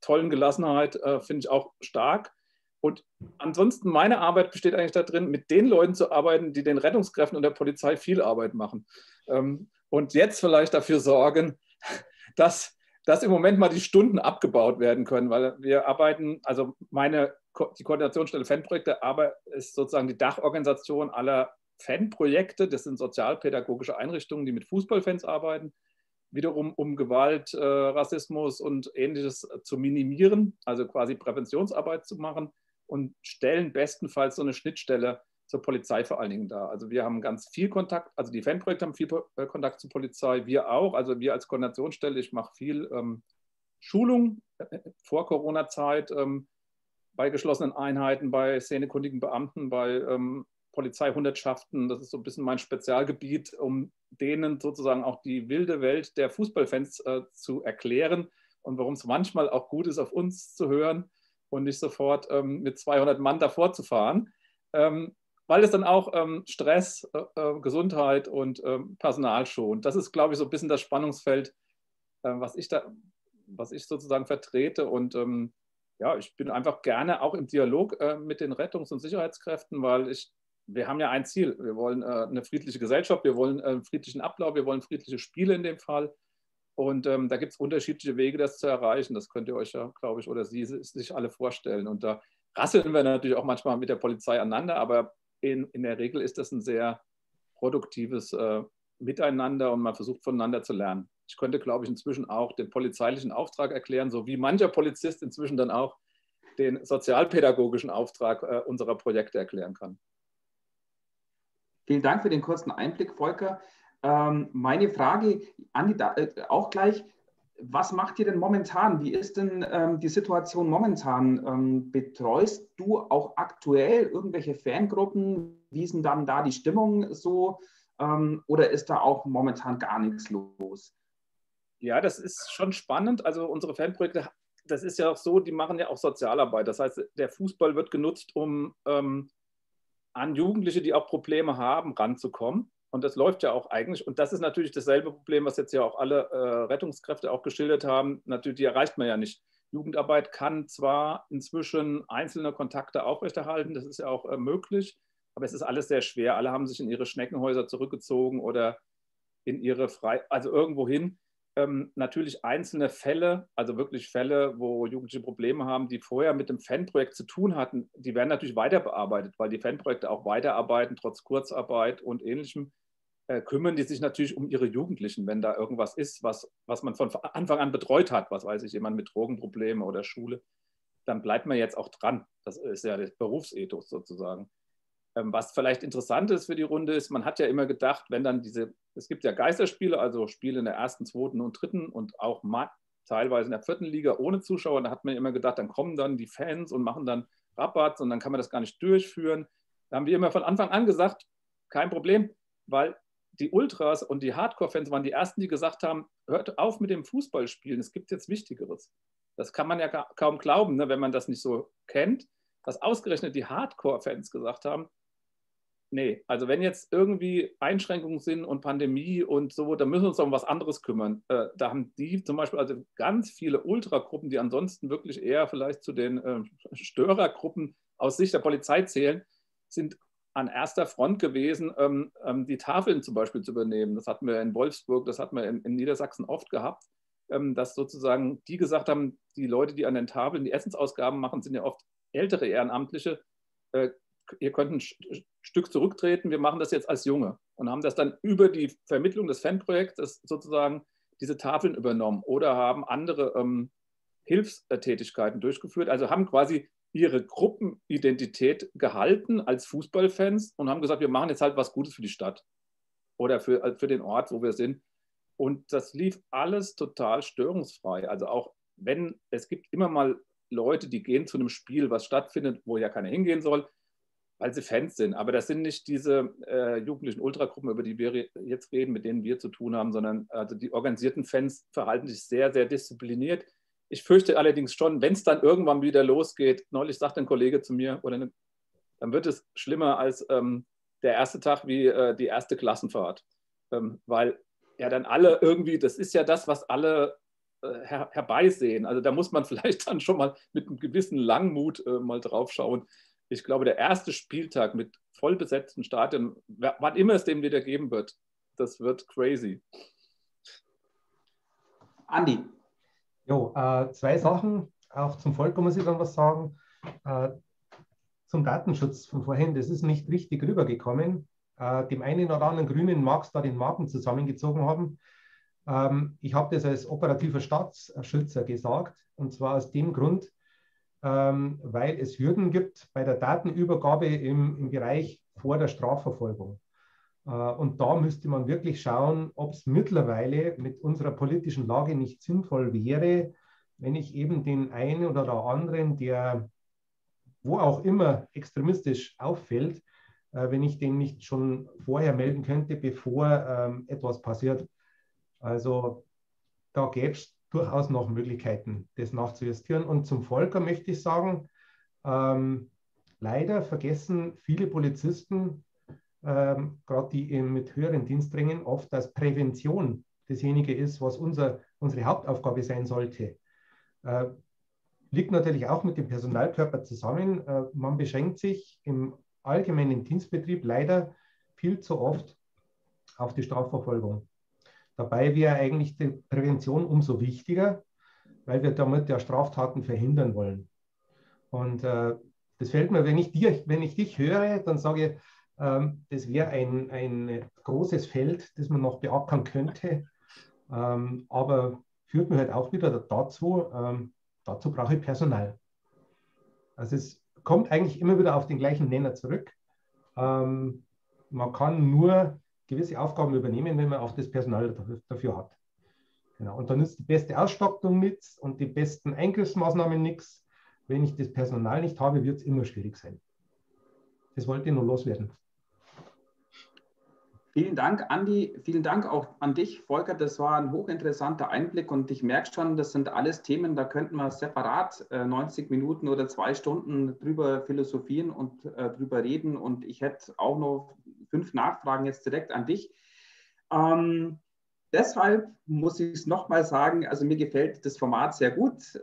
tollen Gelassenheit, finde ich auch stark. Und ansonsten, meine Arbeit besteht eigentlich darin, mit den Leuten zu arbeiten, die den Rettungskräften und der Polizei viel Arbeit machen. Und jetzt vielleicht dafür sorgen, dass im Moment mal die Stunden abgebaut werden können, weil wir arbeiten, also die Koordinationsstelle Fanprojekte ist sozusagen die Dachorganisation aller Fanprojekte. Das sind sozialpädagogische Einrichtungen, die mit Fußballfans arbeiten, wiederum um Gewalt, Rassismus und Ähnliches zu minimieren, also quasi Präventionsarbeit zu machen, und stellen bestenfalls so eine Schnittstelle zur Polizei vor allen Dingen dar. Also wir haben ganz viel Kontakt, also die Fanprojekte haben viel Kontakt zur Polizei, wir auch, also wir als Koordinationsstelle, ich mache viel Schulung vor Corona-Zeit bei geschlossenen Einheiten, bei szenekundigen Beamten, bei Polizeihundertschaften. Das ist so ein bisschen mein Spezialgebiet, um denen sozusagen auch die wilde Welt der Fußballfans zu erklären und warum es manchmal auch gut ist, auf uns zu hören und nicht sofort mit 200 Mann davor zu fahren, weil es dann auch Stress, Gesundheit und Personal schont. Das ist, glaube ich, so ein bisschen das Spannungsfeld, was ich sozusagen vertrete. Und ja, ich bin einfach gerne auch im Dialog mit den Rettungs- und Sicherheitskräften, weil wir haben ja ein Ziel. Wir wollen eine friedliche Gesellschaft, wir wollen einen friedlichen Ablauf, wir wollen friedliche Spiele in dem Fall. Und da gibt es unterschiedliche Wege, das zu erreichen. Das könnt ihr euch ja, glaube ich, oder Sie sich alle vorstellen. Und da rasseln wir natürlich auch manchmal mit der Polizei aneinander, aber in der Regel ist das ein sehr produktives Miteinander und man versucht voneinander zu lernen. Ich könnte, glaube ich, inzwischen auch den polizeilichen Auftrag erklären, so wie mancher Polizist inzwischen dann auch den sozialpädagogischen Auftrag unserer Projekte erklären kann. Vielen Dank für den kurzen Einblick, Volker. Meine Frage an die auch gleich, was macht ihr denn momentan? Wie ist denn die Situation momentan? Betreust du auch aktuell irgendwelche Fangruppen? Wie ist denn dann da die Stimmung so? Oder ist da auch momentan gar nichts los? Ja, das ist schon spannend. Also unsere Fanprojekte, das ist ja auch so, die machen ja auch Sozialarbeit. Das heißt, der Fußball wird genutzt, um an Jugendliche, die auch Probleme haben, ranzukommen. Und das läuft ja auch eigentlich. Und das ist natürlich dasselbe Problem, was jetzt ja auch alle Rettungskräfte auch geschildert haben. Natürlich, die erreicht man ja nicht. Jugendarbeit kann zwar inzwischen einzelne Kontakte aufrechterhalten, das ist ja auch möglich, aber es ist alles sehr schwer. Alle haben sich in ihre Schneckenhäuser zurückgezogen oder in ihre also irgendwo hin. Natürlich einzelne Fälle, also wirklich Fälle, wo Jugendliche Probleme haben, die vorher mit dem Fanprojekt zu tun hatten, die werden natürlich weiter bearbeitet, weil die Fanprojekte auch weiterarbeiten, trotz Kurzarbeit und Ähnlichem. Kümmern die sich natürlich um ihre Jugendlichen, wenn da irgendwas ist, was man von Anfang an betreut hat, was weiß ich, jemand mit Drogenproblemen oder Schule, dann bleibt man jetzt auch dran. Das ist ja das Berufsethos sozusagen. Was vielleicht interessant ist für die Runde ist, man hat ja immer gedacht, wenn dann es gibt ja Geisterspiele, also Spiele in der 1., 2. und 3. und auch teilweise in der 4. Liga ohne Zuschauer, da hat man immer gedacht, dann kommen dann die Fans und machen dann Rabatz und dann kann man das gar nicht durchführen. Da haben wir immer von Anfang an gesagt, kein Problem, weil die Ultras und die Hardcore-Fans waren die Ersten, die gesagt haben, hört auf mit dem Fußballspielen, es gibt jetzt Wichtigeres. Das kann man ja kaum glauben, ne, wenn man das nicht so kennt, dass ausgerechnet die Hardcore-Fans gesagt haben, nee, also wenn jetzt irgendwie Einschränkungen sind und Pandemie und so, dann müssen wir uns um was anderes kümmern. Da haben die zum Beispiel also ganz viele Ultragruppen, die ansonsten wirklich eher vielleicht zu den Störergruppen aus Sicht der Polizei zählen, sind an erster Front gewesen, die Tafeln zum Beispiel zu übernehmen. Das hatten wir in Wolfsburg, das hatten wir in Niedersachsen oft gehabt, dass sozusagen die gesagt haben, die Leute, die an den Tafeln die Essensausgaben machen, sind ja oft ältere Ehrenamtliche. Ihr könnt ein Stück zurücktreten, wir machen das jetzt als Junge. Und haben das dann über die Vermittlung des Fanprojekts sozusagen diese Tafeln übernommen oder haben andere Hilfstätigkeiten durchgeführt, also haben quasi ihre Gruppenidentität gehalten als Fußballfans und haben gesagt, wir machen jetzt halt was Gutes für die Stadt oder für den Ort, wo wir sind. Und das lief alles total störungsfrei. Also auch wenn, es gibt immer mal Leute, die gehen zu einem Spiel, was stattfindet, wo ja keiner hingehen soll, weil sie Fans sind. Aber das sind nicht diese jugendlichen Ultragruppen, über die wir jetzt reden, mit denen wir zu tun haben, sondern also die organisierten Fans verhalten sich sehr, sehr diszipliniert. Ich fürchte allerdings schon, wenn es dann irgendwann wieder losgeht, neulich sagte ein Kollege zu mir, dann wird es schlimmer als der erste Tag wie die erste Klassenfahrt. Weil ja dann alle irgendwie, das ist ja das, was alle herbeisehen. Also da muss man vielleicht dann schon mal mit einem gewissen Langmut mal drauf schauen. Ich glaube, der erste Spieltag mit voll besetzten Stadien, wann immer es dem wieder geben wird, das wird crazy. Andi. Jo, 2 Sachen. Auch zum Volker muss ich dann was sagen. Zum Datenschutz von vorhin, das ist nicht richtig rübergekommen. Dem einen oder anderen Grünen mag es da den Magen zusammengezogen haben. Ich habe das als operativer Staatsschützer gesagt, und zwar aus dem Grund, weil es Hürden gibt bei der Datenübergabe im Bereich vor der Strafverfolgung. Und da müsste man wirklich schauen, ob es mittlerweile mit unserer politischen Lage nicht sinnvoll wäre, wenn ich eben den einen oder der anderen, der wo auch immer extremistisch auffällt, wenn ich den nicht schon vorher melden könnte, bevor etwas passiert. Also da gäbe es durchaus noch Möglichkeiten, das nachzujustieren. Und zum Volker möchte ich sagen, leider vergessen viele Polizisten, gerade die mit höheren Diensträngen, oft, dass Prävention dasjenige ist, was unsere Hauptaufgabe sein sollte. Liegt natürlich auch mit dem Personalkörper zusammen. Man beschränkt sich im allgemeinen Dienstbetrieb leider viel zu oft auf die Strafverfolgung. Dabei wäre eigentlich die Prävention umso wichtiger, weil wir damit ja Straftaten verhindern wollen. Und das fällt mir, wenn ich dich höre, dann sage ich, das wäre ein großes Feld, das man noch beackern könnte. Aber führt mir halt auch wieder dazu, dazu brauche ich Personal. Also es kommt eigentlich immer wieder auf den gleichen Nenner zurück. Man kann nur gewisse Aufgaben übernehmen, wenn man auch das Personal dafür hat. Genau. Und dann ist die beste Ausstattung nichts und die besten Eingriffsmaßnahmen nichts. Wenn ich das Personal nicht habe, wird es immer schwierig sein. Das wollte ich nur loswerden. Vielen Dank, Andi. Vielen Dank auch an dich, Volker. Das war ein hochinteressanter Einblick und ich merke schon, das sind alles Themen, da könnten wir separat 90 Minuten oder 2 Stunden drüber philosophieren und drüber reden. Und ich hätte auch noch 5 Nachfragen jetzt direkt an dich. Deshalb muss ich es nochmal sagen, also mir gefällt das Format sehr gut.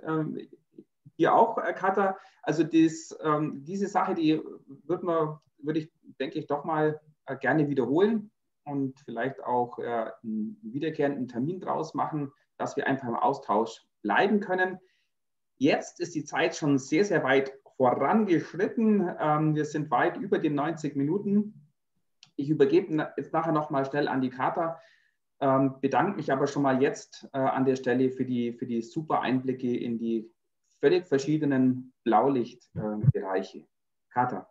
Dir auch, Katha. Also diese Sache, die würde ich, denke ich, doch mal gerne wiederholen und vielleicht auch einen wiederkehrenden Termin draus machen, dass wir einfach im Austausch bleiben können. Jetzt ist die Zeit schon sehr, sehr weit vorangeschritten. Wir sind weit über den 90 Minuten. Ich übergebe jetzt nachher noch mal schnell an die Katha, bedanke mich aber schon mal jetzt an der Stelle für die super Einblicke in die völlig verschiedenen Blaulichtbereiche. Katha.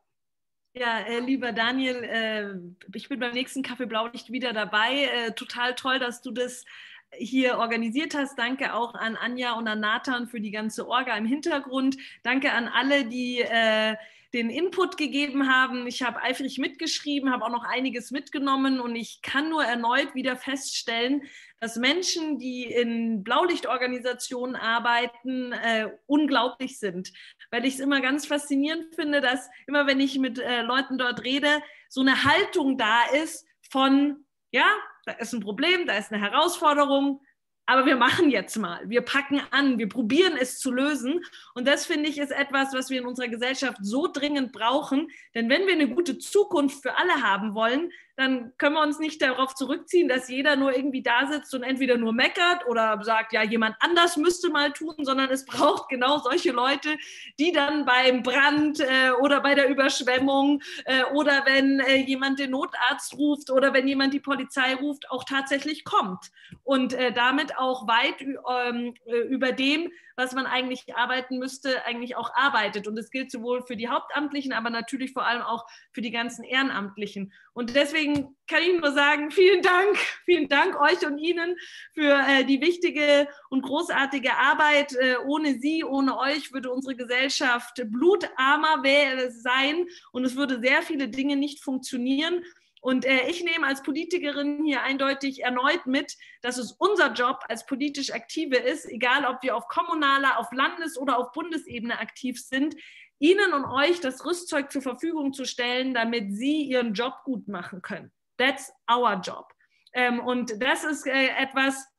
Ja, lieber Daniel, ich bin beim nächsten Kaffee Blaulicht wieder dabei. Total toll, dass du das hier organisiert hast. Danke auch an Anja und an Nathan für die ganze Orga im Hintergrund. Danke an alle, die den Input gegeben haben. Ich habe eifrig mitgeschrieben, habe auch noch einiges mitgenommen und ich kann nur erneut wieder feststellen, dass Menschen, die in Blaulichtorganisationen arbeiten, unglaublich sind. Weil ich es immer ganz faszinierend finde, dass immer, wenn ich mit Leuten dort rede, so eine Haltung da ist von, ja, da ist ein Problem, da ist eine Herausforderung, aber wir machen jetzt mal, wir packen an, wir probieren es zu lösen. Und das, finde ich, ist etwas, was wir in unserer Gesellschaft so dringend brauchen. Denn wenn wir eine gute Zukunft für alle haben wollen, dann können wir uns nicht darauf zurückziehen, dass jeder nur irgendwie da sitzt und entweder nur meckert oder sagt, ja, jemand anders müsste mal tun, sondern es braucht genau solche Leute, die dann beim Brand oder bei der Überschwemmung oder wenn jemand den Notarzt ruft oder wenn jemand die Polizei ruft, auch tatsächlich kommt und damit auch weit über dem, was man eigentlich arbeiten müsste, eigentlich auch arbeitet. Und das gilt sowohl für die Hauptamtlichen, aber natürlich vor allem auch für die ganzen Ehrenamtlichen. Und deswegen kann ich nur sagen, vielen Dank euch und Ihnen für die wichtige und großartige Arbeit. Ohne Sie, ohne euch würde unsere Gesellschaft blutarmer sein und es würde sehr viele Dinge nicht funktionieren. Und ich nehme als Politikerin hier eindeutig erneut mit, dass es unser Job als politisch Aktive ist, egal ob wir auf kommunaler, auf Landes- oder auf Bundesebene aktiv sind, Ihnen und euch das Rüstzeug zur Verfügung zu stellen, damit Sie Ihren Job gut machen können. That's our job. Und das ist etwas,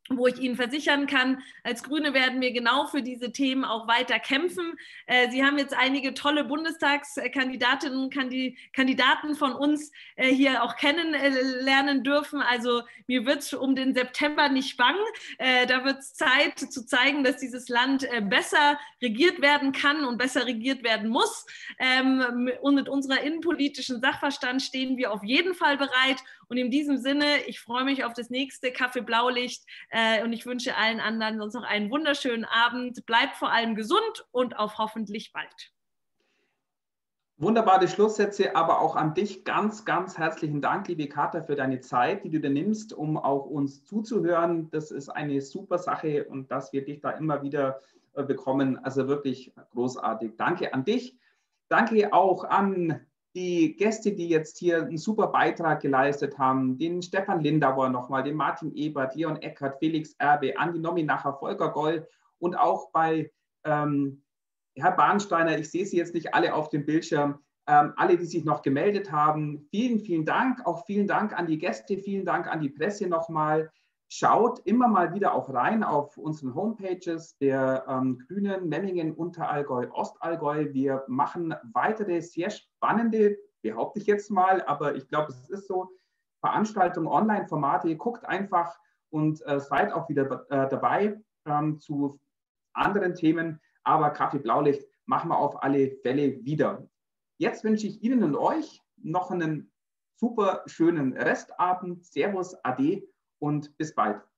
wo ich Ihnen versichern kann, als Grüne werden wir genau für diese Themen auch weiter kämpfen. Sie haben jetzt einige tolle Bundestagskandidatinnen und Kandidaten von uns hier auch kennenlernen dürfen. Also mir wird es um den September nicht bang. Da wird es Zeit zu zeigen, dass dieses Land besser regiert werden kann und besser regiert werden muss. Und mit unserer innenpolitischen Sachverstand stehen wir auf jeden Fall bereit. Und in diesem Sinne, ich freue mich auf das nächste Kaffee Blaulicht und ich wünsche allen anderen sonst noch einen wunderschönen Abend. Bleibt vor allem gesund und auf hoffentlich bald. Wunderbare Schlusssätze, aber auch an dich ganz, ganz herzlichen Dank, liebe Katha, für deine Zeit, die du dir nimmst, um auch uns zuzuhören. Das ist eine super Sache und dass wir dich da immer wieder bekommen, also wirklich großartig. Danke an dich. Danke auch an die Gäste, die jetzt hier einen super Beitrag geleistet haben, den Stefan Lindauer nochmal, den Martin Ebert, Leon Eckert, Felix Erbe, Andi Nominacher, Volker Goll und auch bei Herr Bahnsteiner, ich sehe Sie jetzt nicht alle auf dem Bildschirm, alle, die sich noch gemeldet haben. Vielen, vielen Dank. Auch vielen Dank an die Gäste, vielen Dank an die Presse nochmal. Schaut immer mal wieder auch rein auf unseren Homepages der Grünen, Memmingen, Unterallgäu, Ostallgäu. Wir machen weitere sehr spannende, behaupte ich jetzt mal, aber ich glaube, es ist so, Veranstaltungen, Online-Formate. Guckt einfach und seid auch wieder dabei zu anderen Themen. Aber Kaffee Blaulicht machen wir auf alle Fälle wieder. Jetzt wünsche ich Ihnen und euch noch einen super schönen Restabend. Servus, Ade und bis bald.